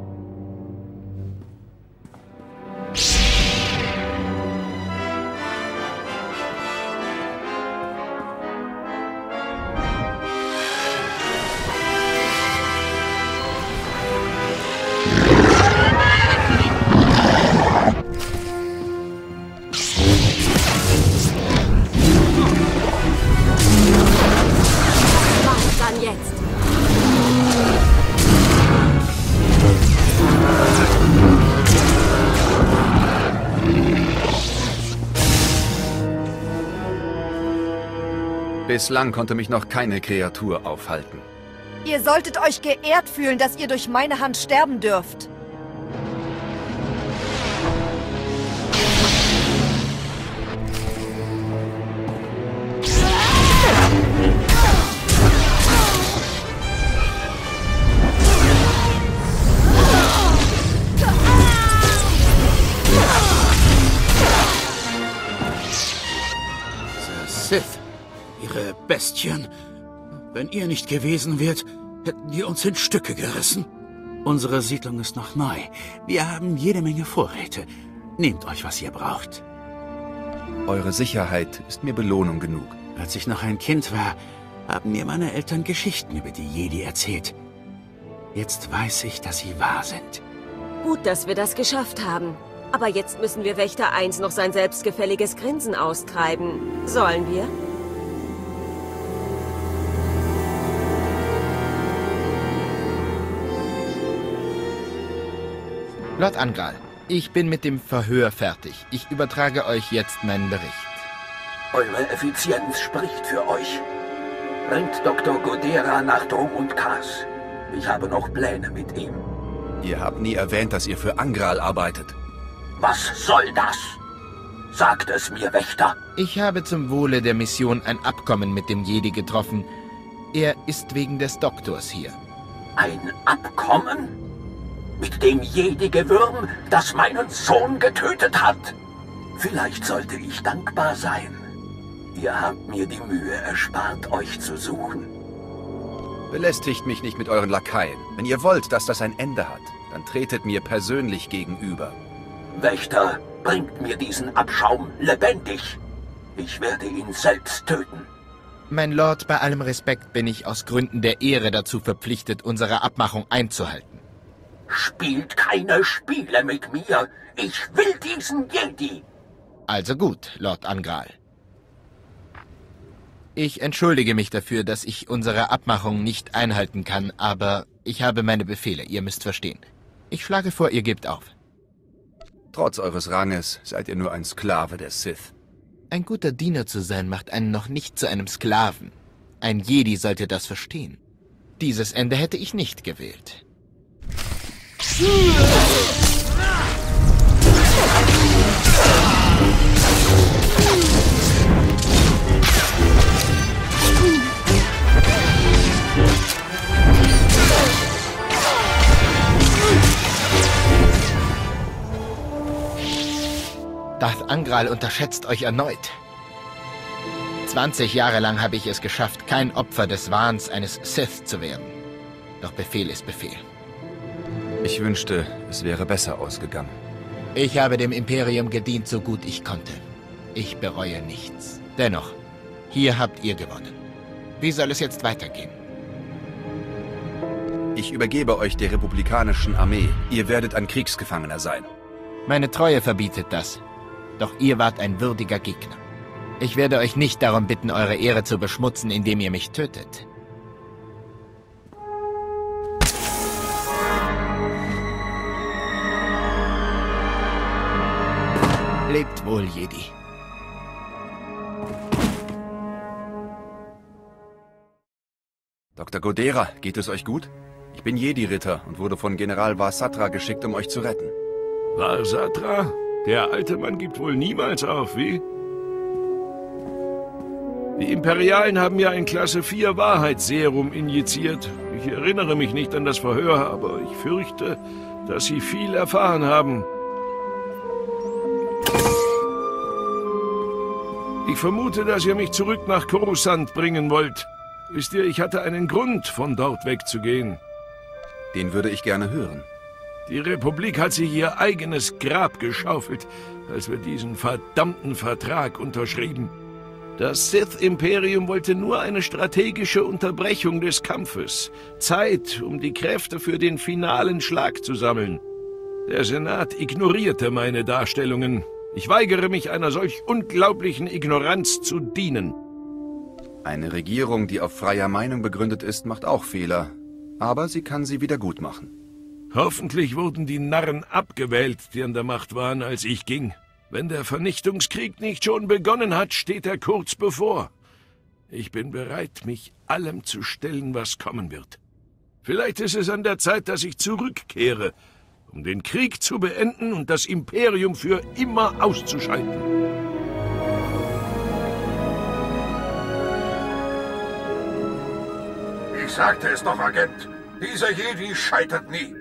Bislang konnte mich noch keine Kreatur aufhalten. Ihr solltet euch geehrt fühlen, dass ihr durch meine Hand sterben dürft. Sith, ihre Bestien. Wenn ihr nicht gewesen wärt, hätten die uns in Stücke gerissen. Unsere Siedlung ist noch neu. Wir haben jede Menge Vorräte. Nehmt euch, was ihr braucht. Eure Sicherheit ist mir Belohnung genug. Als ich noch ein Kind war, haben mir meine Eltern Geschichten über die Jedi erzählt. Jetzt weiß ich, dass sie wahr sind. Gut, dass wir das geschafft haben. Aber jetzt müssen wir Wächter eins noch sein selbstgefälliges Grinsen austreiben. Sollen wir? Lord Angral, ich bin mit dem Verhör fertig. Ich übertrage euch jetzt meinen Bericht. Eure Effizienz spricht für euch. Bringt Doktor Godera nach Drum und Kas. Ich habe noch Pläne mit ihm. Ihr habt nie erwähnt, dass ihr für Angral arbeitet. Was soll das? Sagt es mir, Wächter. Ich habe zum Wohle der Mission ein Abkommen mit dem Jedi getroffen. Er ist wegen des Doktors hier. Ein Abkommen? Mit dem Jedi-Gewürm, das meinen Sohn getötet hat? Vielleicht sollte ich dankbar sein. Ihr habt mir die Mühe erspart, euch zu suchen. Belästigt mich nicht mit euren Lakaien. Wenn ihr wollt, dass das ein Ende hat, dann tretet mir persönlich gegenüber. Wächter, bringt mir diesen Abschaum lebendig. Ich werde ihn selbst töten. Mein Lord, bei allem Respekt bin ich aus Gründen der Ehre dazu verpflichtet, unsere Abmachung einzuhalten. Spielt keine Spiele mit mir. Ich will diesen Jedi. Also gut, Lord Angral. Ich entschuldige mich dafür, dass ich unsere Abmachung nicht einhalten kann, aber ich habe meine Befehle, ihr müsst verstehen. Ich schlage vor, ihr gebt auf. Trotz eures Ranges seid ihr nur ein Sklave der Sith. Ein guter Diener zu sein, macht einen noch nicht zu einem Sklaven. Ein Jedi sollte das verstehen. Dieses Ende hätte ich nicht gewählt. Darth Angral unterschätzt euch erneut. zwanzig Jahre lang habe ich es geschafft, kein Opfer des Wahns eines Sith zu werden. Doch Befehl ist Befehl. Ich wünschte, es wäre besser ausgegangen. Ich habe dem Imperium gedient, so gut ich konnte. Ich bereue nichts. Dennoch, hier habt ihr gewonnen. Wie soll es jetzt weitergehen? Ich übergebe euch der republikanischen Armee. Ihr werdet ein Kriegsgefangener sein. Meine Treue verbietet das. Doch ihr wart ein würdiger Gegner. Ich werde euch nicht darum bitten, eure Ehre zu beschmutzen, indem ihr mich tötet. Lebt wohl, Jedi. Doktor Godera, geht es euch gut? Ich bin Jedi-Ritter und wurde von General Var-Satra geschickt, um euch zu retten. Var-Satra? Der alte Mann gibt wohl niemals auf, wie? Die Imperialen haben ja ein Klasse vier Wahrheitsserum injiziert. Ich erinnere mich nicht an das Verhör, aber ich fürchte, dass sie viel erfahren haben. Ich vermute, dass ihr mich zurück nach Coruscant bringen wollt. Wisst ihr, ich hatte einen Grund, von dort wegzugehen. Den würde ich gerne hören. Die Republik hat sich ihr eigenes Grab geschaufelt, als wir diesen verdammten Vertrag unterschrieben. Das Sith-Imperium wollte nur eine strategische Unterbrechung des Kampfes. Zeit, um die Kräfte für den finalen Schlag zu sammeln. Der Senat ignorierte meine Darstellungen. Ich weigere mich, einer solch unglaublichen Ignoranz zu dienen. Eine Regierung, die auf freier Meinung begründet ist, macht auch Fehler. Aber sie kann sie wieder gut machen. Hoffentlich wurden die Narren abgewählt, die an der Macht waren, als ich ging. Wenn der Vernichtungskrieg nicht schon begonnen hat, steht er kurz bevor. Ich bin bereit, mich allem zu stellen, was kommen wird. Vielleicht ist es an der Zeit, dass ich zurückkehre, um den Krieg zu beenden und das Imperium für immer auszuschalten. Ich sagte es doch, Agent. Dieser Jedi scheitert nie.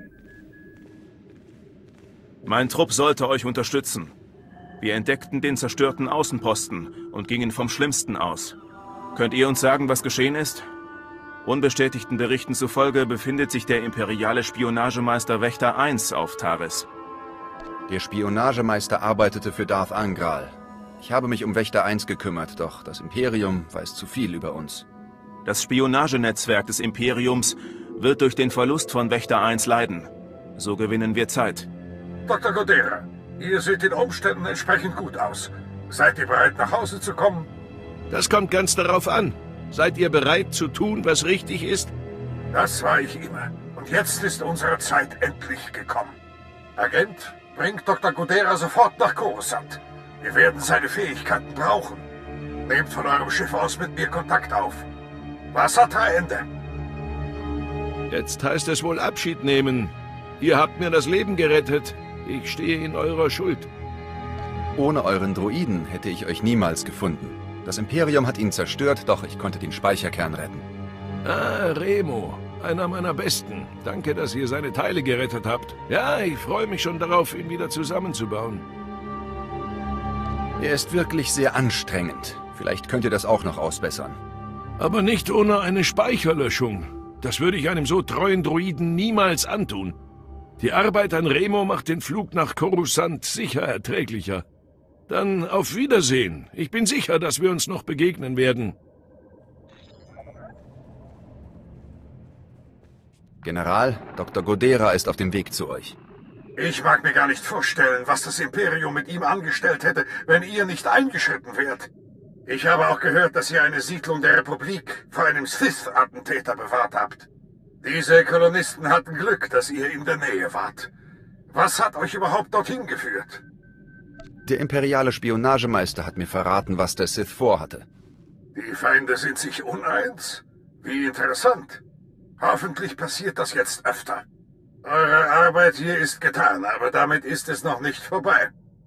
Mein Trupp sollte euch unterstützen. Wir entdeckten den zerstörten Außenposten und gingen vom Schlimmsten aus. Könnt ihr uns sagen, was geschehen ist? Unbestätigten Berichten zufolge befindet sich der imperiale Spionagemeister Wächter eins auf Taris. Der Spionagemeister arbeitete für Darth Angral. Ich habe mich um Wächter eins gekümmert, doch das Imperium weiß zu viel über uns. Das Spionagenetzwerk des Imperiums wird durch den Verlust von Wächter eins leiden. So gewinnen wir Zeit. Doktor Godera, ihr seht den Umständen entsprechend gut aus. Seid ihr bereit, nach Hause zu kommen? Das kommt ganz darauf an. Seid ihr bereit zu tun, was richtig ist? Das war ich immer. Und jetzt ist unsere Zeit endlich gekommen. Agent, bringt Doktor Godera sofort nach Coruscant. Wir werden seine Fähigkeiten brauchen. Nehmt von eurem Schiff aus mit mir Kontakt auf. Wassertragende. Jetzt heißt es wohl Abschied nehmen. Ihr habt mir das Leben gerettet. Ich stehe in eurer Schuld. Ohne euren Droiden hätte ich euch niemals gefunden. Das Imperium hat ihn zerstört, doch ich konnte den Speicherkern retten. Ah, Remo. Einer meiner Besten. Danke, dass ihr seine Teile gerettet habt. Ja, ich freue mich schon darauf, ihn wieder zusammenzubauen. Er ist wirklich sehr anstrengend. Vielleicht könnt ihr das auch noch ausbessern. Aber nicht ohne eine Speicherlöschung. Das würde ich einem so treuen Droiden niemals antun. Die Arbeit an Remo macht den Flug nach Coruscant sicher erträglicher. Dann auf Wiedersehen. Ich bin sicher, dass wir uns noch begegnen werden. General, Doktor Godera ist auf dem Weg zu euch. Ich mag mir gar nicht vorstellen, was das Imperium mit ihm angestellt hätte, wenn ihr nicht eingeschritten wärt. Ich habe auch gehört, dass ihr eine Siedlung der Republik vor einem Sith-Attentäter bewahrt habt. Diese Kolonisten hatten Glück, dass ihr in der Nähe wart. Was hat euch überhaupt dorthin geführt? Der imperiale Spionagemeister hat mir verraten, was der Sith vorhatte. Die Feinde sind sich uneins? Wie interessant. Hoffentlich passiert das jetzt öfter. Eure Arbeit hier ist getan, aber damit ist es noch nicht vorbei.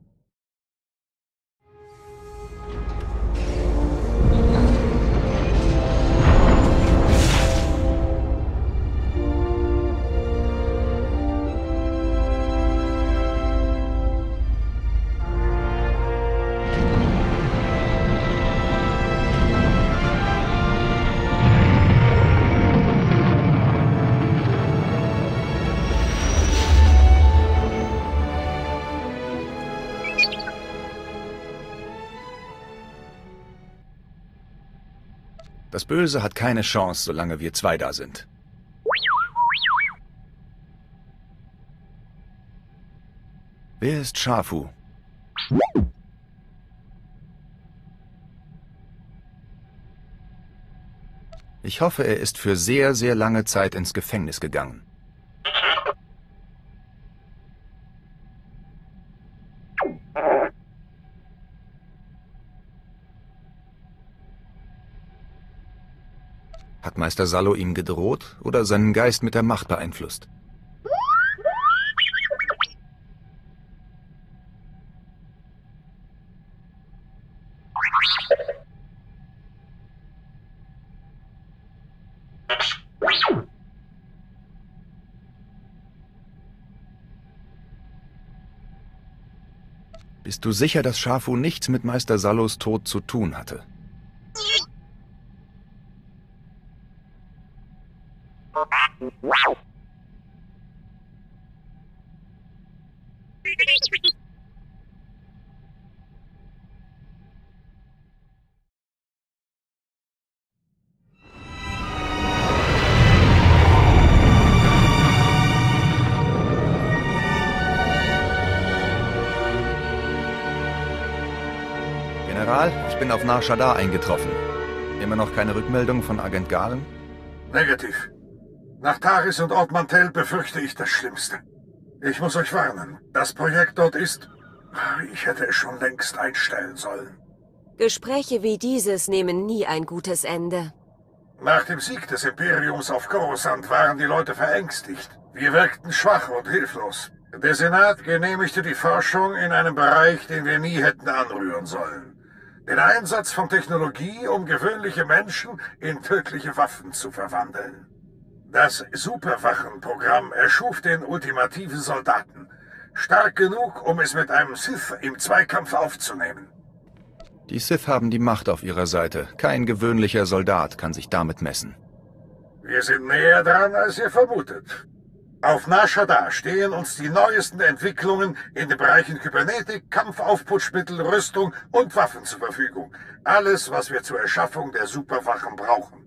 Das Böse hat keine Chance, solange wir zwei da sind. Wer ist Schafu? Ich hoffe, er ist für sehr, sehr lange Zeit ins Gefängnis gegangen. Hat Meister Salo ihm gedroht oder seinen Geist mit der Macht beeinflusst? Bist du sicher, dass Schafu nichts mit Meister Salos Tod zu tun hatte? General, ich bin auf Nar Shaddaa eingetroffen. Immer noch keine Rückmeldung von Agent Galen? Negativ. Nach Taris und Ord Mantell befürchte ich das Schlimmste. Ich muss euch warnen, das Projekt dort ist... Ich hätte es schon längst einstellen sollen. Gespräche wie dieses nehmen nie ein gutes Ende. Nach dem Sieg des Imperiums auf Coruscant waren die Leute verängstigt. Wir wirkten schwach und hilflos. Der Senat genehmigte die Forschung in einem Bereich, den wir nie hätten anrühren sollen. Den Einsatz von Technologie, um gewöhnliche Menschen in tödliche Waffen zu verwandeln. Das Superwachenprogramm erschuf den ultimativen Soldaten. Stark genug, um es mit einem Sith im Zweikampf aufzunehmen. Die Sith haben die Macht auf ihrer Seite. Kein gewöhnlicher Soldat kann sich damit messen. Wir sind näher dran, als ihr vermutet. Auf Nar Shaddaa stehen uns die neuesten Entwicklungen in den Bereichen Kybernetik, Kampfaufputschmittel, Rüstung und Waffen zur Verfügung. Alles, was wir zur Erschaffung der Superwachen brauchen.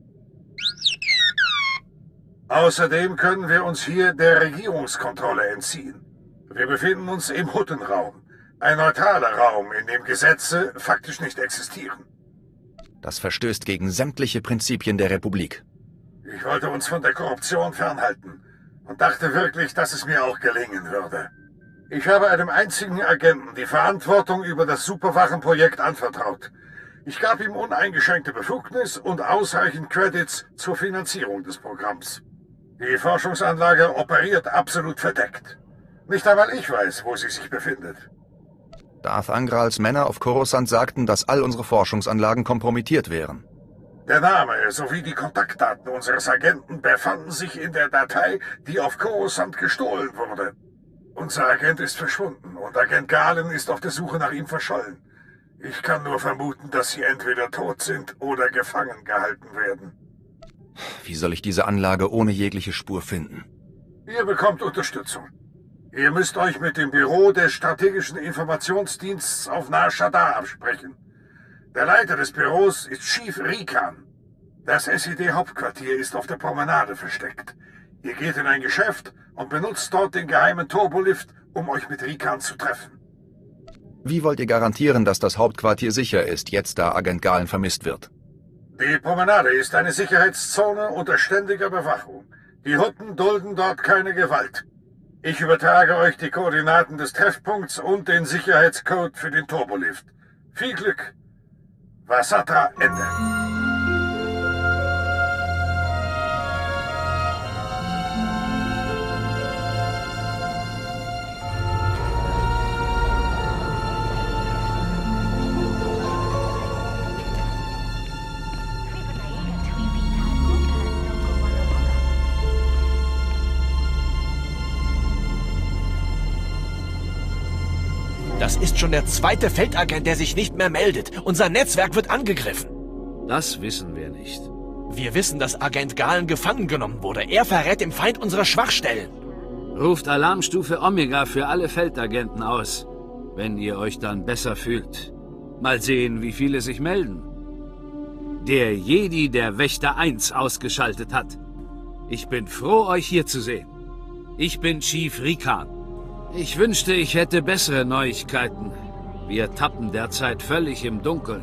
Außerdem können wir uns hier der Regierungskontrolle entziehen. Wir befinden uns im Huttenraum, ein neutraler Raum, in dem Gesetze faktisch nicht existieren. Das verstößt gegen sämtliche Prinzipien der Republik. Ich wollte uns von der Korruption fernhalten und dachte wirklich, dass es mir auch gelingen würde. Ich habe einem einzigen Agenten die Verantwortung über das Superwachenprojekt anvertraut. Ich gab ihm uneingeschränkte Befugnis und ausreichend Credits zur Finanzierung des Programms. Die Forschungsanlage operiert absolut verdeckt. Nicht einmal ich weiß, wo sie sich befindet. Darth Angrals Männer auf Coruscant sagten, dass all unsere Forschungsanlagen kompromittiert wären. Der Name sowie die Kontaktdaten unseres Agenten befanden sich in der Datei, die auf Coruscant gestohlen wurde. Unser Agent ist verschwunden und Agent Galen ist auf der Suche nach ihm verschollen. Ich kann nur vermuten, dass sie entweder tot sind oder gefangen gehalten werden. Wie soll ich diese Anlage ohne jegliche Spur finden? Ihr bekommt Unterstützung. Ihr müsst euch mit dem Büro des Strategischen Informationsdienstes auf Nar Shaddaa absprechen. Der Leiter des Büros ist Chief Rikan. Das S I D-Hauptquartier ist auf der Promenade versteckt. Ihr geht in ein Geschäft und benutzt dort den geheimen Turbolift, um euch mit Rikan zu treffen. Wie wollt ihr garantieren, dass das Hauptquartier sicher ist, jetzt da Agent Galen vermisst wird? Die Promenade ist eine Sicherheitszone unter ständiger Bewachung. Die Hutten dulden dort keine Gewalt. Ich übertrage euch die Koordinaten des Treffpunkts und den Sicherheitscode für den Turbolift. Viel Glück. Vasatra Ende. Das ist schon der zweite Feldagent, der sich nicht mehr meldet. Unser Netzwerk wird angegriffen. Das wissen wir nicht. Wir wissen, dass Agent Galen gefangen genommen wurde. Er verrät dem Feind unsere Schwachstellen. Ruft Alarmstufe Omega für alle Feldagenten aus, wenn ihr euch dann besser fühlt. Mal sehen, wie viele sich melden. Der Jedi, der Wächter eins ausgeschaltet hat. Ich bin froh, euch hier zu sehen. Ich bin Chief Rikan. Ich wünschte, ich hätte bessere Neuigkeiten. Wir tappen derzeit völlig im Dunkeln.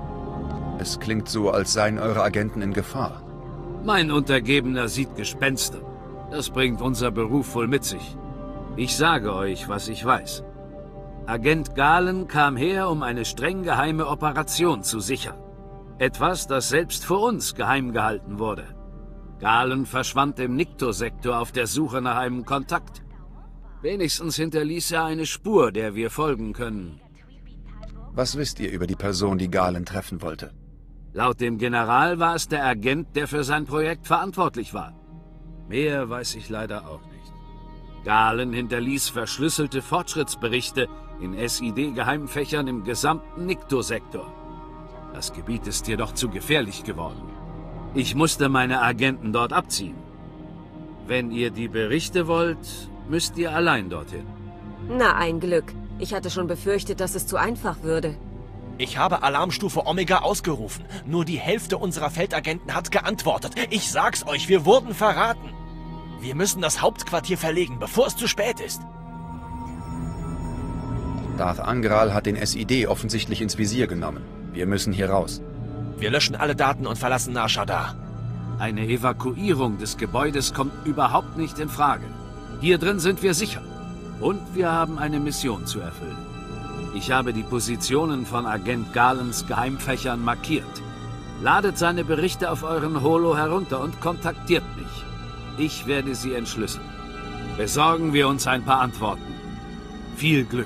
Es klingt so, als seien eure Agenten in Gefahr. Mein Untergebener sieht Gespenster. Das bringt unser Beruf wohl mit sich. Ich sage euch, was ich weiß. Agent Galen kam her, um eine streng geheime Operation zu sichern. Etwas, das selbst vor uns geheim gehalten wurde. Galen verschwand im Nikto-Sektor auf der Suche nach einem Kontakt. Wenigstens hinterließ er eine Spur, der wir folgen können. Was wisst ihr über die Person, die Galen treffen wollte? Laut dem General war es der Agent, der für sein Projekt verantwortlich war. Mehr weiß ich leider auch nicht. Galen hinterließ verschlüsselte Fortschrittsberichte in S I D-Geheimfächern im gesamten Nikto-Sektor. Das Gebiet ist jedoch zu gefährlich geworden. Ich musste meine Agenten dort abziehen. Wenn ihr die Berichte wollt, müsst ihr allein dorthin. Na, ein Glück. Ich hatte schon befürchtet, dass es zu einfach würde. Ich habe Alarmstufe Omega ausgerufen. Nur die Hälfte unserer Feldagenten hat geantwortet. Ich sag's euch, wir wurden verraten. Wir müssen das Hauptquartier verlegen, bevor es zu spät ist. Darth Angral hat den S I D offensichtlich ins Visier genommen. Wir müssen hier raus. Wir löschen alle Daten und verlassen Nar Shaddaa. Eine Evakuierung des Gebäudes kommt überhaupt nicht in Frage. Hier drin sind wir sicher. Und wir haben eine Mission zu erfüllen. Ich habe die Positionen von Agent Galens Geheimfächern markiert. Ladet seine Berichte auf euren Holo herunter und kontaktiert mich. Ich werde sie entschlüsseln. Besorgen wir uns ein paar Antworten. Viel Glück.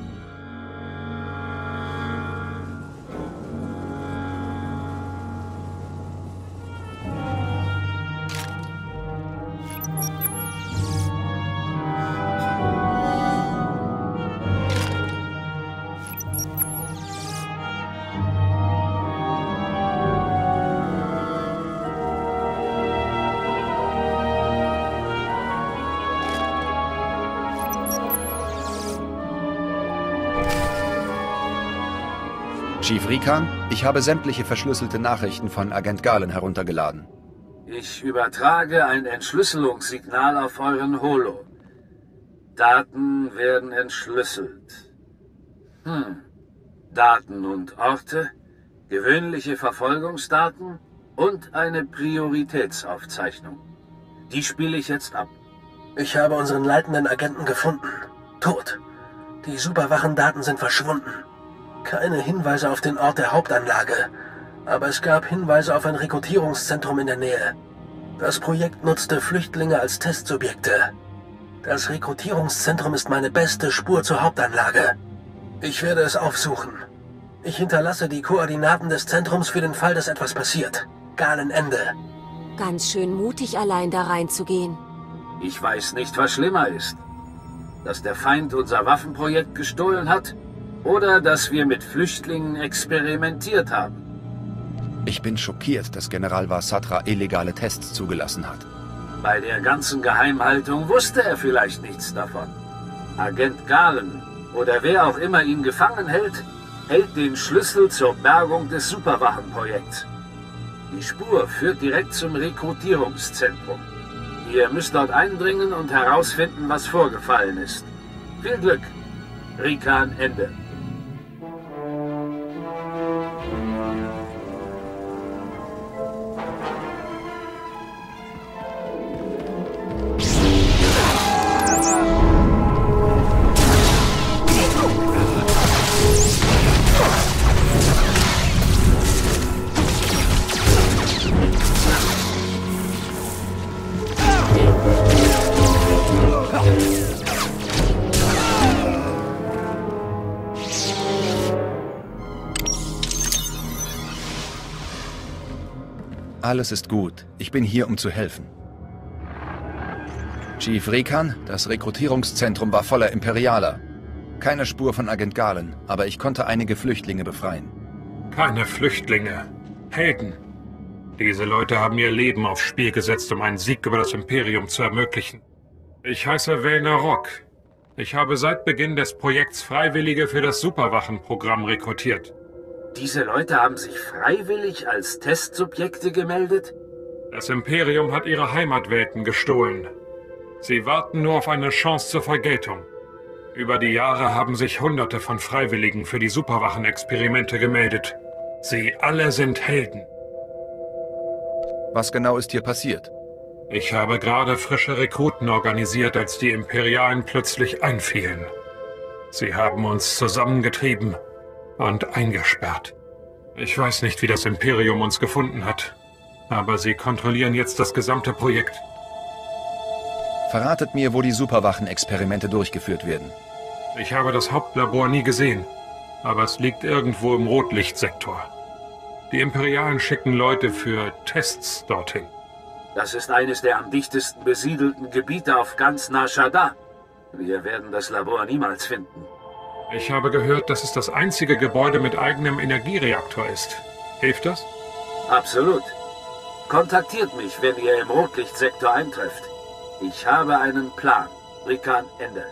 Chief Rikan, ich habe sämtliche verschlüsselte Nachrichten von Agent Galen heruntergeladen. Ich übertrage ein Entschlüsselungssignal auf euren Holo. Daten werden entschlüsselt. Hm. Daten und Orte, gewöhnliche Verfolgungsdaten und eine Prioritätsaufzeichnung. Die spiele ich jetzt ab. Ich habe unseren leitenden Agenten gefunden. Tot. Die Superwachendaten sind verschwunden. Keine Hinweise auf den Ort der Hauptanlage, aber es gab Hinweise auf ein Rekrutierungszentrum in der Nähe. Das Projekt nutzte Flüchtlinge als Testsubjekte. Das Rekrutierungszentrum ist meine beste Spur zur Hauptanlage. Ich werde es aufsuchen. Ich hinterlasse die Koordinaten des Zentrums für den Fall, dass etwas passiert. Galen Ende. Ganz schön mutig, allein da reinzugehen. Ich weiß nicht, was schlimmer ist. Dass der Feind unser Waffenprojekt gestohlen hat oder dass wir mit Flüchtlingen experimentiert haben. Ich bin schockiert, dass General Varsatra illegale Tests zugelassen hat. Bei der ganzen Geheimhaltung wusste er vielleicht nichts davon. Agent Galen oder wer auch immer ihn gefangen hält, hält den Schlüssel zur Bergung des Superwachenprojekts. Die Spur führt direkt zum Rekrutierungszentrum. Ihr müsst dort eindringen und herausfinden, was vorgefallen ist. Viel Glück. Rikan Ende. Alles ist gut. Ich bin hier, um zu helfen. Chief Rikan, das Rekrutierungszentrum war voller Imperialer. Keine Spur von Agent Galen, aber ich konnte einige Flüchtlinge befreien. Keine Flüchtlinge. Helden. Diese Leute haben ihr Leben aufs Spiel gesetzt, um einen Sieg über das Imperium zu ermöglichen. Ich heiße Velner Rock. Ich habe seit Beginn des Projekts Freiwillige für das Superwachenprogramm rekrutiert. Diese Leute haben sich freiwillig als Testsubjekte gemeldet? Das Imperium hat ihre Heimatwelten gestohlen. Sie warten nur auf eine Chance zur Vergeltung. Über die Jahre haben sich Hunderte von Freiwilligen für die Superwachen-Experimente gemeldet. Sie alle sind Helden. Was genau ist hier passiert? Ich habe gerade frische Rekruten organisiert, als die Imperialen plötzlich einfielen. Sie haben uns zusammengetrieben und eingesperrt. Ich weiß nicht, wie das Imperium uns gefunden hat, aber sie kontrollieren jetzt das gesamte Projekt. Verratet mir, wo die Superwachen-Experimente durchgeführt werden. Ich habe das Hauptlabor nie gesehen, aber es liegt irgendwo im Rotlichtsektor. Die Imperialen schicken Leute für Tests dorthin. Das ist eines der am dichtesten besiedelten Gebiete auf ganz Nar Shaddaa. Wir werden das Labor niemals finden. Ich habe gehört, dass es das einzige Gebäude mit eigenem Energiereaktor ist. Hilft das? Absolut. Kontaktiert mich, wenn ihr im Rotlichtsektor eintrefft. Ich habe einen Plan. Rikan Ende.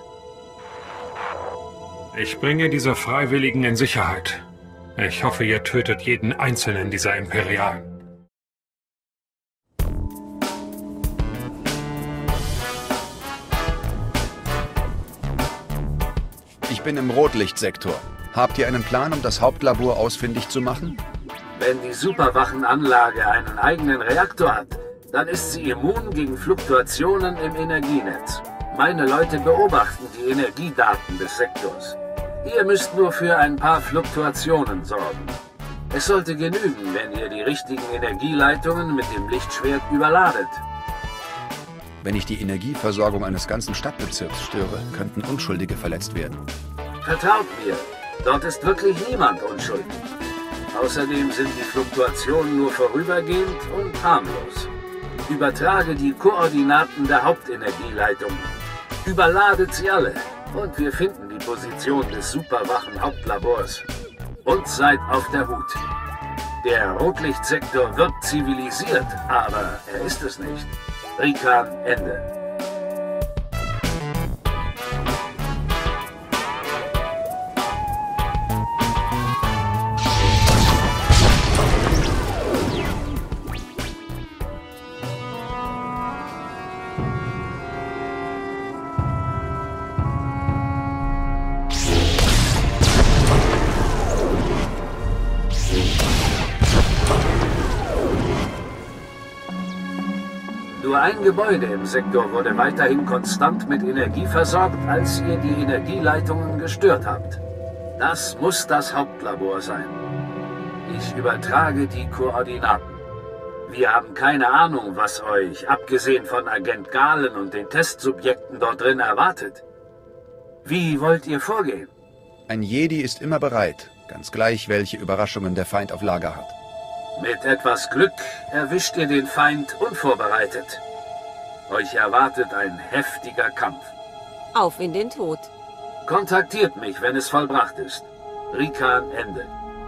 Ich bringe diese Freiwilligen in Sicherheit. Ich hoffe, ihr tötet jeden einzelnen dieser Imperialen. Ich bin im Rotlichtsektor. Habt ihr einen Plan, um das Hauptlabor ausfindig zu machen? Wenn die Superwachenanlage einen eigenen Reaktor hat, dann ist sie immun gegen Fluktuationen im Energienetz. Meine Leute beobachten die Energiedaten des Sektors. Ihr müsst nur für ein paar Fluktuationen sorgen. Es sollte genügen, wenn ihr die richtigen Energieleitungen mit dem Lichtschwert überladet. Wenn ich die Energieversorgung eines ganzen Stadtbezirks störe, könnten Unschuldige verletzt werden. Vertraut mir, dort ist wirklich niemand unschuldig. Außerdem sind die Fluktuationen nur vorübergehend und harmlos. Übertrage die Koordinaten der Hauptenergieleitung. Überladet sie alle und wir finden die Position des Superwachen-Hauptlabors. Und seid auf der Hut. Der Rotlichtsektor wird zivilisiert, aber er ist es nicht. Rikan Ende. Nur ein Gebäude im Sektor wurde weiterhin konstant mit Energie versorgt, als ihr die Energieleitungen gestört habt. Das muss das Hauptlabor sein. Ich übertrage die Koordinaten. Wir haben keine Ahnung, was euch, abgesehen von Agent Galen und den Testsubjekten dort drin, erwartet. Wie wollt ihr vorgehen? Ein Jedi ist immer bereit, ganz gleich, welche Überraschungen der Feind auf Lager hat. Mit etwas Glück erwischt ihr den Feind unvorbereitet. Euch erwartet ein heftiger Kampf. Auf in den Tod. Kontaktiert mich, wenn es vollbracht ist. Rikan Ende.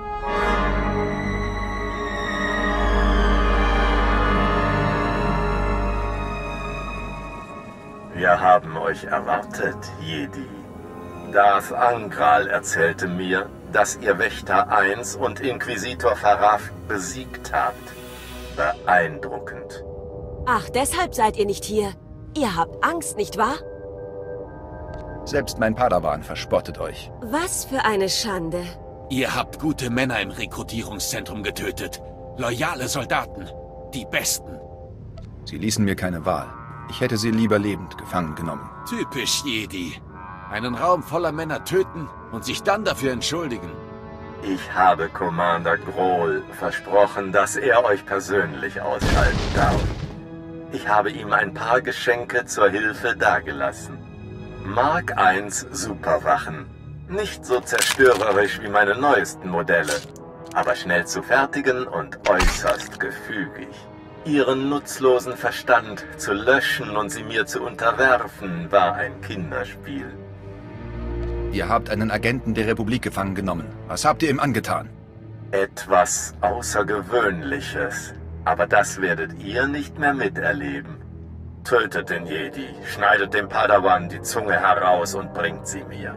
Wir haben euch erwartet, Jedi. Darth Angral erzählte mir, dass ihr Wächter eins und Inquisitor Faraf besiegt habt. Beeindruckend. Ach, deshalb seid ihr nicht hier. Ihr habt Angst, nicht wahr? Selbst mein Padawan verspottet euch. Was für eine Schande. Ihr habt gute Männer im Rekrutierungszentrum getötet. Loyale Soldaten. Die Besten. Sie ließen mir keine Wahl. Ich hätte sie lieber lebend gefangen genommen. Typisch Jedi. Einen Raum voller Männer töten und sich dann dafür entschuldigen. Ich habe Commander Grohl versprochen, dass er euch persönlich ausschalten darf. Ich habe ihm ein paar Geschenke zur Hilfe dagelassen. Mark eins Superwachen. Nicht so zerstörerisch wie meine neuesten Modelle, aber schnell zu fertigen und äußerst gefügig. Ihren nutzlosen Verstand zu löschen und sie mir zu unterwerfen, war ein Kinderspiel. Ihr habt einen Agenten der Republik gefangen genommen. Was habt ihr ihm angetan? Etwas Außergewöhnliches. Aber das werdet ihr nicht mehr miterleben. Tötet den Jedi, schneidet dem Padawan die Zunge heraus und bringt sie mir.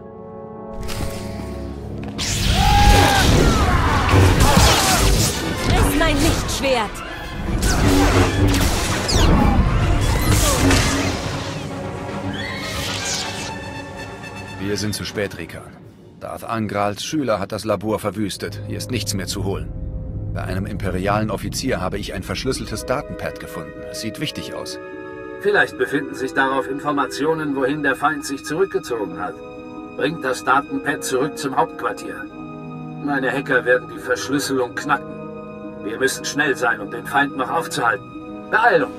Friss mein Lichtschwert! Wir sind zu spät, Rikan. Darth Angrals Schüler hat das Labor verwüstet. Hier ist nichts mehr zu holen. Bei einem imperialen Offizier habe ich ein verschlüsseltes Datenpad gefunden. Es sieht wichtig aus. Vielleicht befinden sich darauf Informationen, wohin der Feind sich zurückgezogen hat. Bringt das Datenpad zurück zum Hauptquartier. Meine Hacker werden die Verschlüsselung knacken. Wir müssen schnell sein, um den Feind noch aufzuhalten. Beeilung!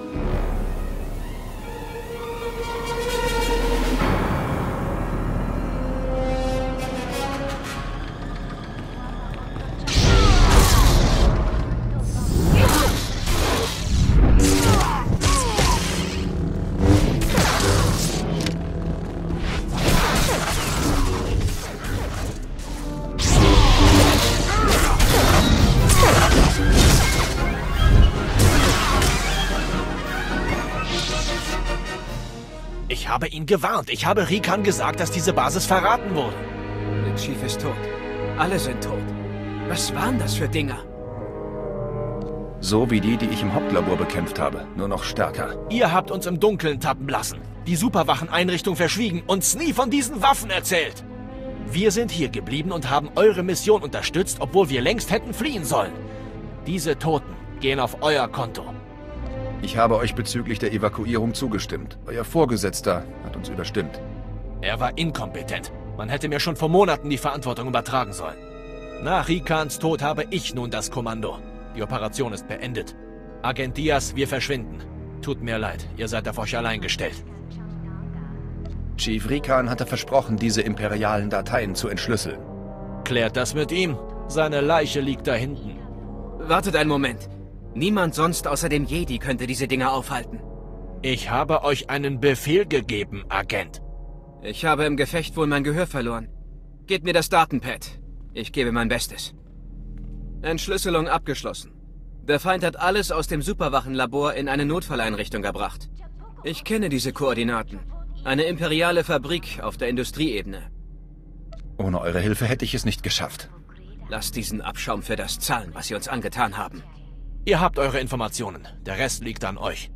Ich habe ihn gewarnt. Ich habe Rikan gesagt, dass diese Basis verraten wurde. Der Chief ist tot. Alle sind tot. Was waren das für Dinger? So wie die, die ich im Hauptlabor bekämpft habe. Nur noch stärker. Ihr habt uns im Dunkeln tappen lassen. Die Superwacheneinrichtung verschwiegen, uns nie von diesen Waffen erzählt. Wir sind hier geblieben und haben eure Mission unterstützt, obwohl wir längst hätten fliehen sollen. Diese Toten gehen auf euer Konto. Ich habe euch bezüglich der Evakuierung zugestimmt. Euer Vorgesetzter hat uns überstimmt. Er war inkompetent. Man hätte mir schon vor Monaten die Verantwortung übertragen sollen. Nach Rikans Tod habe ich nun das Kommando. Die Operation ist beendet. Agent Diaz, wir verschwinden. Tut mir leid, ihr seid auf euch allein gestellt. Chief Rikan hatte versprochen, diese imperialen Dateien zu entschlüsseln. Klärt das mit ihm. Seine Leiche liegt da hinten. Wartet einen Moment. Niemand sonst außer dem Jedi könnte diese Dinger aufhalten. Ich habe euch einen Befehl gegeben, Agent. Ich habe im Gefecht wohl mein Gehör verloren. Gebt mir das Datenpad. Ich gebe mein Bestes. Entschlüsselung abgeschlossen. Der Feind hat alles aus dem Superwachenlabor in eine Notfalleinrichtung gebracht. Ich kenne diese Koordinaten. Eine imperiale Fabrik auf der Industrieebene. Ohne eure Hilfe hätte ich es nicht geschafft. Lasst diesen Abschaum für das zahlen, was sie uns angetan haben. Ihr habt eure Informationen. Der Rest liegt an euch.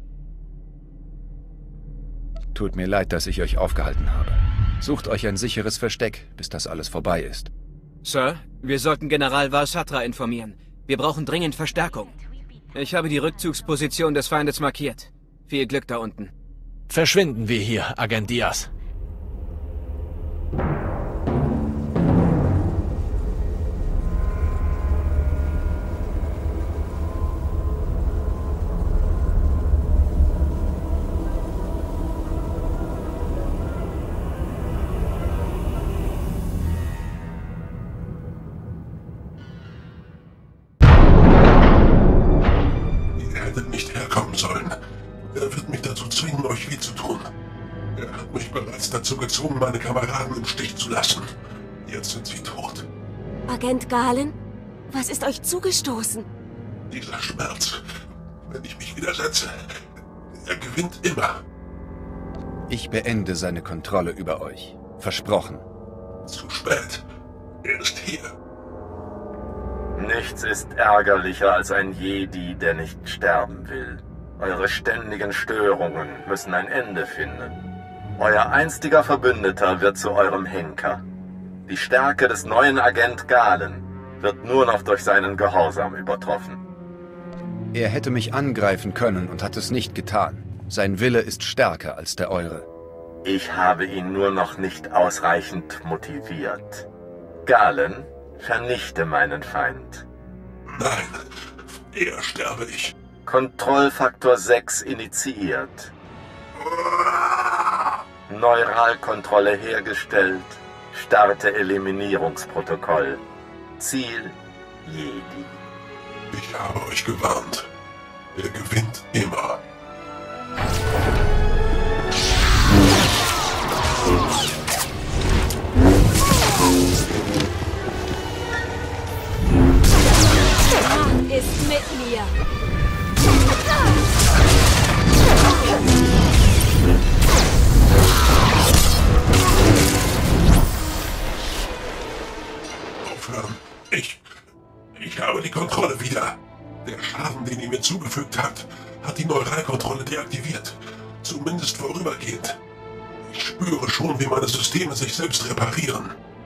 Tut mir leid, dass ich euch aufgehalten habe. Sucht euch ein sicheres Versteck, bis das alles vorbei ist. Sir, wir sollten General Valsatra informieren. Wir brauchen dringend Verstärkung. Ich habe die Rückzugsposition des Feindes markiert. Viel Glück da unten. Verschwinden wir hier, Agent Diaz. hätte nicht herkommen sollen. Er wird mich dazu zwingen, euch weh zu tun. Er hat mich bereits dazu gezwungen, meine Kameraden im Stich zu lassen. Jetzt sind sie tot. Agent Galen? Was ist euch zugestoßen? Dieser Schmerz, wenn ich mich widersetze, er gewinnt immer. Ich beende seine Kontrolle über euch. Versprochen. Zu spät. Er ist hier. Nichts ist ärgerlicher als ein Jedi, der nicht sterben will. Eure ständigen Störungen müssen ein Ende finden. Euer einstiger Verbündeter wird zu eurem Henker. Die Stärke des neuen Agent Galen wird nur noch durch seinen Gehorsam übertroffen. Er hätte mich angreifen können und hat es nicht getan. Sein Wille ist stärker als der eure. Ich habe ihn nur noch nicht ausreichend motiviert. Galen, vernichte meinen Feind. Nein, eher sterbe ich. Kontrollfaktor sechs initiiert. Neuralkontrolle hergestellt. Starte Eliminierungsprotokoll. Ziel Jedi. Ich habe euch gewarnt. Er gewinnt immer. Er ist mit mir. Aufhören. Ich... Ich habe die Kontrolle wieder. Der Schaden, den ihr mir zugefügt habt, hat die Neuralkontrolle deaktiviert. Zumindest vorübergehend. Ich spüre schon, wie meine Systeme sich selbst reparieren.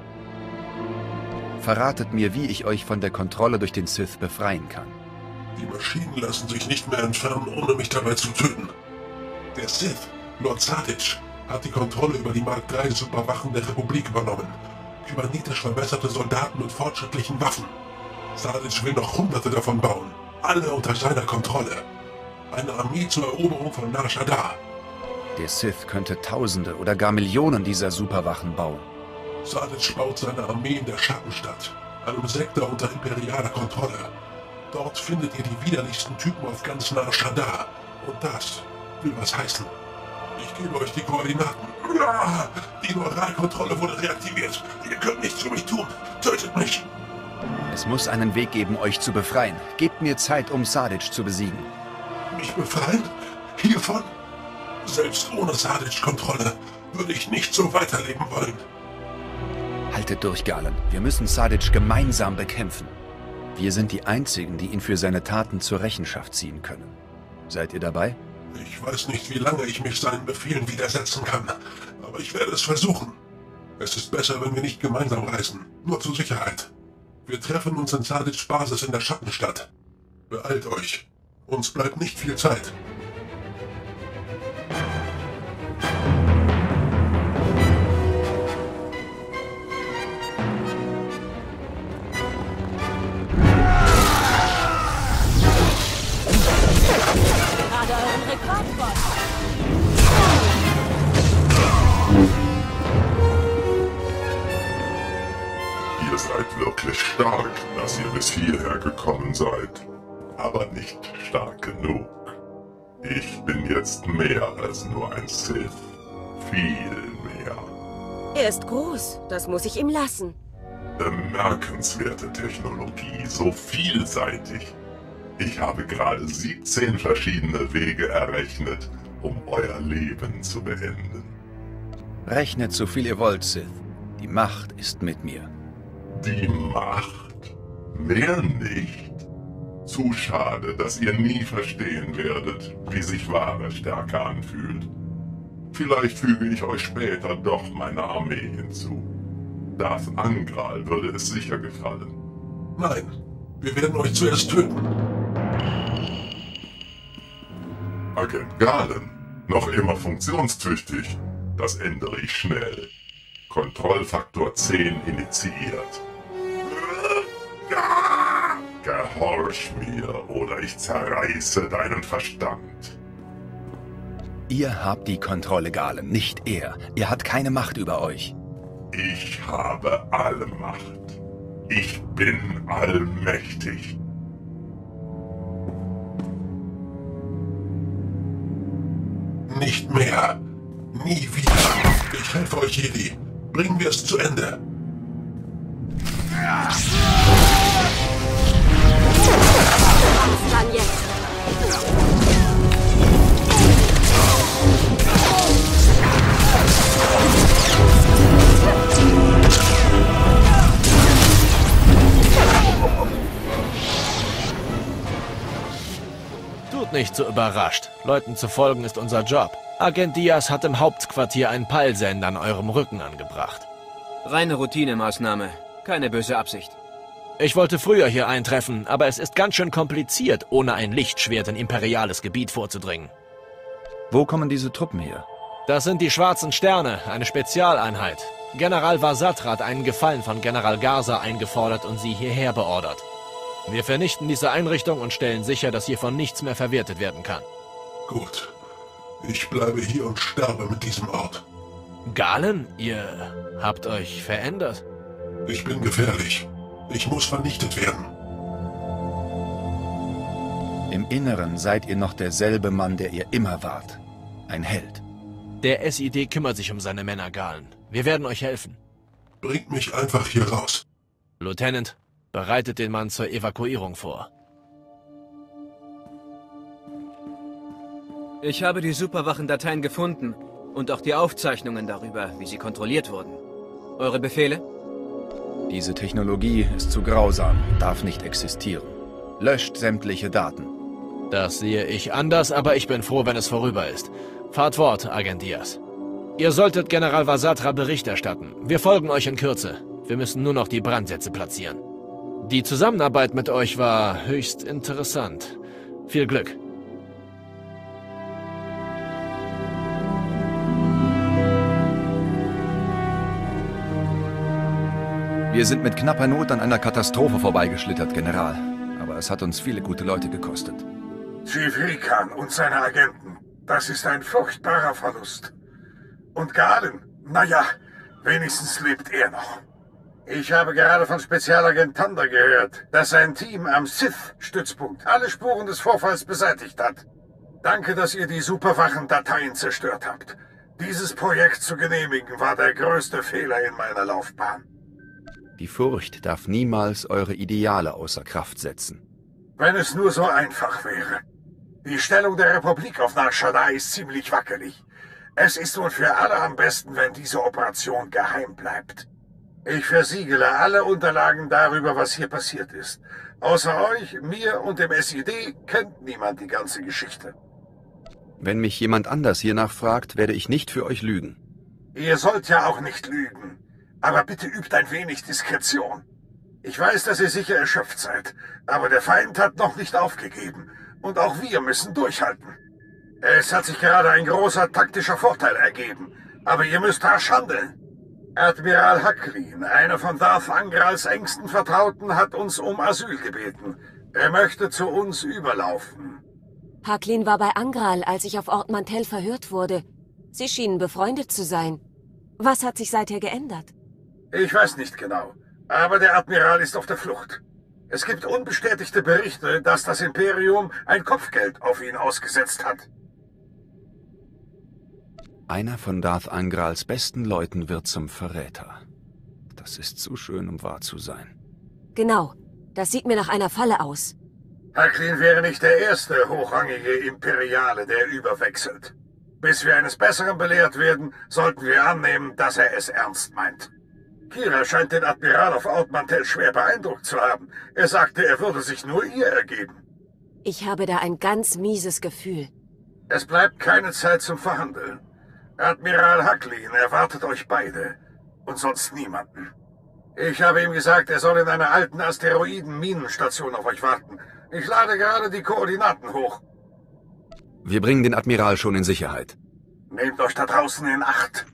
Verratet mir, wie ich euch von der Kontrolle durch den Sith befreien kann. Die Maschinen lassen sich nicht mehr entfernen, ohne mich dabei zu töten. Der Sith, Lord Sadich, hat die Kontrolle über die Mark drei Superwachen der Republik übernommen. Kybernetisch verbesserte Soldaten mit fortschrittlichen Waffen. Sadich will noch hunderte davon bauen. Alle unter seiner Kontrolle. Eine Armee zur Eroberung von Nar Shaddaa. Der Sith könnte Tausende oder gar Millionen dieser Superwachen bauen. Sadich baut seine Armee in der Schattenstadt, einem Sektor unter imperialer Kontrolle. Dort findet ihr die widerlichsten Typen auf ganz Nar Shaddaa. Und das will was heißen. Ich gebe euch die Koordinaten. Die Neuralkontrolle wurde reaktiviert. Ihr könnt nichts für mich tun. Tötet mich. Es muss einen Weg geben, euch zu befreien. Gebt mir Zeit, um Sadich zu besiegen. Mich befreien? Hiervon? Selbst ohne Sadich-Kontrolle würde ich nicht so weiterleben wollen. Haltet durch, Galen. Wir müssen Sadich gemeinsam bekämpfen. Wir sind die Einzigen, die ihn für seine Taten zur Rechenschaft ziehen können. Seid ihr dabei? Ich weiß nicht, wie lange ich mich seinen Befehlen widersetzen kann, aber ich werde es versuchen. Es ist besser, wenn wir nicht gemeinsam reisen, nur zur Sicherheit. Wir treffen uns in Sadichs Basis in der Schattenstadt. Beeilt euch. Uns bleibt nicht viel Zeit. Gerade euren Rekordbot. Ihr seid wirklich stark, dass ihr bis hierher gekommen seid. Aber nicht stark genug. Ich bin jetzt mehr als nur ein Sith. Viel mehr. Er ist groß, das muss ich ihm lassen. Bemerkenswerte Technologie, so vielseitig. Ich habe gerade siebzehn verschiedene Wege errechnet, um euer Leben zu beenden. Rechnet so viel ihr wollt, Sith. Die Macht ist mit mir. Die Macht? Mehr nicht? Zu schade, dass ihr nie verstehen werdet, wie sich wahre Stärke anfühlt. Vielleicht füge ich euch später doch meine Armee hinzu. Darth Angral würde es sicher gefallen. Nein, wir werden euch zuerst töten. Agent Galen, noch immer funktionstüchtig. Das ändere ich schnell. Kontrollfaktor zehn initiiert. Gehorch mir, oder ich zerreiße deinen Verstand. Ihr habt die Kontrolle, Galen, nicht er. Er hat keine Macht über euch. Ich habe alle Macht. Ich bin allmächtig. Nicht mehr. Nie wieder. Ich helfe euch, Jedi. Bringen wir es zu Ende. Was dann jetzt? Tut nicht so überrascht. Leuten zu folgen ist unser Job. Agent Diaz hat im Hauptquartier einen Peilsender an eurem Rücken angebracht. Reine Routinemaßnahme. Keine böse Absicht. Ich wollte früher hier eintreffen, aber es ist ganz schön kompliziert, ohne ein Lichtschwert in imperiales Gebiet vorzudringen. Wo kommen diese Truppen her? Das sind die Schwarzen Sterne, eine Spezialeinheit. General Vasatra hat einen Gefallen von General Garza eingefordert und sie hierher beordert. Wir vernichten diese Einrichtung und stellen sicher, dass hiervon nichts mehr verwertet werden kann. Gut. Ich bleibe hier und sterbe mit diesem Ort. Galen, ihr habt euch verändert. Ich bin gefährlich. Ich muss vernichtet werden. Im Inneren seid ihr noch derselbe Mann, der ihr immer wart. Ein Held. Der S I D kümmert sich um seine Männer, Galen. Wir werden euch helfen. Bringt mich einfach hier raus. Lieutenant, bereitet den Mann zur Evakuierung vor. Ich habe die Superwachen-Dateien gefunden und auch die Aufzeichnungen darüber, wie sie kontrolliert wurden. Eure Befehle? Diese Technologie ist zu grausam, darf nicht existieren. Löscht sämtliche Daten. Das sehe ich anders, aber ich bin froh, wenn es vorüber ist. Fahrt fort, Agent Diaz. Ihr solltet General Vasatra Bericht erstatten. Wir folgen euch in Kürze. Wir müssen nur noch die Brandsätze platzieren. Die Zusammenarbeit mit euch war höchst interessant. Viel Glück. Wir sind mit knapper Not an einer Katastrophe vorbeigeschlittert, General. Aber es hat uns viele gute Leute gekostet. Chief Rikan und seine Agenten. Das ist ein furchtbarer Verlust. Und Galen, naja, wenigstens lebt er noch. Ich habe gerade von Spezialagent Thunder gehört, dass sein Team am Sith-Stützpunkt alle Spuren des Vorfalls beseitigt hat. Danke, dass ihr die Superwachen-Dateien zerstört habt. Dieses Projekt zu genehmigen war der größte Fehler in meiner Laufbahn. Die Furcht darf niemals eure Ideale außer Kraft setzen. Wenn es nur so einfach wäre. Die Stellung der Republik auf Nar Shaddaa ist ziemlich wackelig. Es ist wohl für alle am besten, wenn diese Operation geheim bleibt. Ich versiegele alle Unterlagen darüber, was hier passiert ist. Außer euch, mir und dem S I D kennt niemand die ganze Geschichte. Wenn mich jemand anders hiernach fragt, werde ich nicht für euch lügen. Ihr sollt ja auch nicht lügen. Aber bitte übt ein wenig Diskretion. Ich weiß, dass ihr sicher erschöpft seid, aber der Feind hat noch nicht aufgegeben. Und auch wir müssen durchhalten. Es hat sich gerade ein großer taktischer Vorteil ergeben, aber ihr müsst rasch handeln. Admiral Haklin, einer von Darth Angrals engsten Vertrauten, hat uns um Asyl gebeten. Er möchte zu uns überlaufen. Haklin war bei Angral, als ich auf Ort Mantell verhört wurde. Sie schienen befreundet zu sein. Was hat sich seither geändert? Ich weiß nicht genau, aber der Admiral ist auf der Flucht. Es gibt unbestätigte Berichte, dass das Imperium ein Kopfgeld auf ihn ausgesetzt hat. Einer von Darth Angrals besten Leuten wird zum Verräter. Das ist zu schön, um wahr zu sein. Genau. Das sieht mir nach einer Falle aus. Haklin wäre nicht der erste hochrangige Imperiale, der überwechselt. Bis wir eines Besseren belehrt werden, sollten wir annehmen, dass er es ernst meint. Kira scheint den Admiral auf Ort Mantell schwer beeindruckt zu haben. Er sagte, er würde sich nur ihr ergeben. Ich habe da ein ganz mieses Gefühl. Es bleibt keine Zeit zum Verhandeln. Admiral Haklin erwartet euch beide. Und sonst niemanden. Ich habe ihm gesagt, er soll in einer alten Asteroiden-Minenstation auf euch warten. Ich lade gerade die Koordinaten hoch. Wir bringen den Admiral schon in Sicherheit. Nehmt euch da draußen in Acht.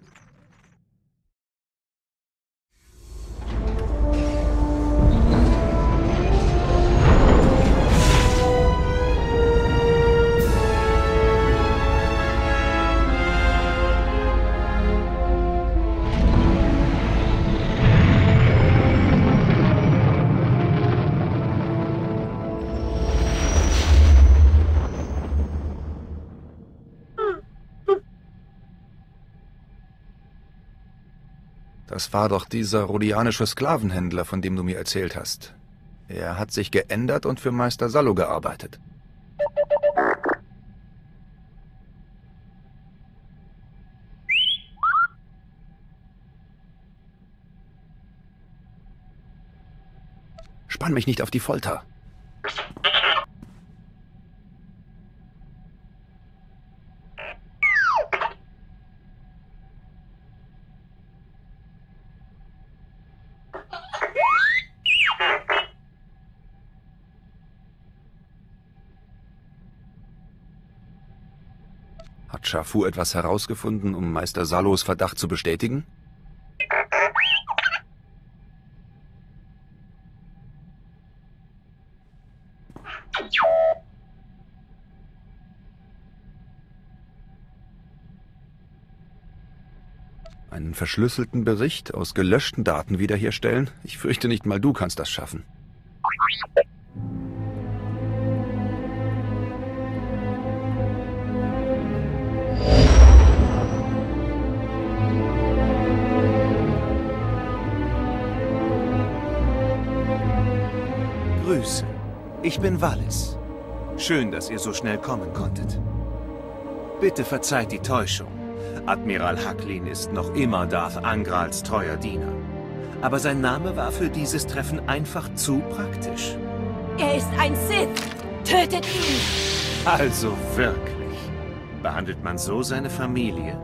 Das war doch dieser rhodianische Sklavenhändler, von dem du mir erzählt hast. Er hat sich geändert und für Meister Salo gearbeitet. Spann mich nicht auf die Folter. Hat Schafu etwas herausgefunden, um Meister Salos Verdacht zu bestätigen? Einen verschlüsselten Bericht aus gelöschten Daten wiederherstellen? Ich fürchte, nicht mal du kannst das schaffen. Grüße. Ich bin Valis. Schön, dass ihr so schnell kommen konntet. Bitte verzeiht die Täuschung. Admiral Haklin ist noch immer Darth Angrals treuer Diener. Aber sein Name war für dieses Treffen einfach zu praktisch. Er ist ein Sith! Tötet ihn! Also wirklich. Behandelt man so seine Familie?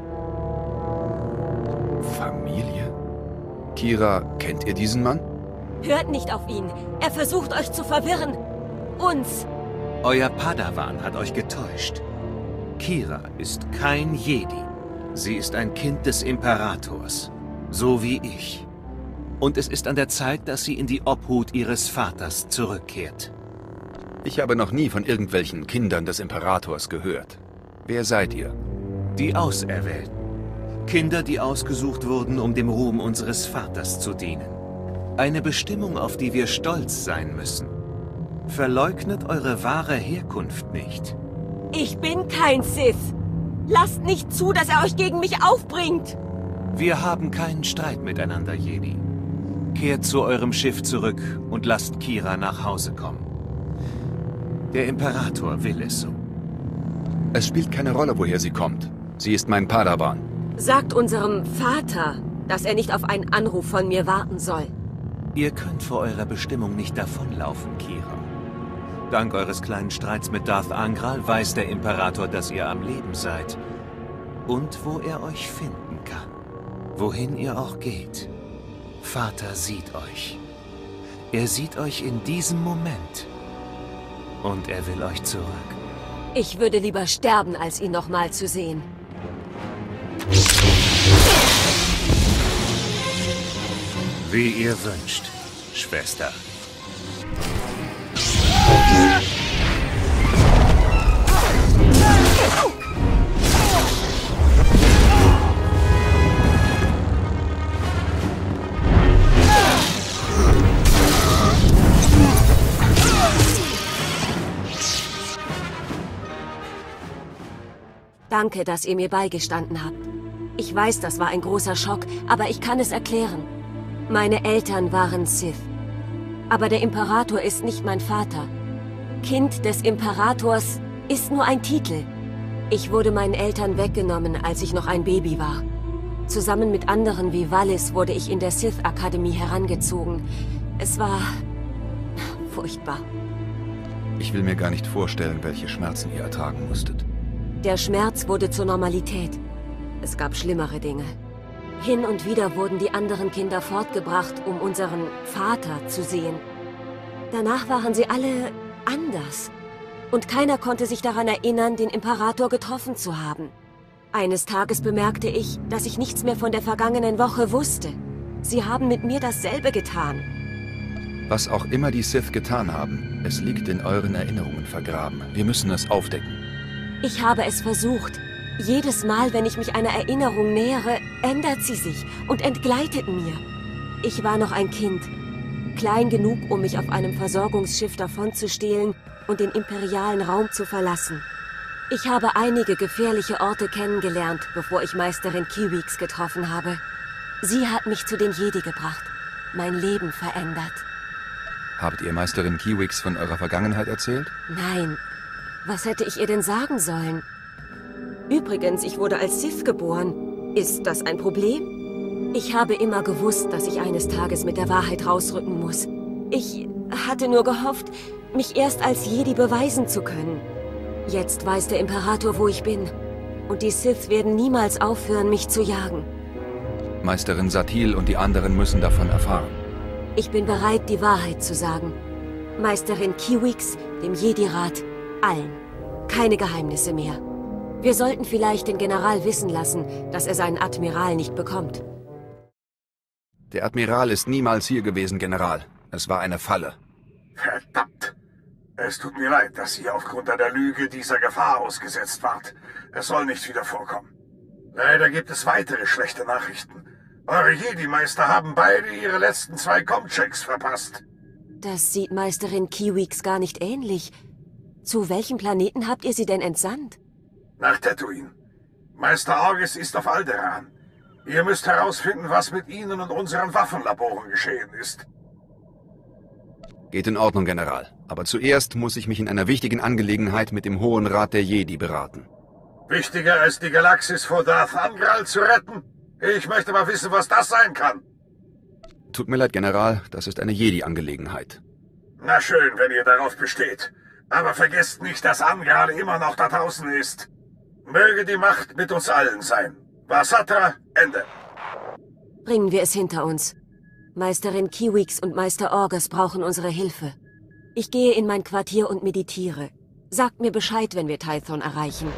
Familie? Kira, kennt ihr diesen Mann? Hört nicht auf ihn. Er versucht euch zu verwirren. Uns. Euer Padawan hat euch getäuscht. Kira ist kein Jedi. Sie ist ein Kind des Imperators. So wie ich. Und es ist an der Zeit, dass sie in die Obhut ihres Vaters zurückkehrt. Ich habe noch nie von irgendwelchen Kindern des Imperators gehört. Wer seid ihr? Die Auserwählten. Kinder, die ausgesucht wurden, um dem Ruhm unseres Vaters zu dienen. Eine Bestimmung, auf die wir stolz sein müssen. Verleugnet eure wahre Herkunft nicht. Ich bin kein Sith. Lasst nicht zu, dass er euch gegen mich aufbringt. Wir haben keinen Streit miteinander, Jedi. Kehrt zu eurem Schiff zurück und lasst Kira nach Hause kommen. Der Imperator will es so. Es spielt keine Rolle, woher sie kommt. Sie ist mein Padawan. Sagt unserem Vater, dass er nicht auf einen Anruf von mir warten soll. Ihr könnt vor eurer Bestimmung nicht davonlaufen, Kira. Dank eures kleinen Streits mit Darth Angral weiß der Imperator, dass ihr am Leben seid. Und wo er euch finden kann. Wohin ihr auch geht. Vater sieht euch. Er sieht euch in diesem Moment. Und er will euch zurück. Ich würde lieber sterben, als ihn nochmal zu sehen. Wie ihr wünscht, Schwester. Danke, dass ihr mir beigestanden habt. Ich weiß, das war ein großer Schock, aber ich kann es erklären. Meine Eltern waren Sith. Aber der Imperator ist nicht mein Vater. Kind des Imperators ist nur ein Titel. Ich wurde meinen Eltern weggenommen, als ich noch ein Baby war. Zusammen mit anderen wie Valis wurde ich in der Sith-Akademie herangezogen. Es war furchtbar. Ich will mir gar nicht vorstellen, welche Schmerzen ihr ertragen musstet. Der Schmerz wurde zur Normalität. Es gab schlimmere Dinge. Hin und wieder wurden die anderen Kinder fortgebracht, um unseren Vater zu sehen. Danach waren sie alle anders. Und keiner konnte sich daran erinnern, den Imperator getroffen zu haben. Eines Tages bemerkte ich, dass ich nichts mehr von der vergangenen Woche wusste. Sie haben mit mir dasselbe getan. Was auch immer die Sith getan haben, es liegt in euren Erinnerungen vergraben. Wir müssen es aufdecken. Ich habe es versucht. Jedes Mal, wenn ich mich einer Erinnerung nähere, ändert sie sich und entgleitet mir. Ich war noch ein Kind. Klein genug, um mich auf einem Versorgungsschiff davonzustehlen und den imperialen Raum zu verlassen. Ich habe einige gefährliche Orte kennengelernt, bevor ich Meisterin Kiwiks getroffen habe. Sie hat mich zu den Jedi gebracht, mein Leben verändert. Habt ihr Meisterin Kiwix von eurer Vergangenheit erzählt? Nein, was hätte ich ihr denn sagen sollen? Übrigens, ich wurde als Sith geboren. Ist das ein Problem? Ich habe immer gewusst, dass ich eines Tages mit der Wahrheit rausrücken muss. Ich hatte nur gehofft, mich erst als Jedi beweisen zu können. Jetzt weiß der Imperator, wo ich bin. Und die Sith werden niemals aufhören, mich zu jagen. Meisterin Satil und die anderen müssen davon erfahren. Ich bin bereit, die Wahrheit zu sagen. Meisterin Kiwix, dem Jedi-Rat, allen. Keine Geheimnisse mehr. Wir sollten vielleicht den General wissen lassen, dass er seinen Admiral nicht bekommt. Der Admiral ist niemals hier gewesen, General. Es war eine Falle. Verdammt! Es tut mir leid, dass ihr aufgrund einer Lüge dieser Gefahr ausgesetzt wart. Es soll nicht wieder vorkommen. Leider gibt es weitere schlechte Nachrichten. Eure Jedi-Meister haben beide ihre letzten zwei Com-Checks verpasst. Das sieht Meisterin Kiwix gar nicht ähnlich. Zu welchem Planeten habt ihr sie denn entsandt? Nach Tatooine. Meister Orges ist auf Alderaan. Ihr müsst herausfinden, was mit ihnen und unseren Waffenlaboren geschehen ist. Geht in Ordnung, General. Aber zuerst muss ich mich in einer wichtigen Angelegenheit mit dem Hohen Rat der Jedi beraten. Wichtiger als die Galaxis vor Darth Angral zu retten? Ich möchte mal wissen, was das sein kann. Tut mir leid, General. Das ist eine Jedi-Angelegenheit. Na schön, wenn ihr darauf besteht. Aber vergesst nicht, dass Angral immer noch da draußen ist. Möge die Macht mit uns allen sein. Vasatra, Ende. Bringen wir es hinter uns. Meisterin Kiwix und Meister Orges brauchen unsere Hilfe. Ich gehe in mein Quartier und meditiere. Sagt mir Bescheid, wenn wir Tython erreichen.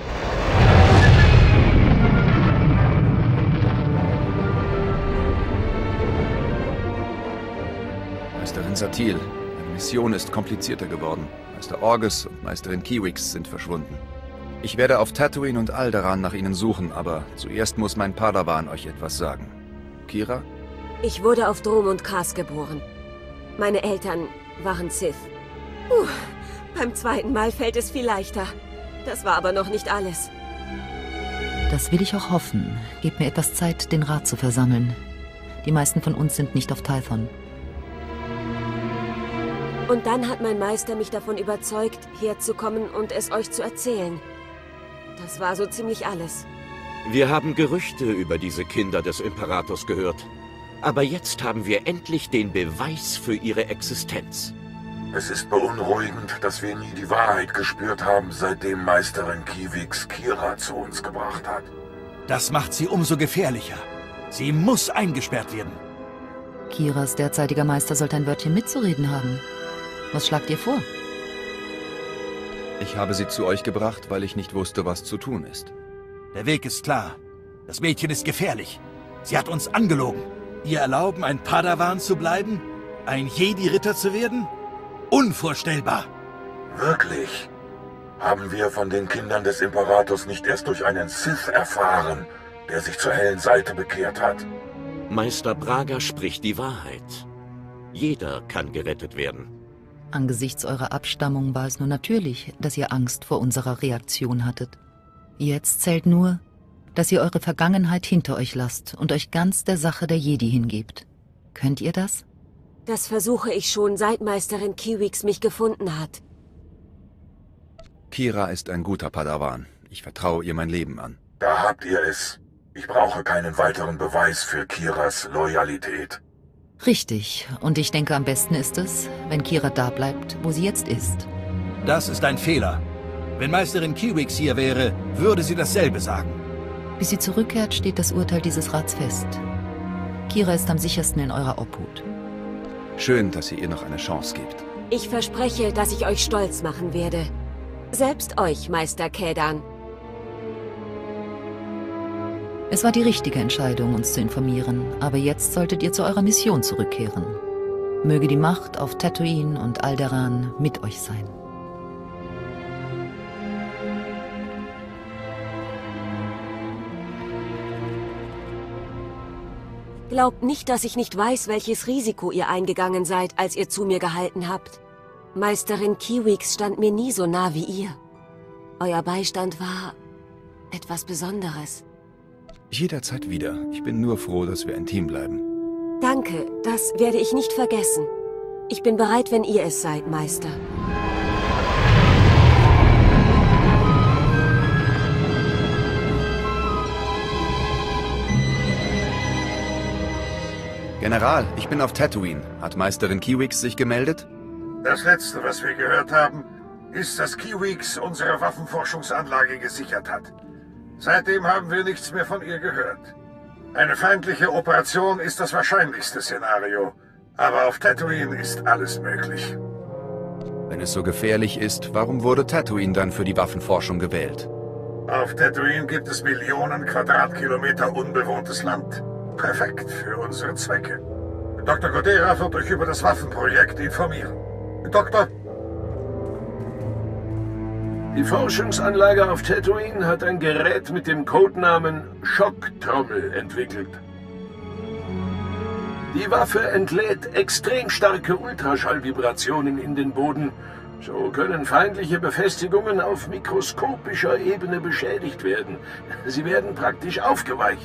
Meisterin Satil, meine Mission ist komplizierter geworden. Meister Orges und Meisterin Kiwix sind verschwunden. Ich werde auf Tatooine und Alderaan nach ihnen suchen, aber zuerst muss mein Padawan euch etwas sagen. Kira? Ich wurde auf Drom und Kars geboren. Meine Eltern waren Sith. Puh, beim zweiten Mal fällt es viel leichter. Das war aber noch nicht alles. Das will ich auch hoffen. Gebt mir etwas Zeit, den Rat zu versammeln. Die meisten von uns sind nicht auf Tython. Und dann hat mein Meister mich davon überzeugt, herzukommen und es euch zu erzählen. Das war so ziemlich alles. Wir haben Gerüchte über diese Kinder des Imperators gehört. Aber jetzt haben wir endlich den Beweis für ihre Existenz. Es ist beunruhigend, dass wir nie die Wahrheit gespürt haben, seitdem Meisterin Kiwix Kira zu uns gebracht hat. Das macht sie umso gefährlicher. Sie muss eingesperrt werden. Kiras derzeitiger Meister sollte ein Wörtchen mitzureden haben. Was schlagt ihr vor? Ich habe sie zu euch gebracht, weil ich nicht wusste, was zu tun ist. Der Weg ist klar. Das Mädchen ist gefährlich. Sie hat uns angelogen. Ihr erlauben, ein Padawan zu bleiben? Ein Jedi-Ritter zu werden? Unvorstellbar! Wirklich? Haben wir von den Kindern des Imperators nicht erst durch einen Sith erfahren, der sich zur hellen Seite bekehrt hat? Meister Braga spricht die Wahrheit. Jeder kann gerettet werden. Angesichts eurer Abstammung war es nur natürlich, dass ihr Angst vor unserer Reaktion hattet. Jetzt zählt nur, dass ihr eure Vergangenheit hinter euch lasst und euch ganz der Sache der Jedi hingebt. Könnt ihr das? Das versuche ich schon, seit Meisterin Kiwix mich gefunden hat. Kira ist ein guter Padawan. Ich vertraue ihr mein Leben an. Da habt ihr es. Ich brauche keinen weiteren Beweis für Kiras Loyalität. Richtig. Und ich denke, am besten ist es, wenn Kira da bleibt, wo sie jetzt ist. Das ist ein Fehler. Wenn Meisterin Kiwix hier wäre, würde sie dasselbe sagen. Bis sie zurückkehrt, steht das Urteil dieses Rats fest. Kira ist am sichersten in eurer Obhut. Schön, dass ihr ihr noch eine Chance gebt. Ich verspreche, dass ich euch stolz machen werde. Selbst euch, Meister Kaydan. Es war die richtige Entscheidung, uns zu informieren, aber jetzt solltet ihr zu eurer Mission zurückkehren. Möge die Macht auf Tatooine und Alderaan mit euch sein. Glaubt nicht, dass ich nicht weiß, welches Risiko ihr eingegangen seid, als ihr zu mir gehalten habt. Meisterin Kiwix stand mir nie so nah wie ihr. Euer Beistand war etwas Besonderes. Jederzeit wieder. Ich bin nur froh, dass wir ein Team bleiben. Danke, das werde ich nicht vergessen. Ich bin bereit, wenn ihr es seid, Meister. General, ich bin auf Tatooine. Hat Meisterin Kiwix sich gemeldet? Das Letzte, was wir gehört haben, ist, dass Kiwix unsere Waffenforschungsanlage gesichert hat. Seitdem haben wir nichts mehr von ihr gehört. Eine feindliche Operation ist das wahrscheinlichste Szenario, aber auf Tatooine ist alles möglich. Wenn es so gefährlich ist, warum wurde Tatooine dann für die Waffenforschung gewählt? Auf Tatooine gibt es Millionen Quadratkilometer unbewohntes Land. Perfekt für unsere Zwecke. Doktor Godera wird euch über das Waffenprojekt informieren. Doktor? Die Forschungsanlage auf Tatooine hat ein Gerät mit dem Codenamen Schocktrommel entwickelt. Die Waffe entlädt extrem starke Ultraschallvibrationen in den Boden. So können feindliche Befestigungen auf mikroskopischer Ebene beschädigt werden. Sie werden praktisch aufgeweicht.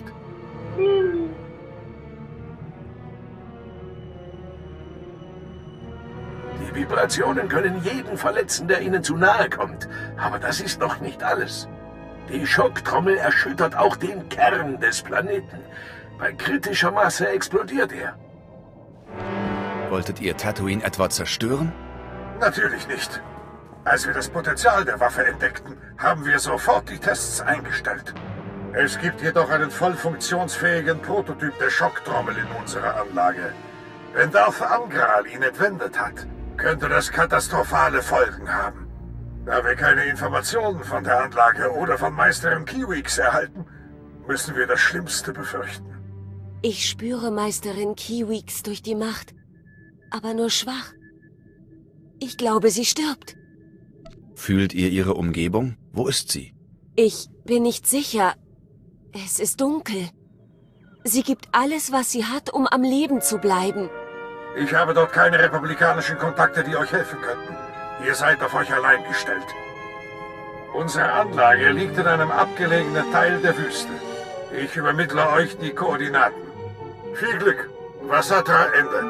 Die Vibrationen können jeden verletzen, der ihnen zu nahe kommt. Aber das ist noch nicht alles. Die Schocktrommel erschüttert auch den Kern des Planeten. Bei kritischer Masse explodiert er. Wolltet ihr Tatooine etwa zerstören? Natürlich nicht. Als wir das Potenzial der Waffe entdeckten, haben wir sofort die Tests eingestellt. Es gibt jedoch einen voll funktionsfähigen Prototyp der Schocktrommel in unserer Anlage. Wenn Darth Angral ihn entwendet hat, könnte das katastrophale Folgen haben. Da wir keine Informationen von der Anlage oder von Meisterin Kiwix erhalten, müssen wir das Schlimmste befürchten. Ich spüre Meisterin Kiwix durch die Macht, aber nur schwach. Ich glaube, sie stirbt. Fühlt ihr ihre Umgebung? Wo ist sie? Ich bin nicht sicher. Es ist dunkel. Sie gibt alles, was sie hat, um am Leben zu bleiben. Ich habe dort keine republikanischen Kontakte, die euch helfen könnten. Ihr seid auf euch allein gestellt. Unsere Anlage liegt in einem abgelegenen Teil der Wüste. Ich übermittle euch die Koordinaten. Viel Glück. Vasatra Ende.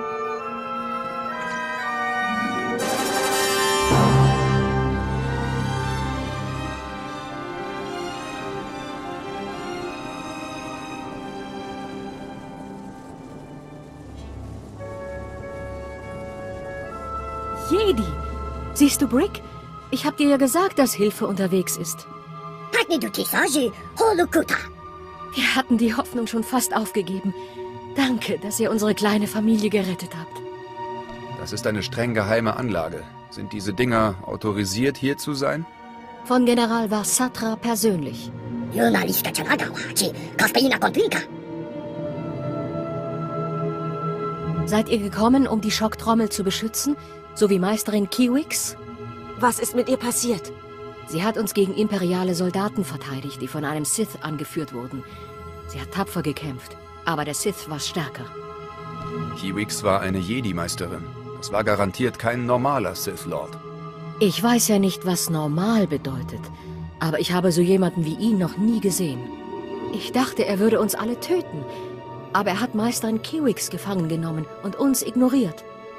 Jedi! Siehst du, Brick? Ich hab dir ja gesagt, dass Hilfe unterwegs ist. Wir hatten die Hoffnung schon fast aufgegeben. Danke, dass ihr unsere kleine Familie gerettet habt. Das ist eine streng geheime Anlage. Sind diese Dinger autorisiert, hier zu sein? Von General Vasatra persönlich. Seid ihr gekommen, um die Schocktrommel zu beschützen, so wie Meisterin Kiwix? Was ist mit ihr passiert? Sie hat uns gegen imperiale Soldaten verteidigt, die von einem Sith angeführt wurden. Sie hat tapfer gekämpft, aber der Sith war stärker. Kiwix war eine Jedi-Meisterin. Das war garantiert kein normaler Sith-Lord. Ich weiß ja nicht, was normal bedeutet, aber ich habe so jemanden wie ihn noch nie gesehen. Ich dachte, er würde uns alle töten, aber er hat Meisterin Kiwix gefangen genommen und uns ignoriert.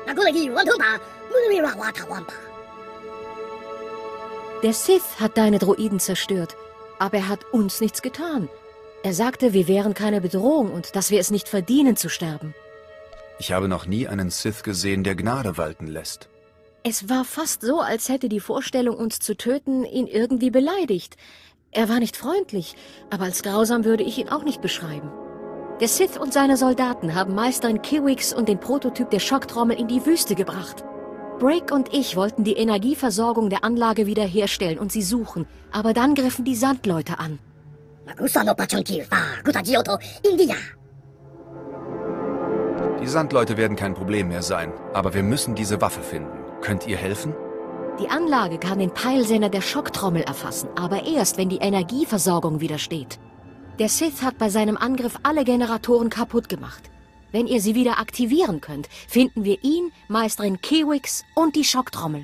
Der Sith hat deine Droiden zerstört, aber er hat uns nichts getan. Er sagte, wir wären keine Bedrohung und dass wir es nicht verdienen zu sterben. Ich habe noch nie einen Sith gesehen, der Gnade walten lässt. Es war fast so, als hätte die Vorstellung, uns zu töten, ihn irgendwie beleidigt. Er war nicht freundlich, aber als grausam würde ich ihn auch nicht beschreiben. Der Sith und seine Soldaten haben Meisterin Kiwix und den Prototyp der Schocktrommel in die Wüste gebracht. Break und ich wollten die Energieversorgung der Anlage wiederherstellen und sie suchen, aber dann griffen die Sandleute an. Die Sandleute werden kein Problem mehr sein, aber wir müssen diese Waffe finden. Könnt ihr helfen? Die Anlage kann den Peilsender der Schocktrommel erfassen, aber erst, wenn die Energieversorgung wieder steht. Der Sith hat bei seinem Angriff alle Generatoren kaputt gemacht. Wenn ihr sie wieder aktivieren könnt, finden wir ihn, Meisterin Kiwix und die Schocktrommel.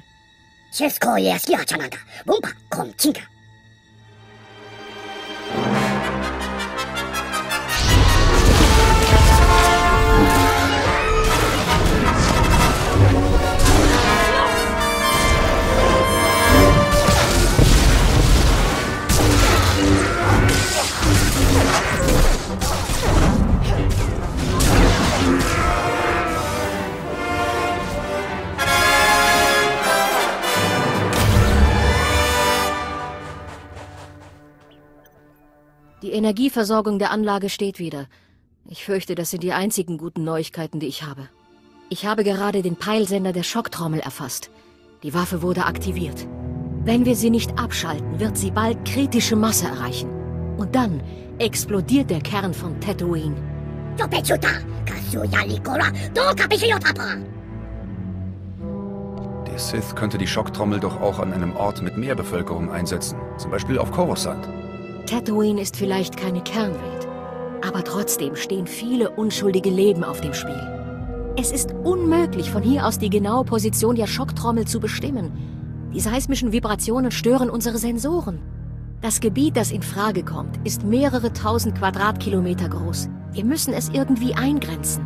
Die Energieversorgung der Anlage steht wieder. Ich fürchte, das sind die einzigen guten Neuigkeiten, die ich habe. Ich habe gerade den Peilsender der Schocktrommel erfasst. Die Waffe wurde aktiviert. Wenn wir sie nicht abschalten, wird sie bald kritische Masse erreichen. Und dann explodiert der Kern von Tatooine. Der Sith könnte die Schocktrommel doch auch an einem Ort mit mehr Bevölkerung einsetzen. Zum Beispiel auf Coruscant. Tatooine ist vielleicht keine Kernwelt. Aber trotzdem stehen viele unschuldige Leben auf dem Spiel. Es ist unmöglich, von hier aus die genaue Position der Schocktrommel zu bestimmen. Die seismischen Vibrationen stören unsere Sensoren. Das Gebiet, das in Frage kommt, ist mehrere tausend Quadratkilometer groß. Wir müssen es irgendwie eingrenzen.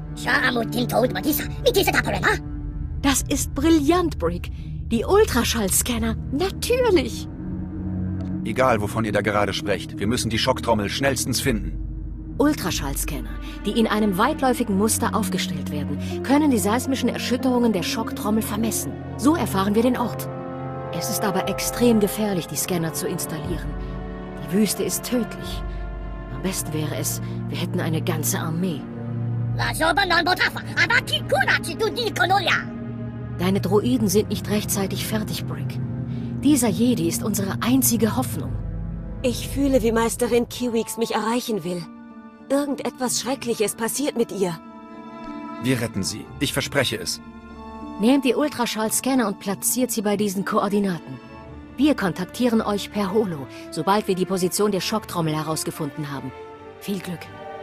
Das ist brillant, Brick. Die Ultraschallscanner. Natürlich. Egal, wovon ihr da gerade sprecht, wir müssen die Schocktrommel schnellstens finden. Ultraschallscanner, die in einem weitläufigen Muster aufgestellt werden, können die seismischen Erschütterungen der Schocktrommel vermessen. So erfahren wir den Ort. Es ist aber extrem gefährlich, die Scanner zu installieren. Die Wüste ist tödlich. Am besten wäre es, wir hätten eine ganze Armee. Deine Droiden sind nicht rechtzeitig fertig, Brick. Dieser Jedi ist unsere einzige Hoffnung. Ich fühle, wie Meisterin Kiwix mich erreichen will. Irgendetwas Schreckliches passiert mit ihr. Wir retten sie. Ich verspreche es. Nehmt die Ultraschallscanner und platziert sie bei diesen Koordinaten. Wir kontaktieren euch per Holo, sobald wir die Position der Schocktrommel herausgefunden haben. Viel Glück.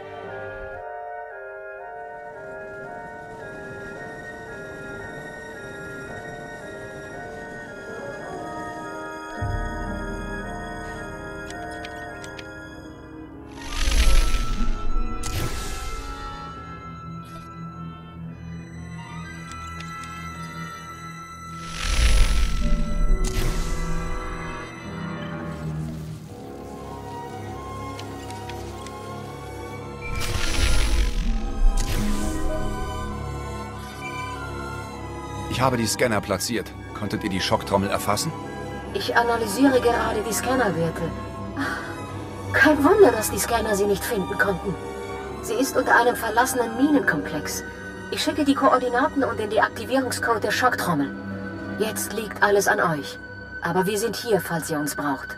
Ich habe die Scanner platziert. Konntet ihr die Schocktrommel erfassen? Ich analysiere gerade die Scannerwerte. Kein Wunder, dass die Scanner sie nicht finden konnten. Sie ist unter einem verlassenen Minenkomplex. Ich schicke die Koordinaten und den Deaktivierungscode der Schocktrommel. Jetzt liegt alles an euch. Aber wir sind hier, falls ihr uns braucht.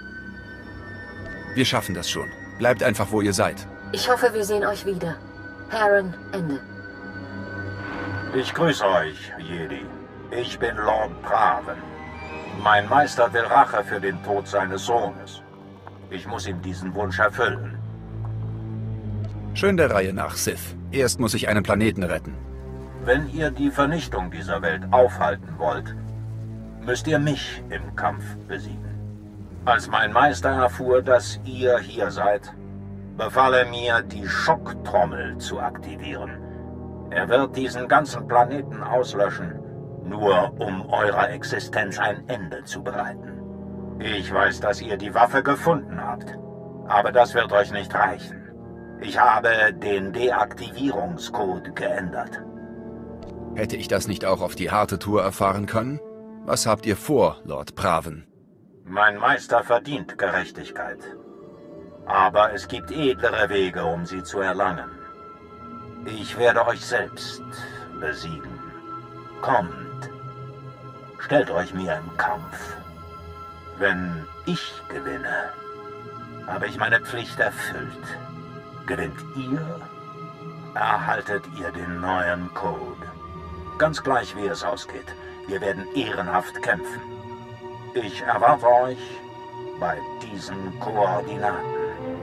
Wir schaffen das schon. Bleibt einfach, wo ihr seid. Ich hoffe, wir sehen euch wieder. Perrin, Ende. Ich grüße euch, Jedi. Ich bin Lord Praven. Mein Meister will Rache für den Tod seines Sohnes. Ich muss ihm diesen Wunsch erfüllen. Schön der Reihe nach, Sith. Erst muss ich einen Planeten retten. Wenn ihr die Vernichtung dieser Welt aufhalten wollt, müsst ihr mich im Kampf besiegen. Als mein Meister erfuhr, dass ihr hier seid, befahl er mir, die Schocktrommel zu aktivieren. Er wird diesen ganzen Planeten auslöschen, nur um eurer Existenz ein Ende zu bereiten. Ich weiß, dass ihr die Waffe gefunden habt, aber das wird euch nicht reichen. Ich habe den Deaktivierungscode geändert. Hätte ich das nicht auch auf die harte Tour erfahren können? Was habt ihr vor, Lord Praven? Mein Meister verdient Gerechtigkeit. Aber es gibt edlere Wege, um sie zu erlangen. Ich werde euch selbst besiegen. Kommt, stellt euch mir im Kampf. Wenn ich gewinne, habe ich meine Pflicht erfüllt. Gewinnt ihr, erhaltet ihr den neuen Code. Ganz gleich, wie es ausgeht. Wir werden ehrenhaft kämpfen. Ich erwarte euch bei diesen Koordinaten.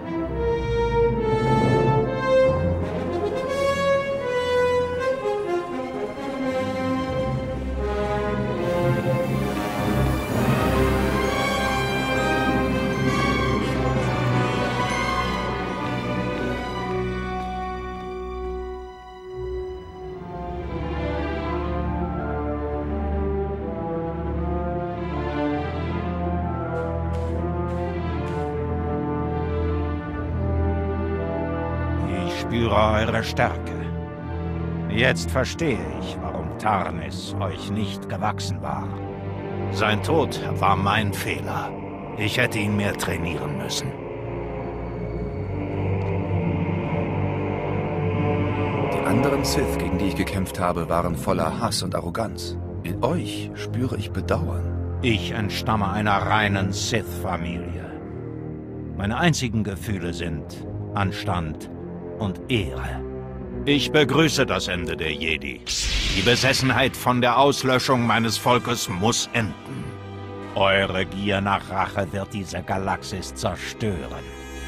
Ich spüre eure Stärke. Jetzt verstehe ich, warum Tarnis euch nicht gewachsen war. Sein Tod war mein Fehler. Ich hätte ihn mehr trainieren müssen. anderen Sith, gegen die ich gekämpft habe, waren voller Hass und Arroganz. In euch spüre ich Bedauern. Ich entstamme einer reinen Sith-Familie. Meine einzigen Gefühle sind Anstand und Ehre. Ich begrüße das Ende der Jedi. Die Besessenheit von der Auslöschung meines Volkes muss enden. Eure Gier nach Rache wird diese Galaxis zerstören.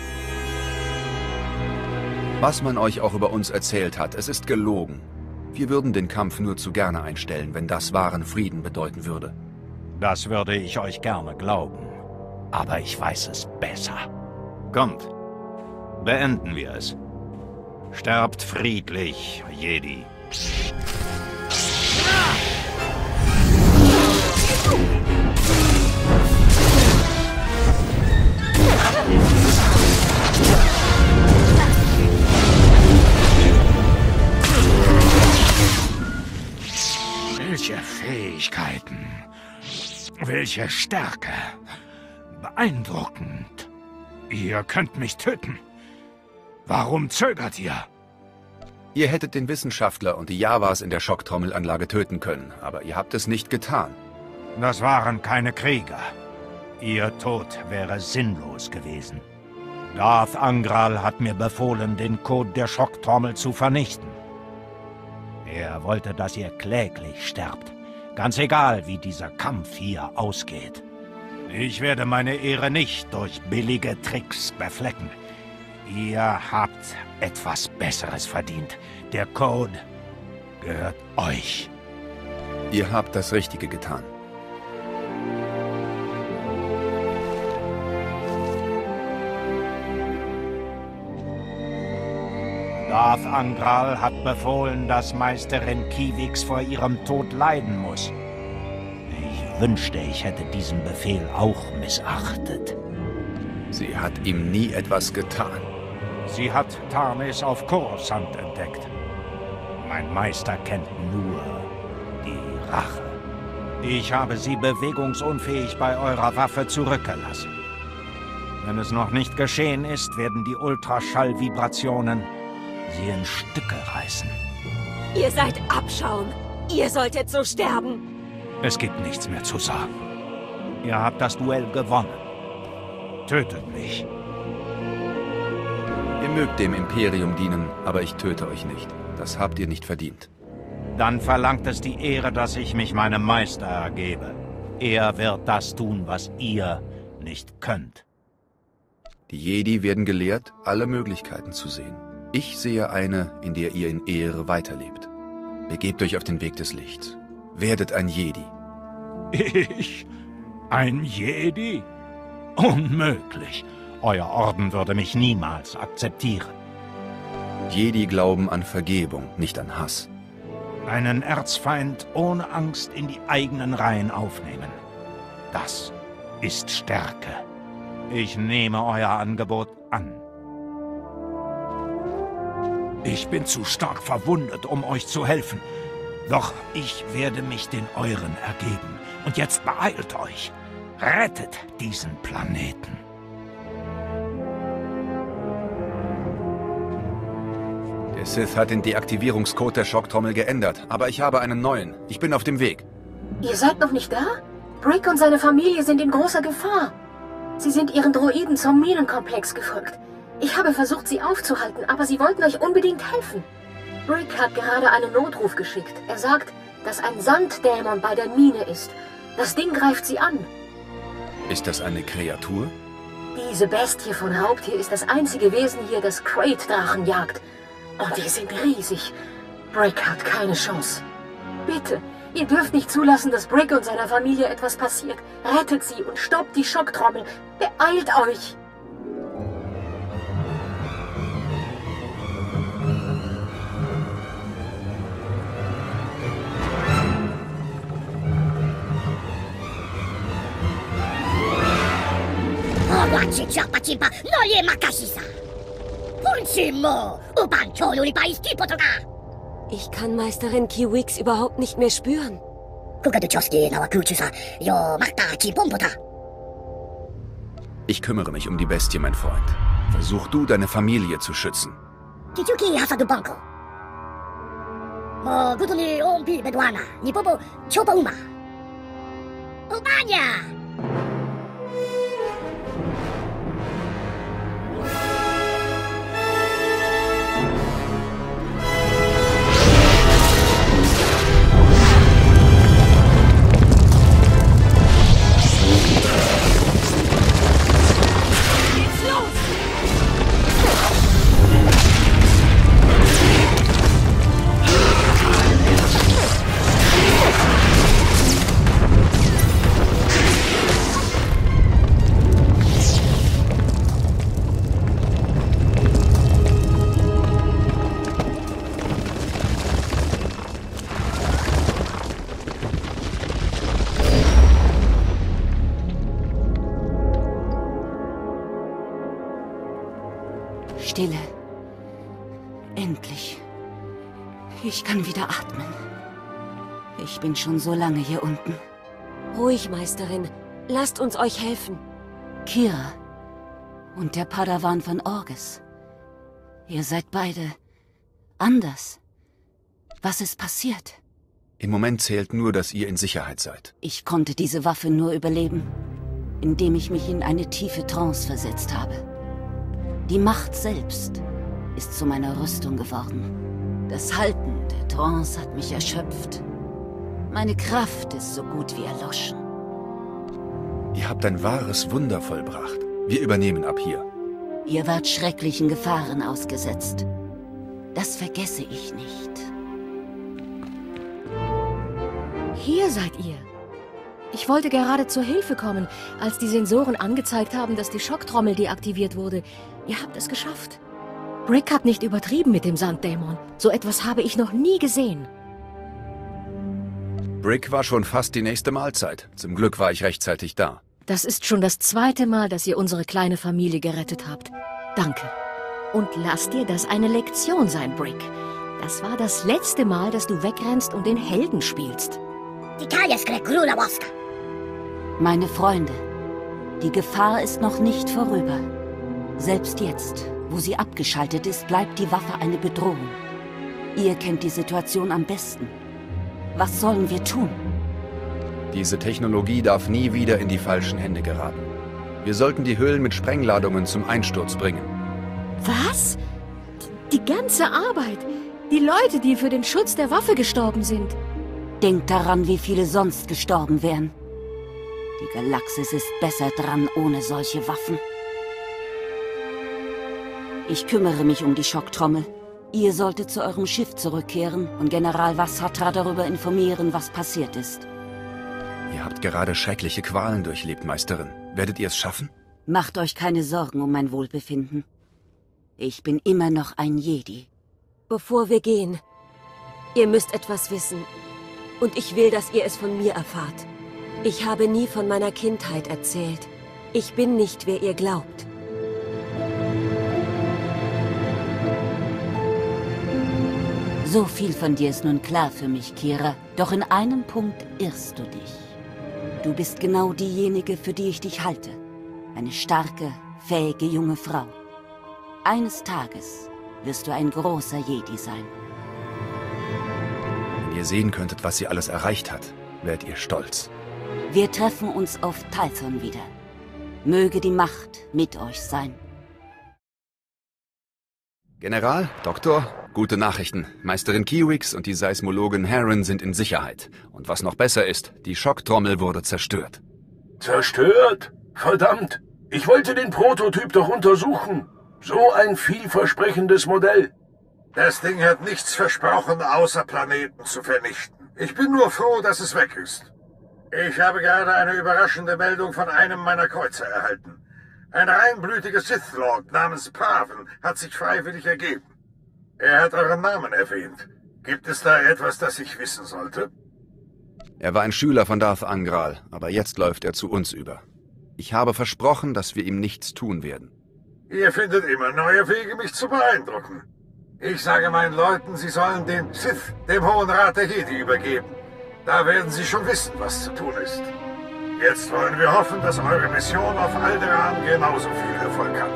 Was man euch auch über uns erzählt hat, es ist gelogen. Wir würden den Kampf nur zu gerne einstellen, wenn das wahren Frieden bedeuten würde. Das würde ich euch gerne glauben. Aber ich weiß es besser. Kommt, beenden wir es. Sterbt friedlich, Jedi. Welche Fähigkeiten, welche Stärke. Beeindruckend. Ihr könnt mich töten. Warum zögert ihr? Ihr hättet den Wissenschaftler und die Jawas in der Schocktrommelanlage töten können, aber ihr habt es nicht getan. Das waren keine Krieger. Ihr Tod wäre sinnlos gewesen. Darth Angral hat mir befohlen, den Code der Schocktrommel zu vernichten. Er wollte, dass ihr kläglich sterbt. Ganz egal, wie dieser Kampf hier ausgeht. Ich werde meine Ehre nicht durch billige Tricks beflecken. Ihr habt etwas Besseres verdient. Der Code gehört euch. Ihr habt das Richtige getan. Darth Angral hat befohlen, dass Meisterin Kiwix vor ihrem Tod leiden muss. Ich wünschte, ich hätte diesen Befehl auch missachtet. Sie hat ihm nie etwas getan. Sie hat Tarnis auf Coruscant entdeckt. Mein Meister kennt nur die Rache. Ich habe sie bewegungsunfähig bei eurer Waffe zurückgelassen. Wenn es noch nicht geschehen ist, werden die Ultraschallvibrationen sie in Stücke reißen. Ihr seid Abschaum. Ihr solltet so sterben. Es gibt nichts mehr zu sagen. Ihr habt das Duell gewonnen. Tötet mich. Ihr mögt dem Imperium dienen, aber ich töte euch nicht. Das habt ihr nicht verdient. Dann verlangt es die Ehre, dass ich mich meinem Meister ergebe. Er wird das tun, was ihr nicht könnt. Die Jedi werden gelehrt, alle Möglichkeiten zu sehen. Ich sehe eine, in der ihr in Ehre weiterlebt. Begebt euch auf den Weg des Lichts. Werdet ein Jedi. Ich? Ein Jedi? Unmöglich. Euer Orden würde mich niemals akzeptieren. Jedi glauben an Vergebung, nicht an Hass. Einen Erzfeind ohne Angst in die eigenen Reihen aufnehmen. Das ist Stärke. Ich nehme euer Angebot an. Ich bin zu stark verwundet, um euch zu helfen. Doch ich werde mich den euren ergeben. Und jetzt beeilt euch. Rettet diesen Planeten. Der Sith hat den Deaktivierungscode der Schocktrommel geändert, aber ich habe einen neuen. Ich bin auf dem Weg. Ihr seid noch nicht da? Brick und seine Familie sind in großer Gefahr. Sie sind ihren Droiden zum Minenkomplex gefolgt. Ich habe versucht, sie aufzuhalten, aber sie wollten euch unbedingt helfen. Brick hat gerade einen Notruf geschickt. Er sagt, dass ein Sanddämon bei der Mine ist. Das Ding greift sie an. Ist das eine Kreatur? Diese Bestie von Raubtier ist das einzige Wesen hier, das Krayt-Drachen jagt. Und die sind riesig. Brick hat keine Chance. Bitte, ihr dürft nicht zulassen, dass Brick und seiner Familie etwas passiert. Rettet sie und stoppt die Schocktrommel. Beeilt euch! Ich kann Meisterin Kiwix überhaupt nicht mehr spüren. Ich kümmere mich um die Bestie, mein Freund. Versuch du, deine Familie zu schützen. 뭐 그들이 온피 베도아나 니뽀보 초봉마 오바냐. Stille. Endlich. Ich kann wieder atmen. Ich bin schon so lange hier unten. Ruhig, Meisterin. Lasst uns euch helfen. Kira und der Padawan von Orges. Ihr seid beide anders. Was ist passiert? Im Moment zählt nur, dass ihr in Sicherheit seid. Ich konnte diese Waffe nur überleben, indem ich mich in eine tiefe Trance versetzt habe. Die Macht selbst ist zu meiner Rüstung geworden. Das Halten der Trance hat mich erschöpft. Meine Kraft ist so gut wie erloschen. Ihr habt ein wahres Wunder vollbracht. Wir übernehmen ab hier. Ihr wart schrecklichen Gefahren ausgesetzt. Das vergesse ich nicht. Hier seid ihr. Ich wollte gerade zur Hilfe kommen, als die Sensoren angezeigt haben, dass die Schocktrommel deaktiviert wurde. Ihr habt es geschafft. Brick hat nicht übertrieben mit dem Sanddämon. So etwas habe ich noch nie gesehen. Brick war schon fast die nächste Mahlzeit. Zum Glück war ich rechtzeitig da. Das ist schon das zweite Mal, dass ihr unsere kleine Familie gerettet habt. Danke. Und lass dir das eine Lektion sein, Brick. Das war das letzte Mal, dass du wegrennst und den Helden spielst. Meine Freunde, die Gefahr ist noch nicht vorüber. Selbst jetzt, wo sie abgeschaltet ist, bleibt die Waffe eine Bedrohung. Ihr kennt die Situation am besten. Was sollen wir tun? Diese Technologie darf nie wieder in die falschen Hände geraten. Wir sollten die Hüllen mit Sprengladungen zum Einsturz bringen. Was? Die ganze Arbeit? Die Leute, die für den Schutz der Waffe gestorben sind? Denkt daran, wie viele sonst gestorben wären. Die Galaxis ist besser dran ohne solche Waffen. Ich kümmere mich um die Schocktrommel. Ihr solltet zu eurem Schiff zurückkehren und General Vassatra darüber informieren, was passiert ist. Ihr habt gerade schreckliche Qualen durchlebt, Meisterin. Werdet ihr es schaffen? Macht euch keine Sorgen um mein Wohlbefinden. Ich bin immer noch ein Jedi. Bevor wir gehen, ihr müsst etwas wissen. Und ich will, dass ihr es von mir erfahrt. Ich habe nie von meiner Kindheit erzählt. Ich bin nicht, wer ihr glaubt. So viel von dir ist nun klar für mich, Kira. Doch in einem Punkt irrst du dich. Du bist genau diejenige, für die ich dich halte. Eine starke, fähige junge Frau. Eines Tages wirst du ein großer Jedi sein. Wenn ihr sehen könntet, was sie alles erreicht hat, wärt ihr stolz. Wir treffen uns auf Tython wieder. Möge die Macht mit euch sein. General, Doktor, gute Nachrichten. Meisterin Kiwix und die Seismologin Heron sind in Sicherheit. Und was noch besser ist, die Schocktrommel wurde zerstört. Zerstört? Verdammt! Ich wollte den Prototyp doch untersuchen. So ein vielversprechendes Modell. Das Ding hat nichts versprochen, außer Planeten zu vernichten. Ich bin nur froh, dass es weg ist. Ich habe gerade eine überraschende Meldung von einem meiner Kreuzer erhalten. Ein reinblütiger Sith-Lord namens Praven hat sich freiwillig ergeben. Er hat euren Namen erwähnt. Gibt es da etwas, das ich wissen sollte? Er war ein Schüler von Darth Angral, aber jetzt läuft er zu uns über. Ich habe versprochen, dass wir ihm nichts tun werden. Ihr findet immer neue Wege, mich zu beeindrucken. Ich sage meinen Leuten, sie sollen den Sith, dem Hohen Rat der Jedi, übergeben. Da werden sie schon wissen, was zu tun ist. Jetzt wollen wir hoffen, dass eure Mission auf Alderaan genauso viel Erfolg hat.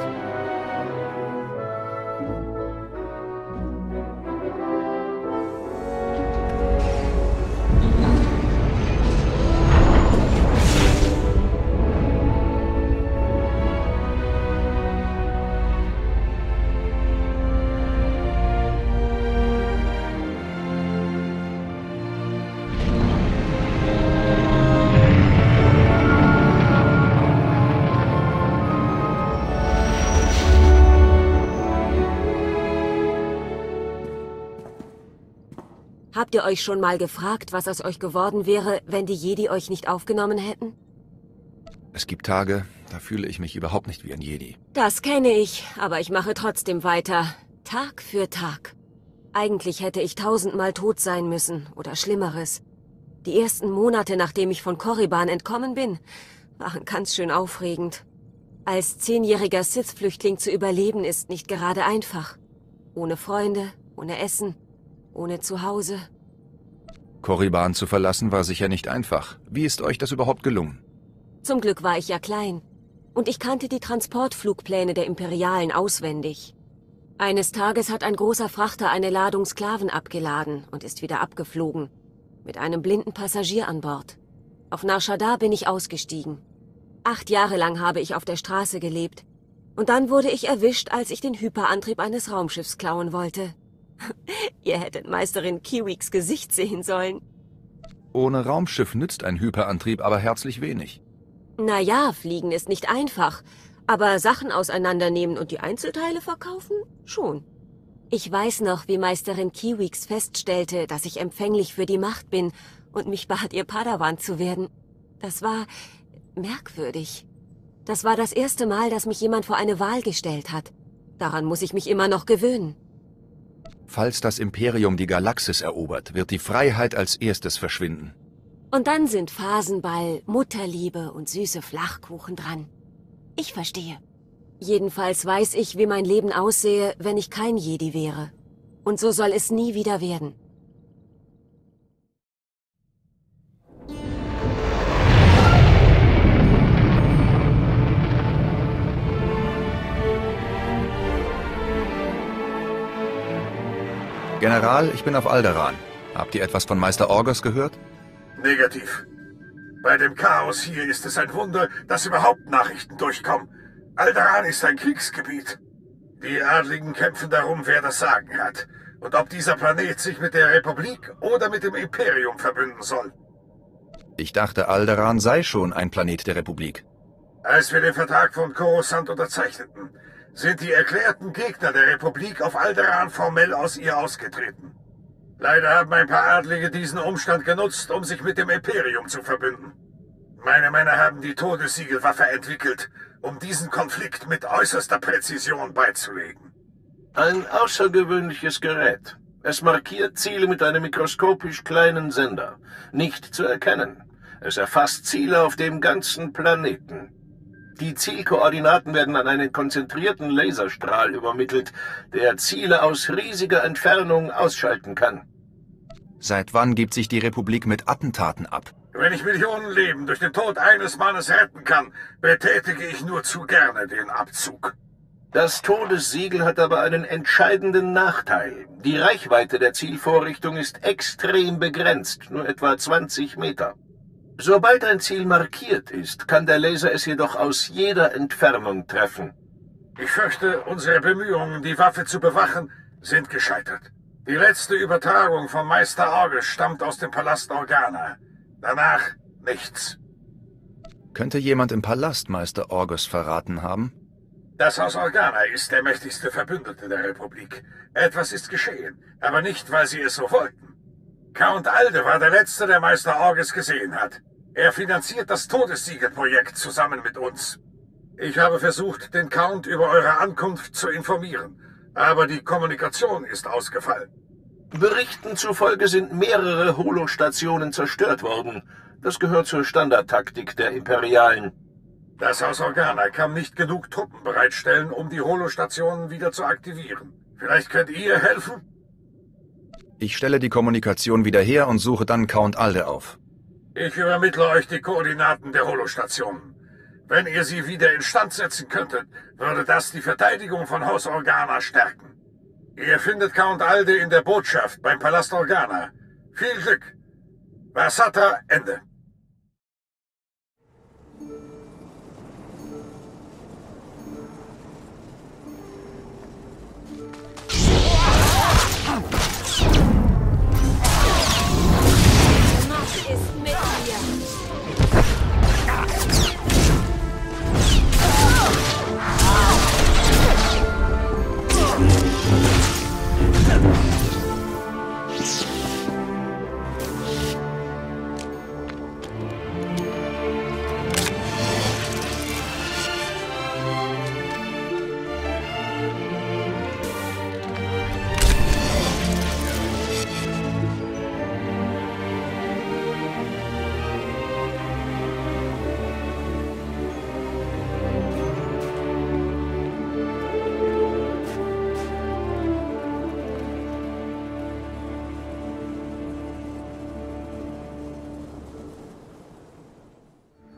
Habt ihr euch schon mal gefragt, was aus euch geworden wäre, wenn die Jedi euch nicht aufgenommen hätten? Es gibt Tage, da fühle ich mich überhaupt nicht wie ein Jedi. Das kenne ich, aber ich mache trotzdem weiter. Tag für Tag. Eigentlich hätte ich tausendmal tot sein müssen oder Schlimmeres. Die ersten Monate, nachdem ich von Korriban entkommen bin, waren ganz schön aufregend. Als zehnjähriger Sith-Flüchtling zu überleben, ist nicht gerade einfach. Ohne Freunde, ohne Essen, ohne Zuhause. Korriban zu verlassen war sicher nicht einfach. Wie ist euch das überhaupt gelungen? Zum Glück war ich ja klein. Und ich kannte die Transportflugpläne der Imperialen auswendig. Eines Tages hat ein großer Frachter eine Ladung Sklaven abgeladen und ist wieder abgeflogen. Mit einem blinden Passagier an Bord. Auf Nar Shaddaa bin ich ausgestiegen. Acht Jahre lang habe ich auf der Straße gelebt. Und dann wurde ich erwischt, als ich den Hyperantrieb eines Raumschiffs klauen wollte. Ihr hättet Meisterin Kiwiks Gesicht sehen sollen. Ohne Raumschiff nützt ein Hyperantrieb aber herzlich wenig. Naja, fliegen ist nicht einfach. Aber Sachen auseinandernehmen und die Einzelteile verkaufen? Schon. Ich weiß noch, wie Meisterin Kiwiks feststellte, dass ich empfänglich für die Macht bin und mich bat, ihr Padawan zu werden. Das war merkwürdig. Das war das erste Mal, dass mich jemand vor eine Wahl gestellt hat. Daran muss ich mich immer noch gewöhnen. Falls das Imperium die Galaxis erobert, wird die Freiheit als erstes verschwinden. Und dann sind Phasenball, Mutterliebe und süße Flachkuchen dran. Ich verstehe. Jedenfalls weiß ich, wie mein Leben aussähe, wenn ich kein Jedi wäre. Und so soll es nie wieder werden. General, ich bin auf Alderaan. Habt ihr etwas von Meister Orgos gehört? Negativ. Bei dem Chaos hier ist es ein Wunder, dass überhaupt Nachrichten durchkommen. Alderaan ist ein Kriegsgebiet. Die Adligen kämpfen darum, wer das Sagen hat. Und ob dieser Planet sich mit der Republik oder mit dem Imperium verbünden soll. Ich dachte, Alderaan sei schon ein Planet der Republik. Als wir den Vertrag von Coruscant unterzeichneten, sind die erklärten Gegner der Republik auf Alderaan formell aus ihr ausgetreten. Leider haben ein paar Adlige diesen Umstand genutzt, um sich mit dem Imperium zu verbünden. Meine Männer haben die Todessiegelwaffe entwickelt, um diesen Konflikt mit äußerster Präzision beizulegen. Ein außergewöhnliches Gerät. Es markiert Ziele mit einem mikroskopisch kleinen Sender. Nicht zu erkennen. Es erfasst Ziele auf dem ganzen Planeten. Die Zielkoordinaten werden an einen konzentrierten Laserstrahl übermittelt, der Ziele aus riesiger Entfernung ausschalten kann. Seit wann gibt sich die Republik mit Attentaten ab? Wenn ich Millionen Leben durch den Tod eines Mannes retten kann, betätige ich nur zu gerne den Abzug. Das Todessiegel hat aber einen entscheidenden Nachteil. Die Reichweite der Zielvorrichtung ist extrem begrenzt, nur etwa zwanzig Meter. Sobald ein Ziel markiert ist, kann der Laser es jedoch aus jeder Entfernung treffen. Ich fürchte, unsere Bemühungen, die Waffe zu bewachen, sind gescheitert. Die letzte Übertragung vom Meister Orgos stammt aus dem Palast Organa. Danach nichts. Könnte jemand im Palast Meister Orgos verraten haben? Das Haus Organa ist der mächtigste Verbündete der Republik. Etwas ist geschehen, aber nicht, weil sie es so wollten. Count Alde war der Letzte, der Meister Orgos gesehen hat. Er finanziert das Todessiegelprojekt zusammen mit uns. Ich habe versucht, den Count über eure Ankunft zu informieren, aber die Kommunikation ist ausgefallen. Berichten zufolge sind mehrere Holostationen zerstört worden. Das gehört zur Standardtaktik der Imperialen. Das Haus Organa kann nicht genug Truppen bereitstellen, um die Holostationen wieder zu aktivieren. Vielleicht könnt ihr helfen? Ich stelle die Kommunikation wieder her und suche dann Count Alde auf. Ich übermittle euch die Koordinaten der Holostationen. Wenn ihr sie wieder instand setzen könntet, würde das die Verteidigung von Haus Organa stärken. Ihr findet Count Alde in der Botschaft beim Palast Organa. Viel Glück. Vasata, Ende. Macht ist mit mir.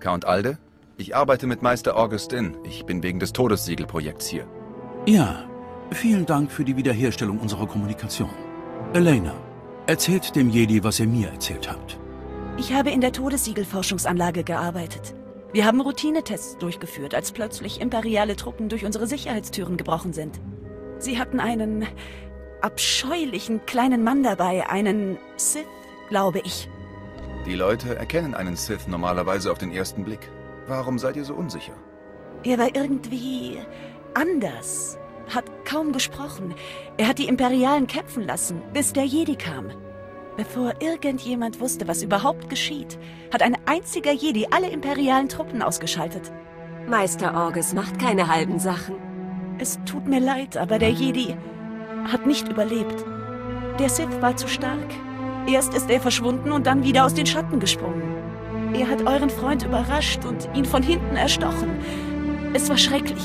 Count Alde? Ich arbeite mit Meister Augustin. Ich bin wegen des Todessiegelprojekts hier. Ja, vielen Dank für die Wiederherstellung unserer Kommunikation. Elena, erzählt dem Jedi, was ihr mir erzählt habt. Ich habe in der Todessiegelforschungsanlage gearbeitet. Wir haben Routinetests durchgeführt, als plötzlich imperiale Truppen durch unsere Sicherheitstüren gebrochen sind. Sie hatten einen abscheulichen kleinen Mann dabei, einen Sith, glaube ich. Die Leute erkennen einen Sith normalerweise auf den ersten Blick. Warum seid ihr so unsicher? Er war irgendwie anders, hat kaum gesprochen. Er hat die Imperialen kämpfen lassen, bis der Jedi kam. Bevor irgendjemand wusste, was überhaupt geschieht, hat ein einziger Jedi alle imperialen Truppen ausgeschaltet. Meister Orgus macht keine halben Sachen. Es tut mir leid, aber der Jedi hat nicht überlebt. Der Sith war zu stark. Erst ist er verschwunden und dann wieder aus den Schatten gesprungen. Er hat euren Freund überrascht und ihn von hinten erstochen. Es war schrecklich.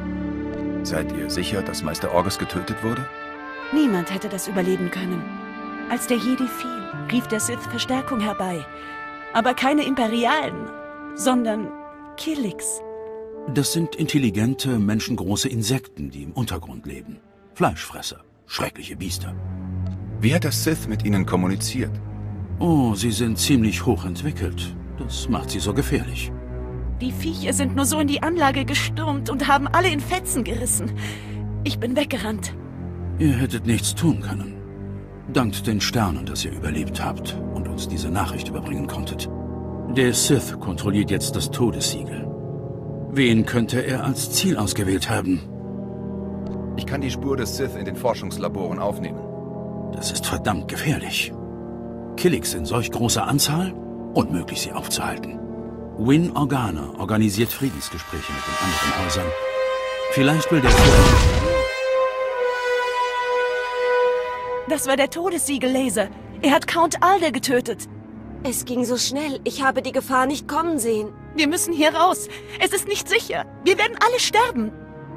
Seid ihr sicher, dass Meister Orgus getötet wurde? Niemand hätte das überleben können. Als der Jedi fiel, rief der Sith Verstärkung herbei. Aber keine Imperialen, sondern Killix. Das sind intelligente, menschengroße Insekten, die im Untergrund leben. Fleischfresser, schreckliche Biester. Wie hat der Sith mit ihnen kommuniziert? Oh, sie sind ziemlich hochentwickelt. Das macht sie so gefährlich. Die Viecher sind nur so in die Anlage gestürmt und haben alle in Fetzen gerissen. Ich bin weggerannt. Ihr hättet nichts tun können. Dankt den Sternen, dass ihr überlebt habt und uns diese Nachricht überbringen konntet. Der Sith kontrolliert jetzt das Todessiegel. Wen könnte er als Ziel ausgewählt haben? Ich kann die Spur des Sith in den Forschungslaboren aufnehmen. Das ist verdammt gefährlich. Killix in solch großer Anzahl? Unmöglich, sie aufzuhalten. Win Organa organisiert Friedensgespräche mit den anderen Häusern. Vielleicht will der Sith... Das war der Todessiegellaser. Er hat Count Alde getötet. Es ging so schnell. Ich habe die Gefahr nicht kommen sehen. Wir müssen hier raus. Es ist nicht sicher. Wir werden alle sterben.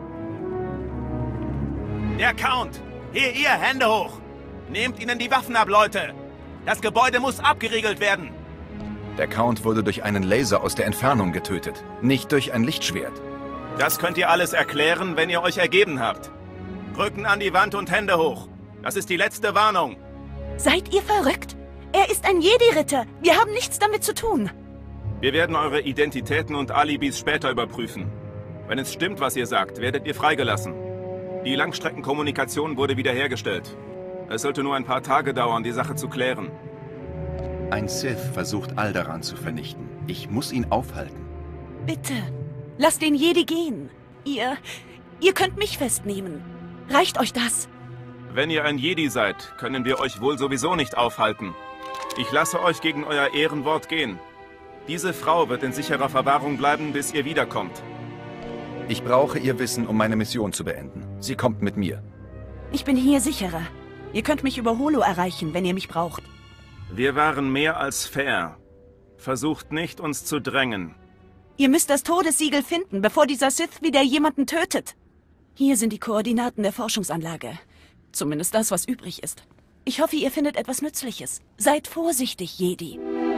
Der Count! Hier, ihr, Hände hoch! Nehmt ihnen die Waffen ab, Leute! Das Gebäude muss abgeriegelt werden! Der Count wurde durch einen Laser aus der Entfernung getötet, nicht durch ein Lichtschwert. Das könnt ihr alles erklären, wenn ihr euch ergeben habt. Rücken an die Wand und Hände hoch. Das ist die letzte Warnung. Seid ihr verrückt? Er ist ein Jedi-Ritter. Wir haben nichts damit zu tun. Wir werden eure Identitäten und Alibis später überprüfen. Wenn es stimmt, was ihr sagt, werdet ihr freigelassen. Die Langstreckenkommunikation wurde wiederhergestellt. Es sollte nur ein paar Tage dauern, die Sache zu klären. Ein Sith versucht Alderaan zu vernichten. Ich muss ihn aufhalten. Bitte, lasst den Jedi gehen. Ihr, ihr könnt mich festnehmen. Reicht euch das? Wenn ihr ein Jedi seid, können wir euch wohl sowieso nicht aufhalten. Ich lasse euch gegen euer Ehrenwort gehen. Diese Frau wird in sicherer Verwahrung bleiben, bis ihr wiederkommt. Ich brauche ihr Wissen, um meine Mission zu beenden. Sie kommt mit mir. Ich bin hier sicherer. Ihr könnt mich über Holo erreichen, wenn ihr mich braucht. Wir waren mehr als fair. Versucht nicht, uns zu drängen. Ihr müsst das Todessiegel finden, bevor dieser Sith wieder jemanden tötet. Hier sind die Koordinaten der Forschungsanlage. Zumindest das, was übrig ist. Ich hoffe, ihr findet etwas Nützliches. Seid vorsichtig, Jedi.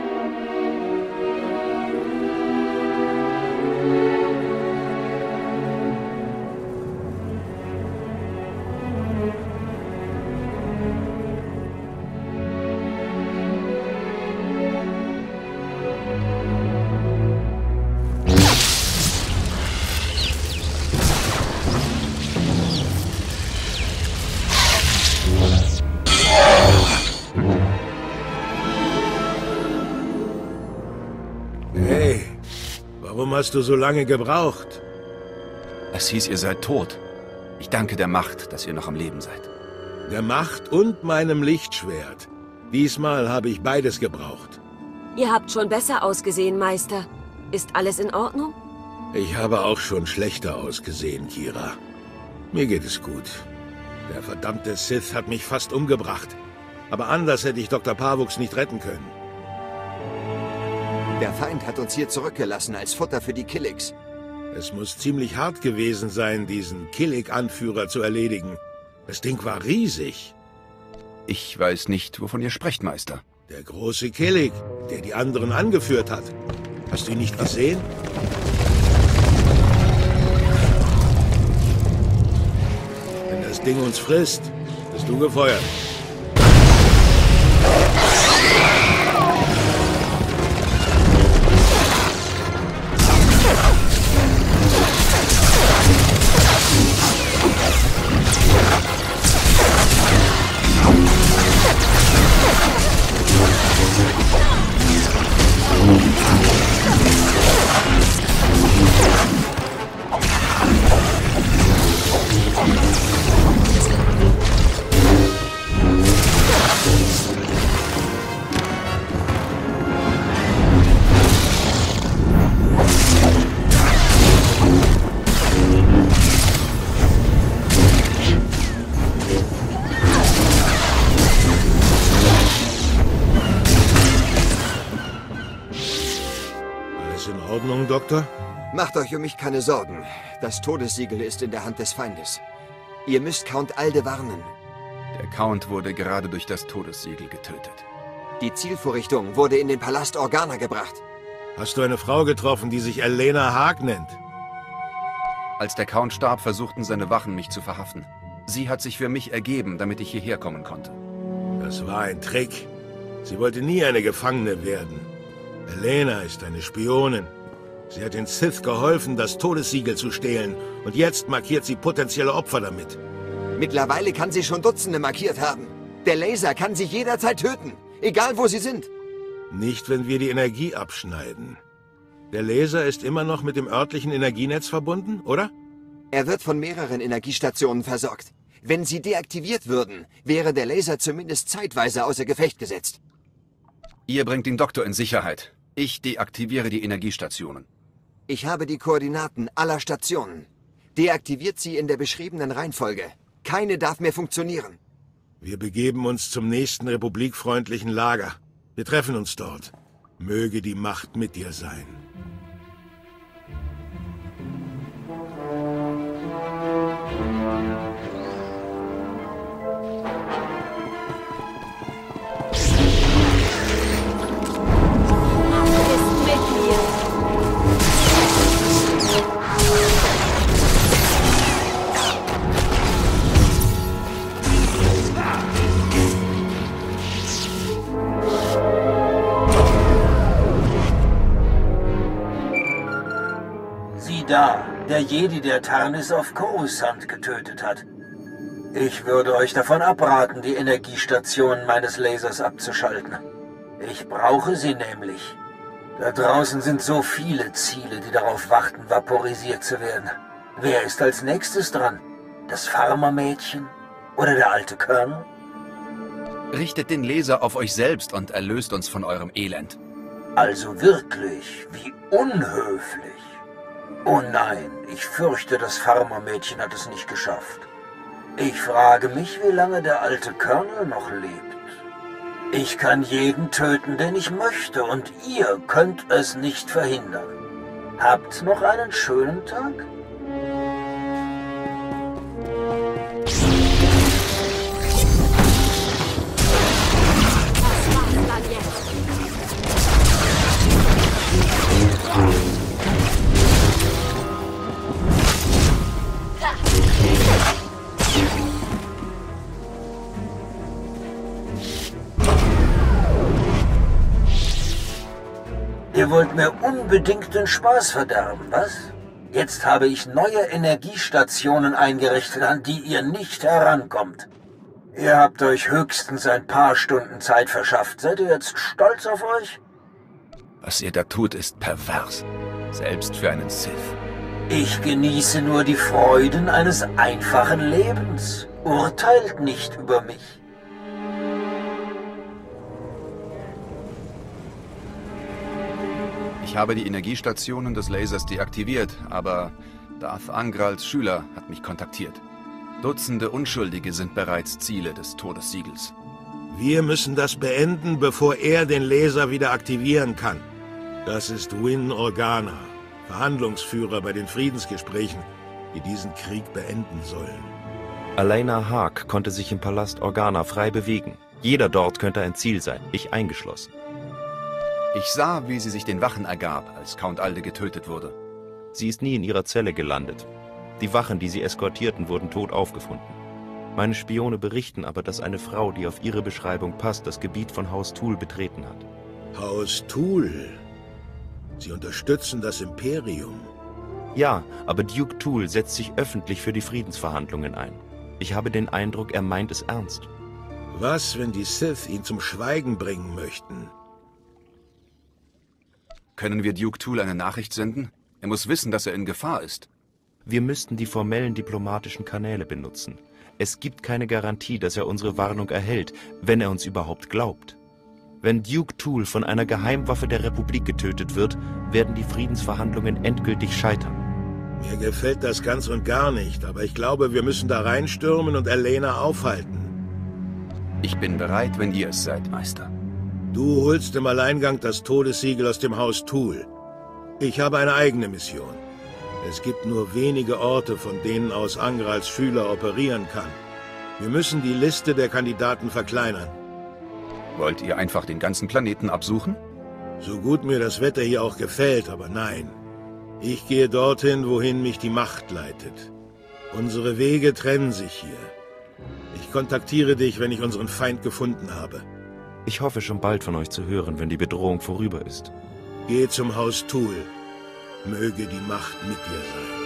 Warum hast du so lange gebraucht? Es hieß, ihr seid tot. Ich danke der Macht, dass ihr noch am Leben seid. Der Macht und meinem Lichtschwert. Diesmal habe ich beides gebraucht. Ihr habt schon besser ausgesehen, Meister. Ist alles in Ordnung? Ich habe auch schon schlechter ausgesehen, Kira. Mir geht es gut. Der verdammte Sith hat mich fast umgebracht. Aber anders hätte ich Doktor Pavux nicht retten können. Der Feind hat uns hier zurückgelassen als Futter für die Killix. Es muss ziemlich hart gewesen sein, diesen Killik-Anführer zu erledigen. Das Ding war riesig. Ich weiß nicht, wovon ihr sprecht, Meister. Der große Killik, der die anderen angeführt hat. Hast du ihn nicht gesehen? Wenn das Ding uns frisst, bist du gefeuert. Doktor? Macht euch um mich keine Sorgen. Das Todessiegel ist in der Hand des Feindes. Ihr müsst Count Alde warnen. Der Count wurde gerade durch das Todessiegel getötet. Die Zielvorrichtung wurde in den Palast Organa gebracht. Hast du eine Frau getroffen, die sich Elena Haag nennt? Als der Count starb, versuchten seine Wachen, mich zu verhaften. Sie hat sich für mich ergeben, damit ich hierher kommen konnte. Das war ein Trick. Sie wollte nie eine Gefangene werden. Elena ist eine Spionin. Sie hat den Sith geholfen, das Todessiegel zu stehlen. Und jetzt markiert sie potenzielle Opfer damit. Mittlerweile kann sie schon Dutzende markiert haben. Der Laser kann sie jederzeit töten. Egal, wo sie sind. Nicht, wenn wir die Energie abschneiden. Der Laser ist immer noch mit dem örtlichen Energienetz verbunden, oder? Er wird von mehreren Energiestationen versorgt. Wenn sie deaktiviert würden, wäre der Laser zumindest zeitweise außer Gefecht gesetzt. Ihr bringt den Doktor in Sicherheit. Ich deaktiviere die Energiestationen. Ich habe die Koordinaten aller Stationen. Deaktiviert sie in der beschriebenen Reihenfolge. Keine darf mehr funktionieren. Wir begeben uns zum nächsten republikfreundlichen Lager. Wir treffen uns dort. Möge die Macht mit dir sein. Da, der Jedi, der Tarnis auf Coruscant getötet hat. Ich würde euch davon abraten, die Energiestationen meines Lasers abzuschalten. Ich brauche sie nämlich. Da draußen sind so viele Ziele, die darauf warten, vaporisiert zu werden. Wer ist als nächstes dran? Das Farmermädchen? Oder der alte Colonel? Richtet den Laser auf euch selbst und erlöst uns von eurem Elend. Also wirklich, wie unhöflich. Oh nein, ich fürchte, das Farmermädchen hat es nicht geschafft. Ich frage mich, wie lange der alte Colonel noch lebt. Ich kann jeden töten, den ich möchte, und ihr könnt es nicht verhindern. Habt noch einen schönen Tag. Ihr wollt mir unbedingt den Spaß verderben, was? Jetzt habe ich neue Energiestationen eingerichtet, an die ihr nicht herankommt. Ihr habt euch höchstens ein paar Stunden Zeit verschafft. Seid ihr jetzt stolz auf euch? Was ihr da tut, ist pervers. Selbst für einen Sith. Ich genieße nur die Freuden eines einfachen Lebens. Urteilt nicht über mich. Ich habe die Energiestationen des Lasers deaktiviert, aber Darth Angrals Schüler hat mich kontaktiert. Dutzende Unschuldige sind bereits Ziele des Todessiegels. Wir müssen das beenden, bevor er den Laser wieder aktivieren kann. Das ist Win Organa, Verhandlungsführer bei den Friedensgesprächen, die diesen Krieg beenden sollen. Elena Haag konnte sich im Palast Organa frei bewegen. Jeder dort könnte ein Ziel sein, ich eingeschlossen. Ich sah, wie sie sich den Wachen ergab, als Count Alde getötet wurde. Sie ist nie in ihrer Zelle gelandet. Die Wachen, die sie eskortierten, wurden tot aufgefunden. Meine Spione berichten aber, dass eine Frau, die auf ihre Beschreibung passt, das Gebiet von Haus Thul betreten hat. Haus Thul? Sie unterstützen das Imperium? Ja, aber Duke Thul setzt sich öffentlich für die Friedensverhandlungen ein. Ich habe den Eindruck, er meint es ernst. Was, wenn die Sith ihn zum Schweigen bringen möchten? Können wir Duke Thul eine Nachricht senden? Er muss wissen, dass er in Gefahr ist. Wir müssten die formellen diplomatischen Kanäle benutzen. Es gibt keine Garantie, dass er unsere Warnung erhält, wenn er uns überhaupt glaubt. Wenn Duke Thul von einer Geheimwaffe der Republik getötet wird, werden die Friedensverhandlungen endgültig scheitern. Mir gefällt das ganz und gar nicht, aber ich glaube, wir müssen da reinstürmen und Elena aufhalten. Ich bin bereit, wenn ihr es seid, Meister. Du holst im Alleingang das Todessiegel aus dem Haus Thul. Ich habe eine eigene Mission. Es gibt nur wenige Orte, von denen aus Angrals Schüler operieren kann. Wir müssen die Liste der Kandidaten verkleinern. Wollt ihr einfach den ganzen Planeten absuchen? So gut mir das Wetter hier auch gefällt, aber nein. Ich gehe dorthin, wohin mich die Macht leitet. Unsere Wege trennen sich hier. Ich kontaktiere dich, wenn ich unseren Feind gefunden habe. Ich hoffe schon bald von euch zu hören, wenn die Bedrohung vorüber ist. Geh zum Haus Thul. Möge die Macht mit dir sein.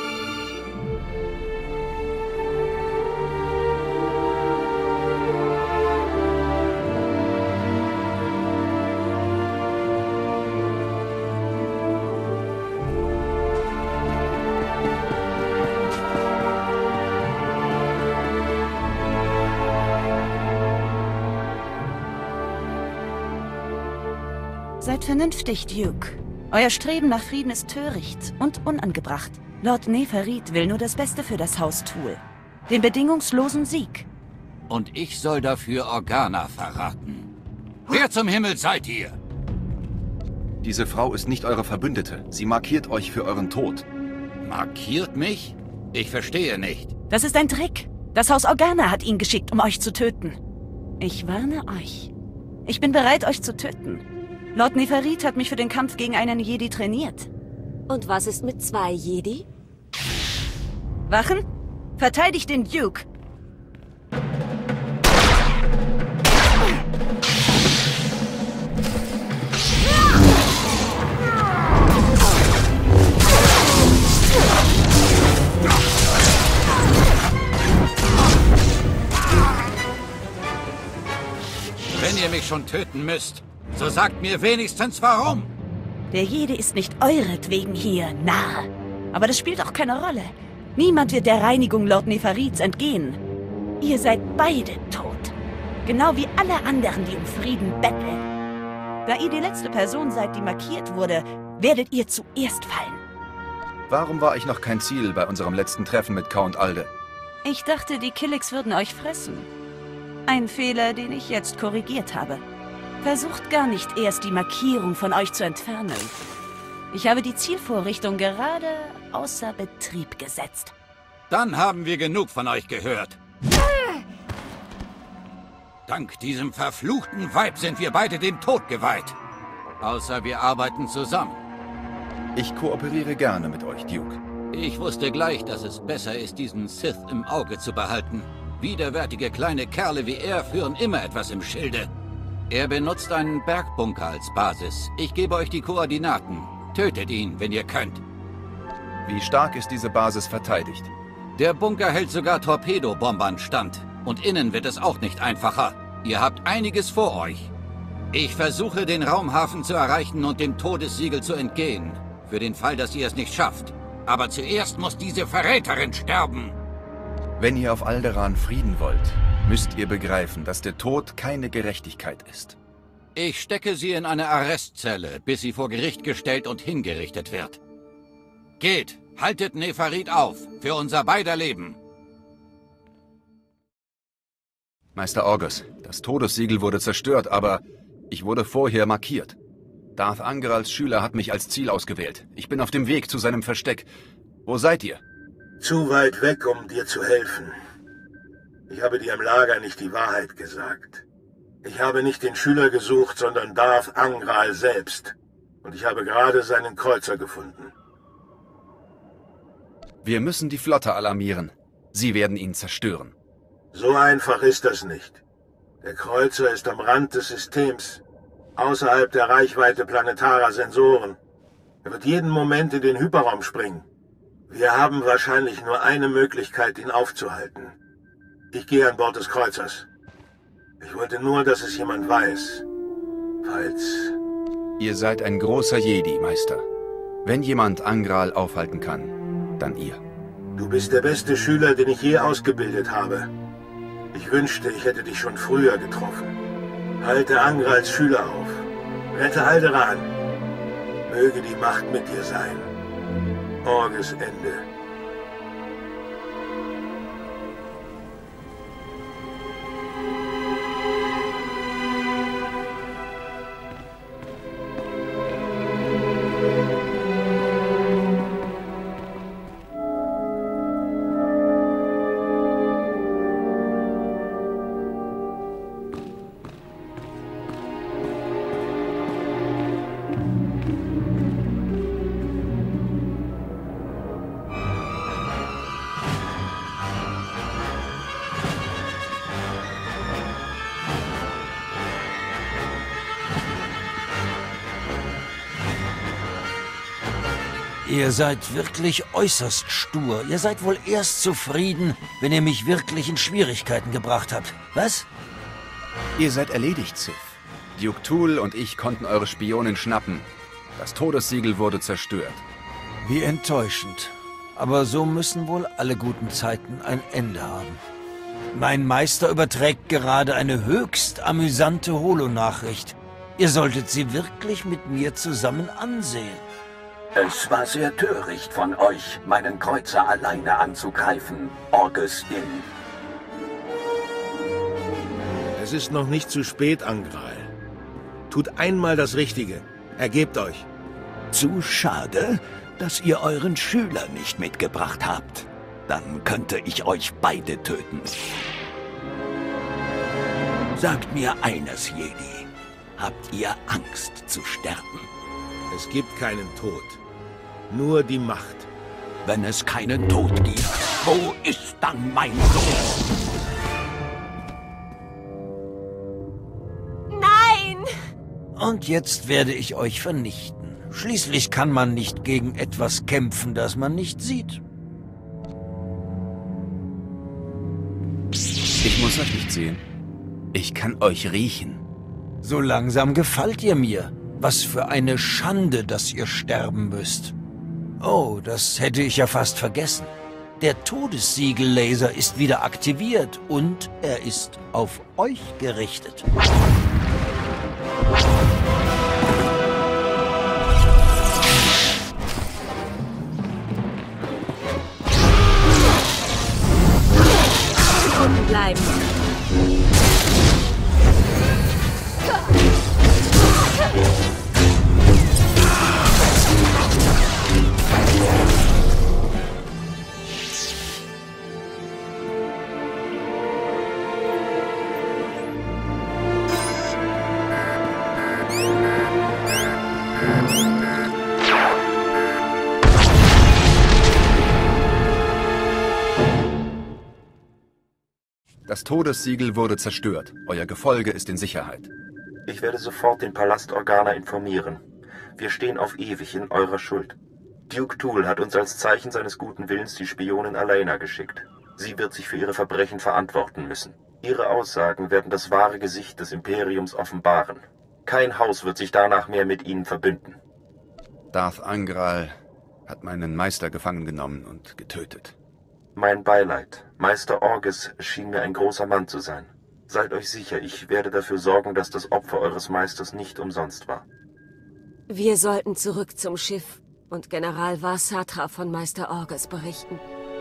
Seid vernünftig, Duke. Euer Streben nach Frieden ist töricht und unangebracht. Lord Neferit will nur das Beste für das Haus Thul. Den bedingungslosen Sieg. Und ich soll dafür Organa verraten. Wer zum Himmel seid ihr? Diese Frau ist nicht eure Verbündete. Sie markiert euch für euren Tod. Markiert mich? Ich verstehe nicht. Das ist ein Trick. Das Haus Organa hat ihn geschickt, um euch zu töten. Ich warne euch. Ich bin bereit, euch zu töten. Lord Neferit hat mich für den Kampf gegen einen Jedi trainiert. Und was ist mit zwei Jedi? Wachen, verteidigt den Duke. Wenn ihr mich schon töten müsst, so sagt mir wenigstens warum. Der Jedi ist nicht euretwegen hier, Narr. Aber das spielt auch keine Rolle. Niemand wird der Reinigung Lord Neferits entgehen. Ihr seid beide tot. Genau wie alle anderen, die um Frieden betteln. Da ihr die letzte Person seid, die markiert wurde, werdet ihr zuerst fallen. Warum war ich noch kein Ziel bei unserem letzten Treffen mit Count Alde? Ich dachte, die Killiks würden euch fressen. Ein Fehler, den ich jetzt korrigiert habe. Versucht gar nicht erst, die Markierung von euch zu entfernen. Ich habe die Zielvorrichtung gerade außer Betrieb gesetzt. Dann haben wir genug von euch gehört. Dank diesem verfluchten Weib sind wir beide dem Tod geweiht. Außer wir arbeiten zusammen. Ich kooperiere gerne mit euch, Duke. Ich wusste gleich, dass es besser ist, diesen Sith im Auge zu behalten. Widerwärtige kleine Kerle wie er führen immer etwas im Schilde. Er benutzt einen Bergbunker als Basis. Ich gebe euch die Koordinaten. Tötet ihn, wenn ihr könnt. Wie stark ist diese Basis verteidigt? Der Bunker hält sogar Torpedobombern stand. Und innen wird es auch nicht einfacher. Ihr habt einiges vor euch. Ich versuche, den Raumhafen zu erreichen und dem Todessiegel zu entgehen. Für den Fall, dass ihr es nicht schafft. Aber zuerst muss diese Verräterin sterben. Wenn ihr auf Alderaan Frieden wollt, müsst ihr begreifen, dass der Tod keine Gerechtigkeit ist. Ich stecke sie in eine Arrestzelle, bis sie vor Gericht gestellt und hingerichtet wird. Geht, haltet Neferit auf, für unser beider Leben. Meister Orgus, das Todessiegel wurde zerstört, aber ich wurde vorher markiert. Darth Angrals Schüler hat mich als Ziel ausgewählt. Ich bin auf dem Weg zu seinem Versteck. Wo seid ihr? Zu weit weg, um dir zu helfen. Ich habe dir im Lager nicht die Wahrheit gesagt. Ich habe nicht den Schüler gesucht, sondern Darth Angral selbst. Und ich habe gerade seinen Kreuzer gefunden. Wir müssen die Flotte alarmieren. Sie werden ihn zerstören. So einfach ist das nicht. Der Kreuzer ist am Rand des Systems, außerhalb der Reichweite planetarer Sensoren. Er wird jeden Moment in den Hyperraum springen. Wir haben wahrscheinlich nur eine Möglichkeit, ihn aufzuhalten. Ich gehe an Bord des Kreuzers. Ich wollte nur, dass es jemand weiß. Falls... Ihr seid ein großer Jedi, Meister. Wenn jemand Angral aufhalten kann, dann ihr. Du bist der beste Schüler, den ich je ausgebildet habe. Ich wünschte, ich hätte dich schon früher getroffen. Halte Angrals Schüler auf. Rette Alderaan. Möge die Macht mit dir sein. Orges Ende. Ihr seid wirklich äußerst stur. Ihr seid wohl erst zufrieden, wenn ihr mich wirklich in Schwierigkeiten gebracht habt. Was? Ihr seid erledigt, Sith. Duke Tool und ich konnten eure Spionin schnappen. Das Todessiegel wurde zerstört. Wie enttäuschend. Aber so müssen wohl alle guten Zeiten ein Ende haben. Mein Meister überträgt gerade eine höchst amüsante Holonachricht. Ihr solltet sie wirklich mit mir zusammen ansehen. Es war sehr töricht von euch, meinen Kreuzer alleine anzugreifen, Orges Din. Es ist noch nicht zu spät, Angral. Tut einmal das Richtige. Ergebt euch. Zu schade, dass ihr euren Schüler nicht mitgebracht habt. Dann könnte ich euch beide töten. Sagt mir eines, Jedi. Habt ihr Angst zu sterben? Es gibt keinen Tod. Nur die Macht. Wenn es keinen Tod gibt, wo ist dann mein Sohn? Nein! Und jetzt werde ich euch vernichten. Schließlich kann man nicht gegen etwas kämpfen, das man nicht sieht. Ich muss euch nicht sehen. Ich kann euch riechen. So langsam gefallt ihr mir. Was für eine Schande, dass ihr sterben müsst. Oh, das hätte ich ja fast vergessen. Der Todessiegel-Laser ist wieder aktiviert und er ist auf euch gerichtet. Unten bleiben. Das Todessiegel wurde zerstört. Euer Gefolge ist in Sicherheit. Ich werde sofort den Palast Organa informieren. Wir stehen auf ewig in eurer Schuld. Duke Tool hat uns als Zeichen seines guten Willens die Spionin Alena geschickt. Sie wird sich für ihre Verbrechen verantworten müssen. Ihre Aussagen werden das wahre Gesicht des Imperiums offenbaren. Kein Haus wird sich danach mehr mit ihnen verbünden. Darth Angral hat meinen Meister gefangen genommen und getötet. Mein Beileid. Meister Orges schien mir ein großer Mann zu sein. Seid euch sicher, ich werde dafür sorgen, dass das Opfer eures Meisters nicht umsonst war. Wir sollten zurück zum Schiff und General Vasatra von Meister Orges berichten.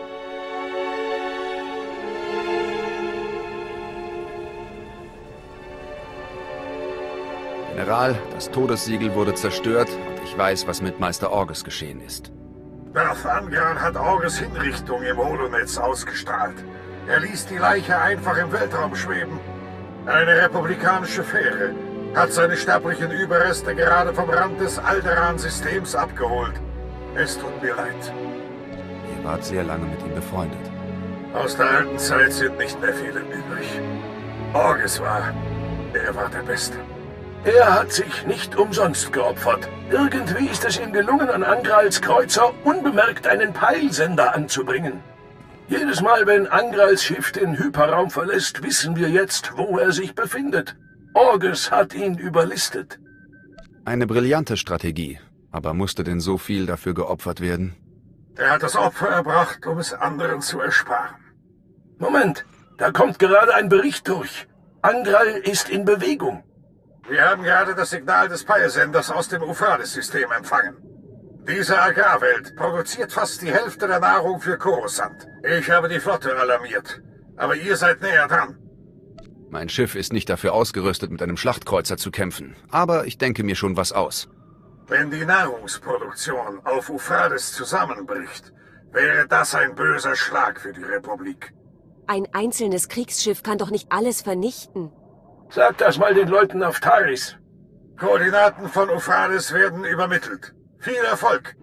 General, das Todessiegel wurde zerstört und ich weiß, was mit Meister Orges geschehen ist. Darth Angral hat Orges Hinrichtung im Holonetz ausgestrahlt. Er ließ die Leiche einfach im Weltraum schweben. Eine republikanische Fähre hat seine sterblichen Überreste gerade vom Rand des Alderan-Systems abgeholt. Es tut mir leid. Ihr wart sehr lange mit ihm befreundet. Aus der alten Zeit sind nicht mehr viele übrig. Orges war, er war der Beste. Er hat sich nicht umsonst geopfert. Irgendwie ist es ihm gelungen, an Angrals Kreuzer unbemerkt einen Peilsender anzubringen. Jedes Mal, wenn Angrals Schiff den Hyperraum verlässt, wissen wir jetzt, wo er sich befindet. Orges hat ihn überlistet. Eine brillante Strategie. Aber musste denn so viel dafür geopfert werden? Er hat das Opfer erbracht, um es anderen zu ersparen. Moment, da kommt gerade ein Bericht durch. Angral ist in Bewegung. Wir haben gerade das Signal des Peilsenders aus dem Euphrates-System empfangen. Diese Agrarwelt produziert fast die Hälfte der Nahrung für Coruscant. Ich habe die Flotte alarmiert, aber ihr seid näher dran. Mein Schiff ist nicht dafür ausgerüstet, mit einem Schlachtkreuzer zu kämpfen, aber ich denke mir schon was aus. Wenn die Nahrungsproduktion auf Euphrates zusammenbricht, wäre das ein böser Schlag für die Republik. Ein einzelnes Kriegsschiff kann doch nicht alles vernichten. Sag das mal den Leuten auf Taris. Koordinaten von Euphrates werden übermittelt. Viel Erfolg!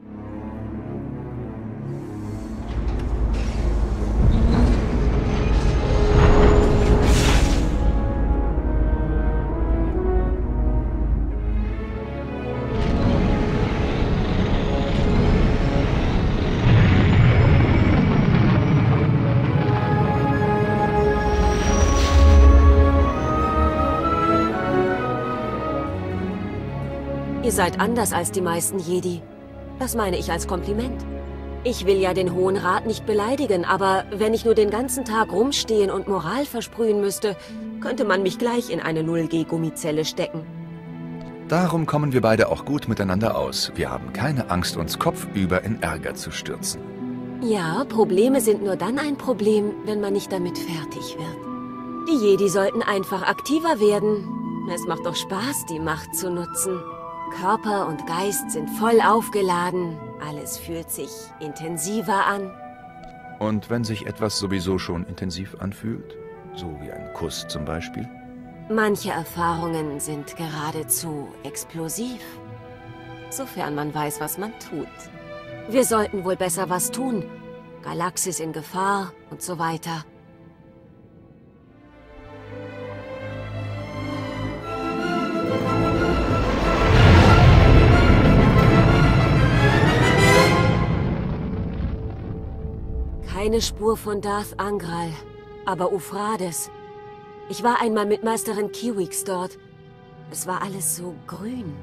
Ihr seid anders als die meisten Jedi. Das meine ich als Kompliment. Ich will ja den Hohen Rat nicht beleidigen, aber wenn ich nur den ganzen Tag rumstehen und Moral versprühen müsste, könnte man mich gleich in eine null G Gummizelle stecken. Darum kommen wir beide auch gut miteinander aus. Wir haben keine Angst, uns kopfüber in Ärger zu stürzen. Ja, Probleme sind nur dann ein Problem, wenn man nicht damit fertig wird. Die Jedi sollten einfach aktiver werden. Es macht doch Spaß, die Macht zu nutzen. Körper und Geist sind voll aufgeladen. Alles fühlt sich intensiver an. Und wenn sich etwas sowieso schon intensiv anfühlt? So wie ein Kuss zum Beispiel? Manche Erfahrungen sind geradezu explosiv. Sofern man weiß, was man tut. Wir sollten wohl besser was tun. Galaxis in Gefahr und so weiter. Keine Spur von Darth Angral, aber Euphrates. Ich war einmal mit Meisterin Kiwix dort. Es war alles so grün.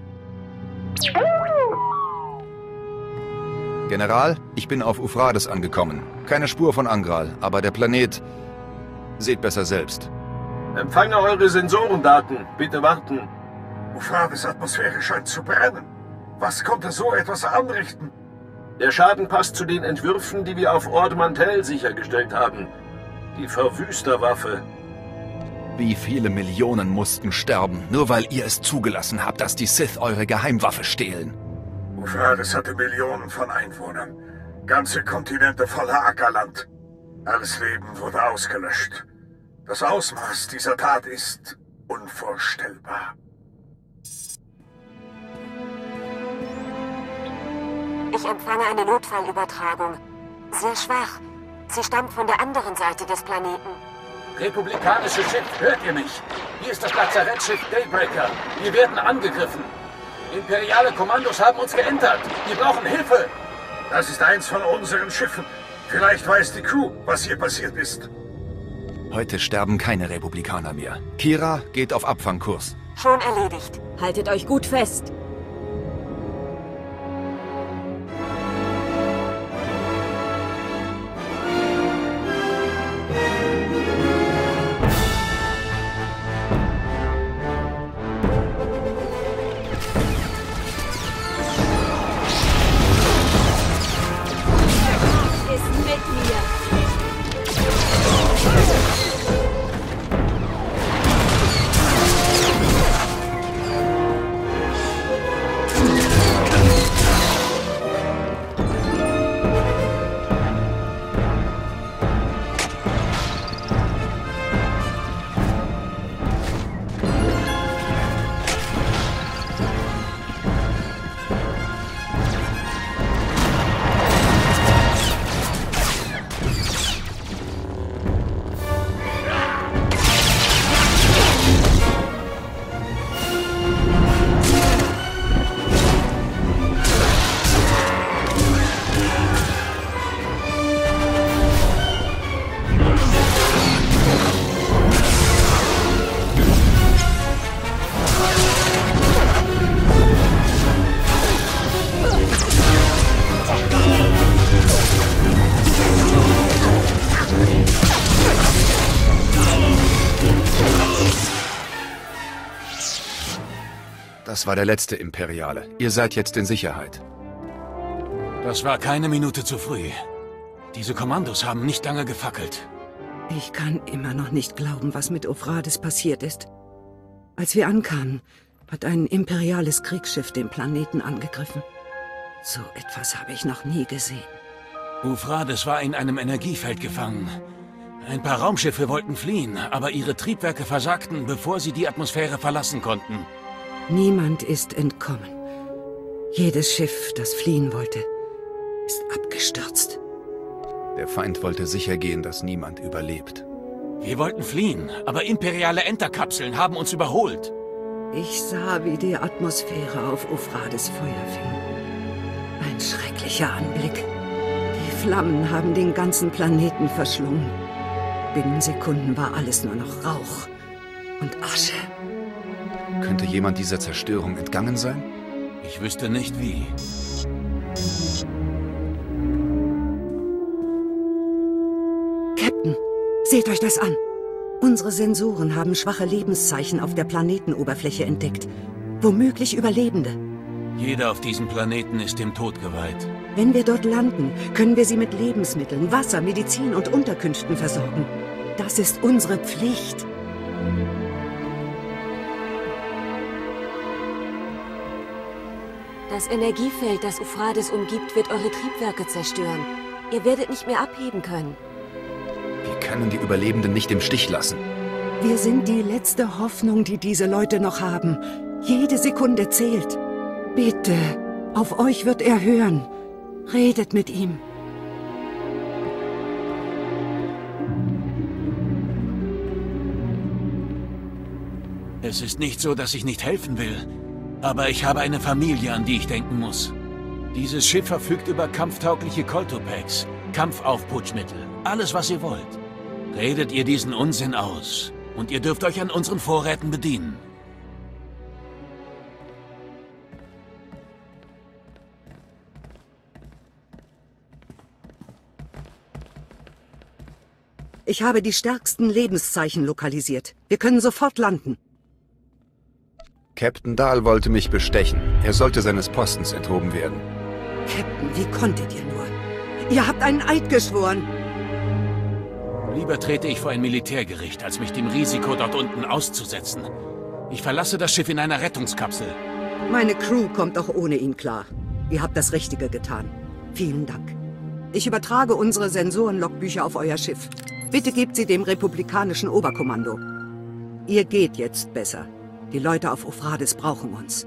General, ich bin auf Euphrates angekommen. Keine Spur von Angral, aber der Planet... Seht besser selbst. Empfange eure Sensorendaten. Bitte warten. Euphrates Atmosphäre scheint zu brennen. Was konnte so etwas anrichten? Der Schaden passt zu den Entwürfen, die wir auf Ord Mantell sichergestellt haben. Die Verwüsterwaffe. Wie viele Millionen mussten sterben, nur weil ihr es zugelassen habt, dass die Sith eure Geheimwaffe stehlen. Euphrates hatte Millionen von Einwohnern. Ganze Kontinente voller Ackerland. Alles Leben wurde ausgelöscht. Das Ausmaß dieser Tat ist unvorstellbar. Ich empfange eine Notfallübertragung. Sehr schwach. Sie stammt von der anderen Seite des Planeten. Republikanisches Schiff, hört ihr mich? Hier ist das Lazarettschiff Daybreaker. Wir werden angegriffen. Imperiale Kommandos haben uns geentert. Wir brauchen Hilfe. Das ist eins von unseren Schiffen. Vielleicht weiß die Crew, was hier passiert ist. Heute sterben keine Republikaner mehr. Kira geht auf Abfangkurs. Schon erledigt. Haltet euch gut fest. Das war der letzte Imperiale. Ihr seid jetzt in Sicherheit. Das war keine Minute zu früh. Diese Kommandos haben nicht lange gefackelt. Ich kann immer noch nicht glauben, was mit Ophrades passiert ist. Als wir ankamen, hat ein imperiales Kriegsschiff den Planeten angegriffen. So etwas habe ich noch nie gesehen. Ophrades war in einem Energiefeld gefangen. Ein paar Raumschiffe wollten fliehen, aber ihre Triebwerke versagten, bevor sie die Atmosphäre verlassen konnten. Niemand ist entkommen. Jedes Schiff, das fliehen wollte, ist abgestürzt. Der Feind wollte sicher gehen, dass niemand überlebt. Wir wollten fliehen, aber imperiale Enterkapseln haben uns überholt. Ich sah, wie die Atmosphäre auf Ophrades Feuer fing. Ein schrecklicher Anblick. Die Flammen haben den ganzen Planeten verschlungen. Binnen Sekunden war alles nur noch Rauch und Asche. Könnte jemand dieser Zerstörung entgangen sein? Ich wüsste nicht wie. Captain, seht euch das an. Unsere Sensoren haben schwache Lebenszeichen auf der Planetenoberfläche entdeckt. Womöglich Überlebende. Jeder auf diesem Planeten ist dem Tod geweiht. Wenn wir dort landen, können wir sie mit Lebensmitteln, Wasser, Medizin und Unterkünften versorgen. Das ist unsere Pflicht. Das Energiefeld, das Ophrades umgibt, wird eure Triebwerke zerstören. Ihr werdet nicht mehr abheben können. Wir können die Überlebenden nicht im Stich lassen. Wir sind die letzte Hoffnung, die diese Leute noch haben. Jede Sekunde zählt. Bitte, auf euch wird er hören. Redet mit ihm. Es ist nicht so, dass ich nicht helfen will. Aber ich habe eine Familie, an die ich denken muss. Dieses Schiff verfügt über kampftaugliche Koltopacks, Kampfaufputschmittel, alles, was ihr wollt. Redet ihr diesen Unsinn aus und ihr dürft euch an unseren Vorräten bedienen. Ich habe die stärksten Lebenszeichen lokalisiert. Wir können sofort landen. Captain Dahl wollte mich bestechen. Er sollte seines Postens enthoben werden. Captain, wie konntet ihr nur? Ihr habt einen Eid geschworen. Lieber trete ich vor ein Militärgericht, als mich dem Risiko dort unten auszusetzen. Ich verlasse das Schiff in einer Rettungskapsel. Meine Crew kommt auch ohne ihn klar. Ihr habt das Richtige getan. Vielen Dank. Ich übertrage unsere Sensorenlogbücher auf euer Schiff. Bitte gebt sie dem republikanischen Oberkommando. Ihr geht jetzt besser. Die Leute auf Ophrades brauchen uns.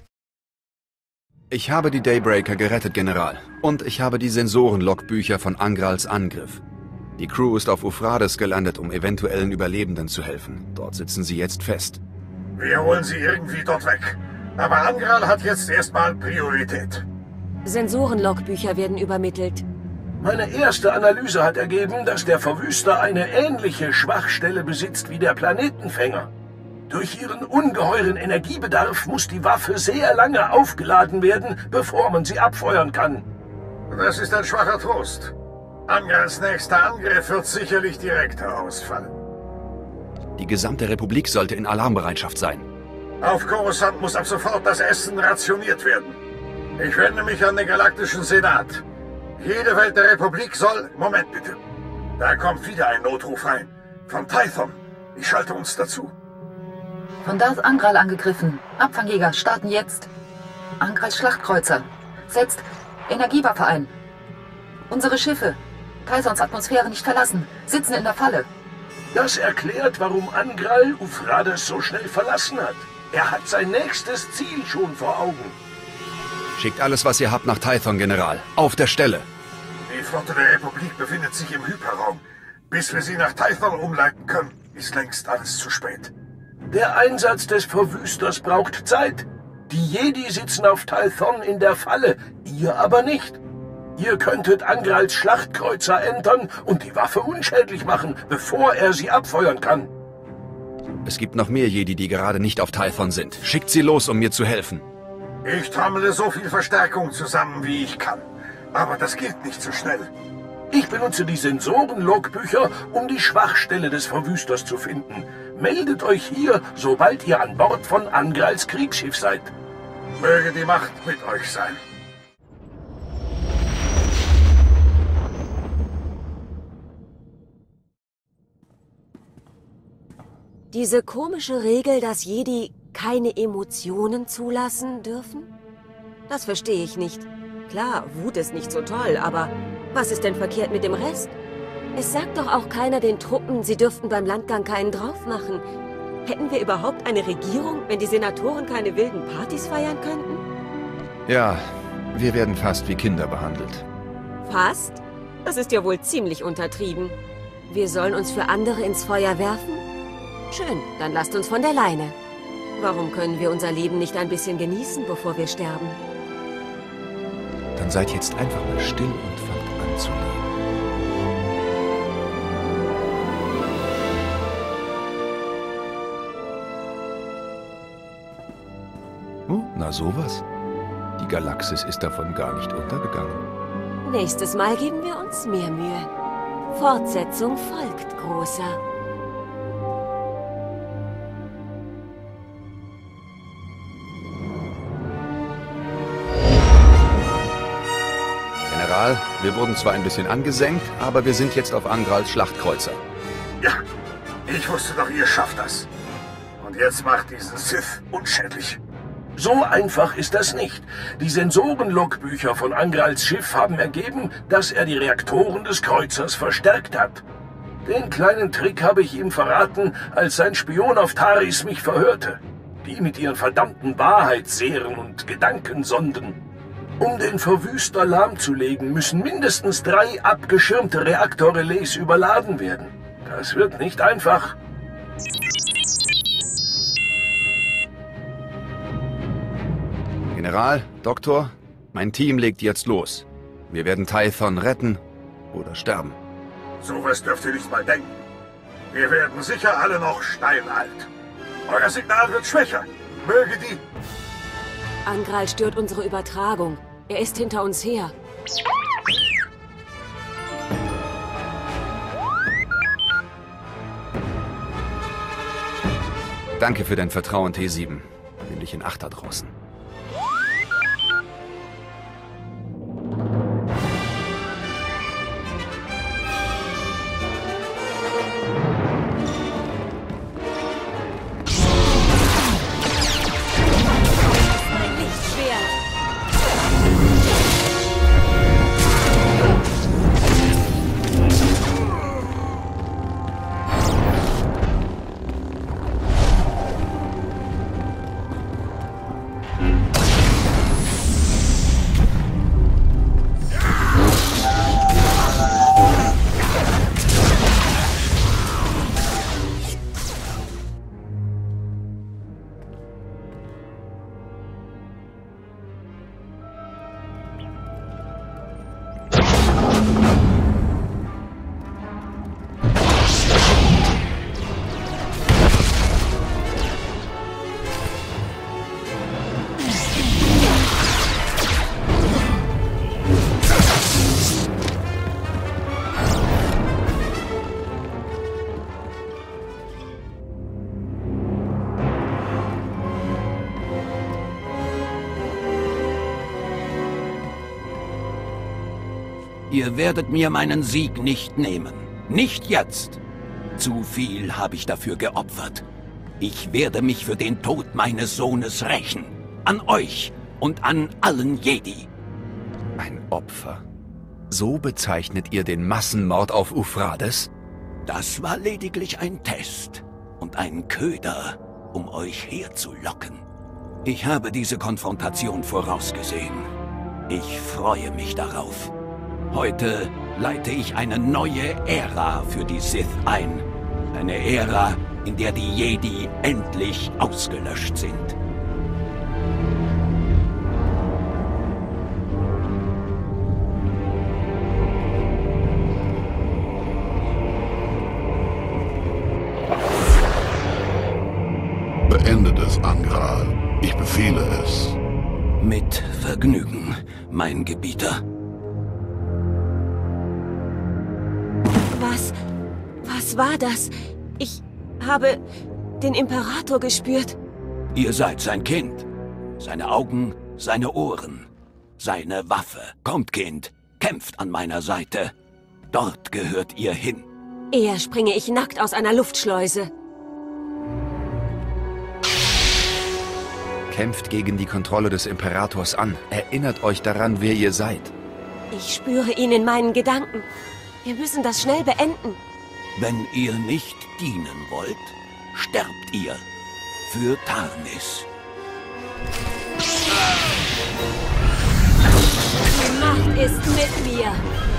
Ich habe die Daybreaker gerettet, General. Und ich habe die Sensorenlogbücher von Angrals Angriff. Die Crew ist auf Ophrades gelandet, um eventuellen Überlebenden zu helfen. Dort sitzen sie jetzt fest. Wir holen sie irgendwie dort weg. Aber Angral hat jetzt erstmal Priorität. Sensorenlogbücher werden übermittelt. Meine erste Analyse hat ergeben, dass der Verwüster eine ähnliche Schwachstelle besitzt wie der Planetenfänger. Durch ihren ungeheuren Energiebedarf muss die Waffe sehr lange aufgeladen werden, bevor man sie abfeuern kann. Das ist ein schwacher Trost. Angrals nächster Angriff wird sicherlich direkter ausfallen. Die gesamte Republik sollte in Alarmbereitschaft sein. Auf Coruscant muss ab sofort das Essen rationiert werden. Ich wende mich an den Galaktischen Senat. Jede Welt der Republik soll... Moment bitte. Da kommt wieder ein Notruf rein. Von Tython. Ich schalte uns dazu. Von Darth Angral angegriffen. Abfangjäger starten jetzt. Angrals Schlachtkreuzer. Setzt Energiewaffe ein. Unsere Schiffe. Tythons Atmosphäre nicht verlassen. Sitzen in der Falle. Das erklärt, warum Angral Ophrades so schnell verlassen hat. Er hat sein nächstes Ziel schon vor Augen. Schickt alles, was ihr habt, nach Tython, General. Auf der Stelle. Die Flotte der Republik befindet sich im Hyperraum. Bis wir sie nach Tython umleiten können, ist längst alles zu spät. Der Einsatz des Verwüsters braucht Zeit. Die Jedi sitzen auf Tython in der Falle, ihr aber nicht. Ihr könntet Angrals Schlachtkreuzer entern und die Waffe unschädlich machen, bevor er sie abfeuern kann. Es gibt noch mehr Jedi, die gerade nicht auf Tython sind. Schickt sie los, um mir zu helfen. Ich trommele so viel Verstärkung zusammen, wie ich kann. Aber das geht nicht so schnell. Ich benutze die Sensorenlogbücher, um die Schwachstelle des Verwüsters zu finden. meldet euch hier, sobald ihr an Bord von Angrals Kriegsschiff seid. Möge die Macht mit euch sein. Diese komische Regel, dass Jedi keine Emotionen zulassen dürfen? Das verstehe ich nicht. Klar, Wut ist nicht so toll, aber was ist denn verkehrt mit dem Rest? Es sagt doch auch keiner den Truppen, sie dürften beim Landgang keinen drauf machen. Hätten wir überhaupt eine Regierung, wenn die Senatoren keine wilden Partys feiern könnten? Ja, wir werden fast wie Kinder behandelt. Fast? Das ist ja wohl ziemlich untertrieben. Wir sollen uns für andere ins Feuer werfen? Schön, dann lasst uns von der Leine. Warum können wir unser Leben nicht ein bisschen genießen, bevor wir sterben? Dann seid jetzt einfach mal still und fangt an zu leben. Oh, na sowas. Die Galaxis ist davon gar nicht untergegangen. Nächstes Mal geben wir uns mehr Mühe. Fortsetzung folgt, Großer. General, wir wurden zwar ein bisschen angesenkt, aber wir sind jetzt auf Angrals Schlachtkreuzer. Ja, ich wusste doch, ihr schafft das. Und jetzt macht diesen Sith unschädlich. So einfach ist das nicht. Die Sensoren-Logbücher von Angrals Schiff haben ergeben, dass er die Reaktoren des Kreuzers verstärkt hat. Den kleinen Trick habe ich ihm verraten, als sein Spion auf Taris mich verhörte. Die mit ihren verdammten Wahrheitssehren und Gedankensonden. Um den Verwüster lahmzulegen, müssen mindestens drei abgeschirmte Reaktorrelais überladen werden. Das wird nicht einfach. General, Doktor, mein Team legt jetzt los. Wir werden Tython retten oder sterben. Sowas dürft ihr nicht mal denken. Wir werden sicher alle noch steinalt. Euer Signal wird schwächer. Möge die... Angral stört unsere Übertragung. Er ist hinter uns her. Danke für dein Vertrauen, T sieben. Nimm dich in Acht da draußen. Ihr werdet mir meinen Sieg nicht nehmen. Nicht jetzt. Zu viel habe ich dafür geopfert. Ich werde mich für den Tod meines Sohnes rächen. An euch und an allen Jedi. Ein Opfer? So bezeichnet ihr den Massenmord auf Ufrades? Das war lediglich ein Test und ein Köder, um euch herzulocken. Ich habe diese Konfrontation vorausgesehen. Ich freue mich darauf. Heute leite ich eine neue Ära für die Sith ein. Eine Ära, in der die Jedi endlich ausgelöscht sind. Beendet es, Angral. Ich befehle es. Mit Vergnügen, mein Gebieter. Was? Was war das? Ich... habe den Imperator gespürt. Ihr seid sein Kind. Seine Augen, seine Ohren, seine Waffe. Kommt, Kind, kämpft an meiner Seite. Dort gehört ihr hin. Eher springe ich nackt aus einer Luftschleuse. Kämpft gegen die Kontrolle des Imperators an. Erinnert euch daran, wer ihr seid. Ich spüre ihn in meinen Gedanken. Wir müssen das schnell beenden. Wenn ihr nicht dienen wollt, sterbt ihr. Für Tarnis. Die Macht ist mit mir.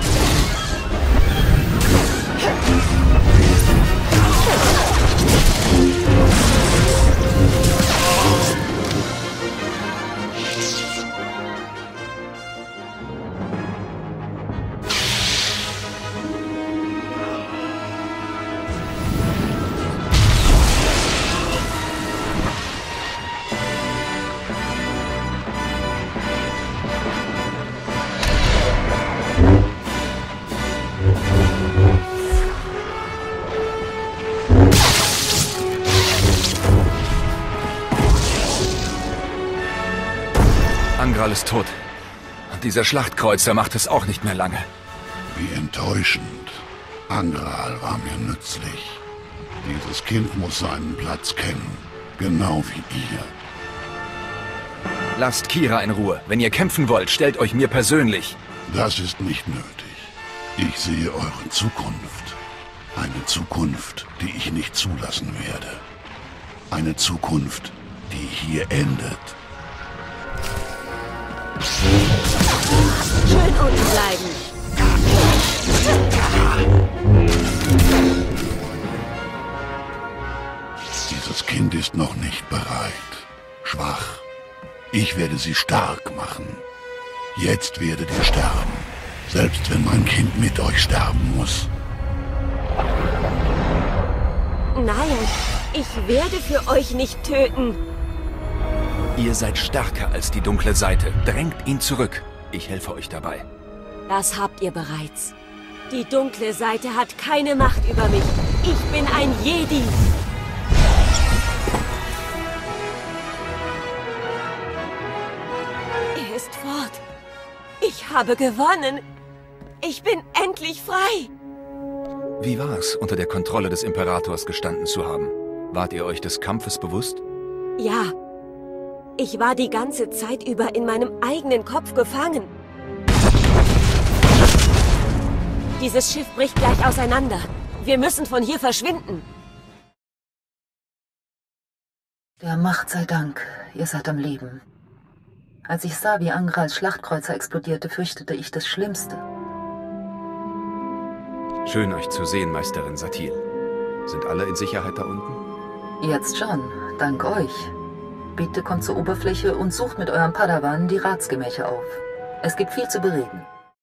Angral ist tot. Und dieser Schlachtkreuzer macht es auch nicht mehr lange. Wie enttäuschend. Angral war mir nützlich. Dieses Kind muss seinen Platz kennen. Genau wie ihr. Lasst Kira in Ruhe. Wenn ihr kämpfen wollt, stellt euch mir persönlich. Das ist nicht nötig. Ich sehe eure Zukunft. Eine Zukunft, die ich nicht zulassen werde. Eine Zukunft, die hier endet. Schön unten bleiben. Dieses Kind ist noch nicht bereit. Schwach. Ich werde sie stark machen. Jetzt werdet ihr sterben. Selbst wenn mein Kind mit euch sterben muss. Nein, ich werde für euch nicht töten. Ihr seid stärker als die dunkle Seite. Drängt ihn zurück. Ich helfe euch dabei. Das habt ihr bereits. Die dunkle Seite hat keine Macht über mich. Ich bin ein Jedi. Er ist fort. Ich habe gewonnen. Ich bin endlich frei. Wie war's, unter der Kontrolle des Imperators gestanden zu haben? Wart ihr euch des Kampfes bewusst? Ja. Ich war die ganze Zeit über in meinem eigenen Kopf gefangen. Dieses Schiff bricht gleich auseinander. Wir müssen von hier verschwinden. Der Macht sei Dank, ihr seid am Leben. Als ich sah, wie Angrals Schlachtkreuzer explodierte, fürchtete ich das Schlimmste. Schön, euch zu sehen, Meisterin Satil. Sind alle in Sicherheit da unten? Jetzt schon, dank euch. Bitte kommt zur Oberfläche und sucht mit eurem Padawan die Ratsgemächer auf. Es gibt viel zu bereden.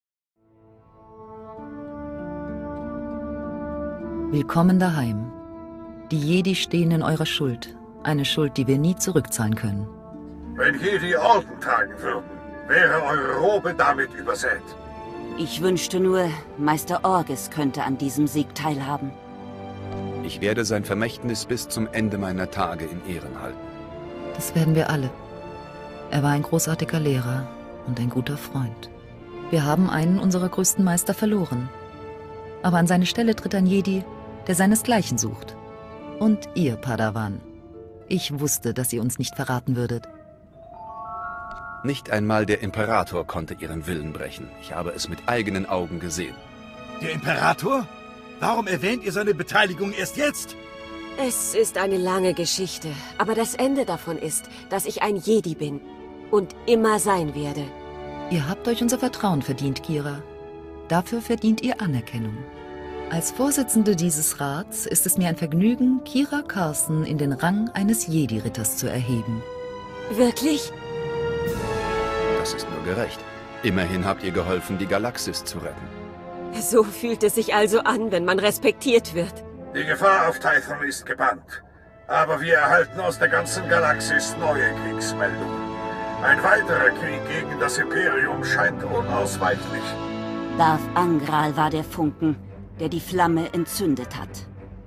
Willkommen daheim. Die Jedi stehen in eurer Schuld. Eine Schuld, die wir nie zurückzahlen können. Wenn Jedi Orden tragen würden, wäre eure Robe damit übersät. Ich wünschte nur, Meister Orges könnte an diesem Sieg teilhaben. Ich werde sein Vermächtnis bis zum Ende meiner Tage in Ehren halten. Das werden wir alle. Er war ein großartiger Lehrer und ein guter Freund. Wir haben einen unserer größten Meister verloren. Aber an seine Stelle tritt ein Jedi, der seinesgleichen sucht. Und ihr, Padawan. Ich wusste, dass ihr uns nicht verraten würdet. Nicht einmal der Imperator konnte ihren Willen brechen. Ich habe es mit eigenen Augen gesehen. Der Imperator? Warum erwähnt ihr seine Beteiligung erst jetzt? Es ist eine lange Geschichte, aber das Ende davon ist, dass ich ein Jedi bin und immer sein werde. Ihr habt euch unser Vertrauen verdient, Kira. Dafür verdient ihr Anerkennung. Als Vorsitzende dieses Rats ist es mir ein Vergnügen, Kira Carson in den Rang eines Jedi-Ritters zu erheben. Wirklich? Das ist nur gerecht. Immerhin habt ihr geholfen, die Galaxis zu retten. So fühlt es sich also an, wenn man respektiert wird. Die Gefahr auf Tython ist gebannt. Aber wir erhalten aus der ganzen Galaxis neue Kriegsmeldungen. Ein weiterer Krieg gegen das Imperium scheint unausweichlich. Darth Angral war der Funken, der die Flamme entzündet hat.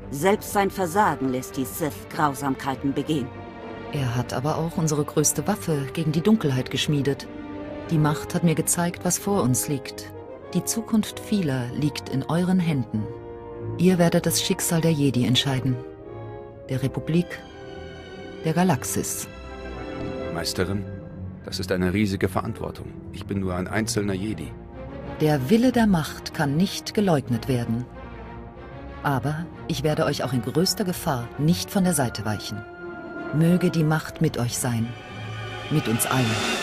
Selbst sein Versagen lässt die Sith Grausamkeiten begehen. Er hat aber auch unsere größte Waffe gegen die Dunkelheit geschmiedet. Die Macht hat mir gezeigt, was vor uns liegt. Die Zukunft vieler liegt in euren Händen. Ihr werdet das Schicksal der Jedi entscheiden. Der Republik, der Galaxis. Meisterin, das ist eine riesige Verantwortung. Ich bin nur ein einzelner Jedi. Der Wille der Macht kann nicht geleugnet werden. Aber ich werde euch auch in größter Gefahr nicht von der Seite weichen. Möge die Macht mit euch sein. Mit uns allen.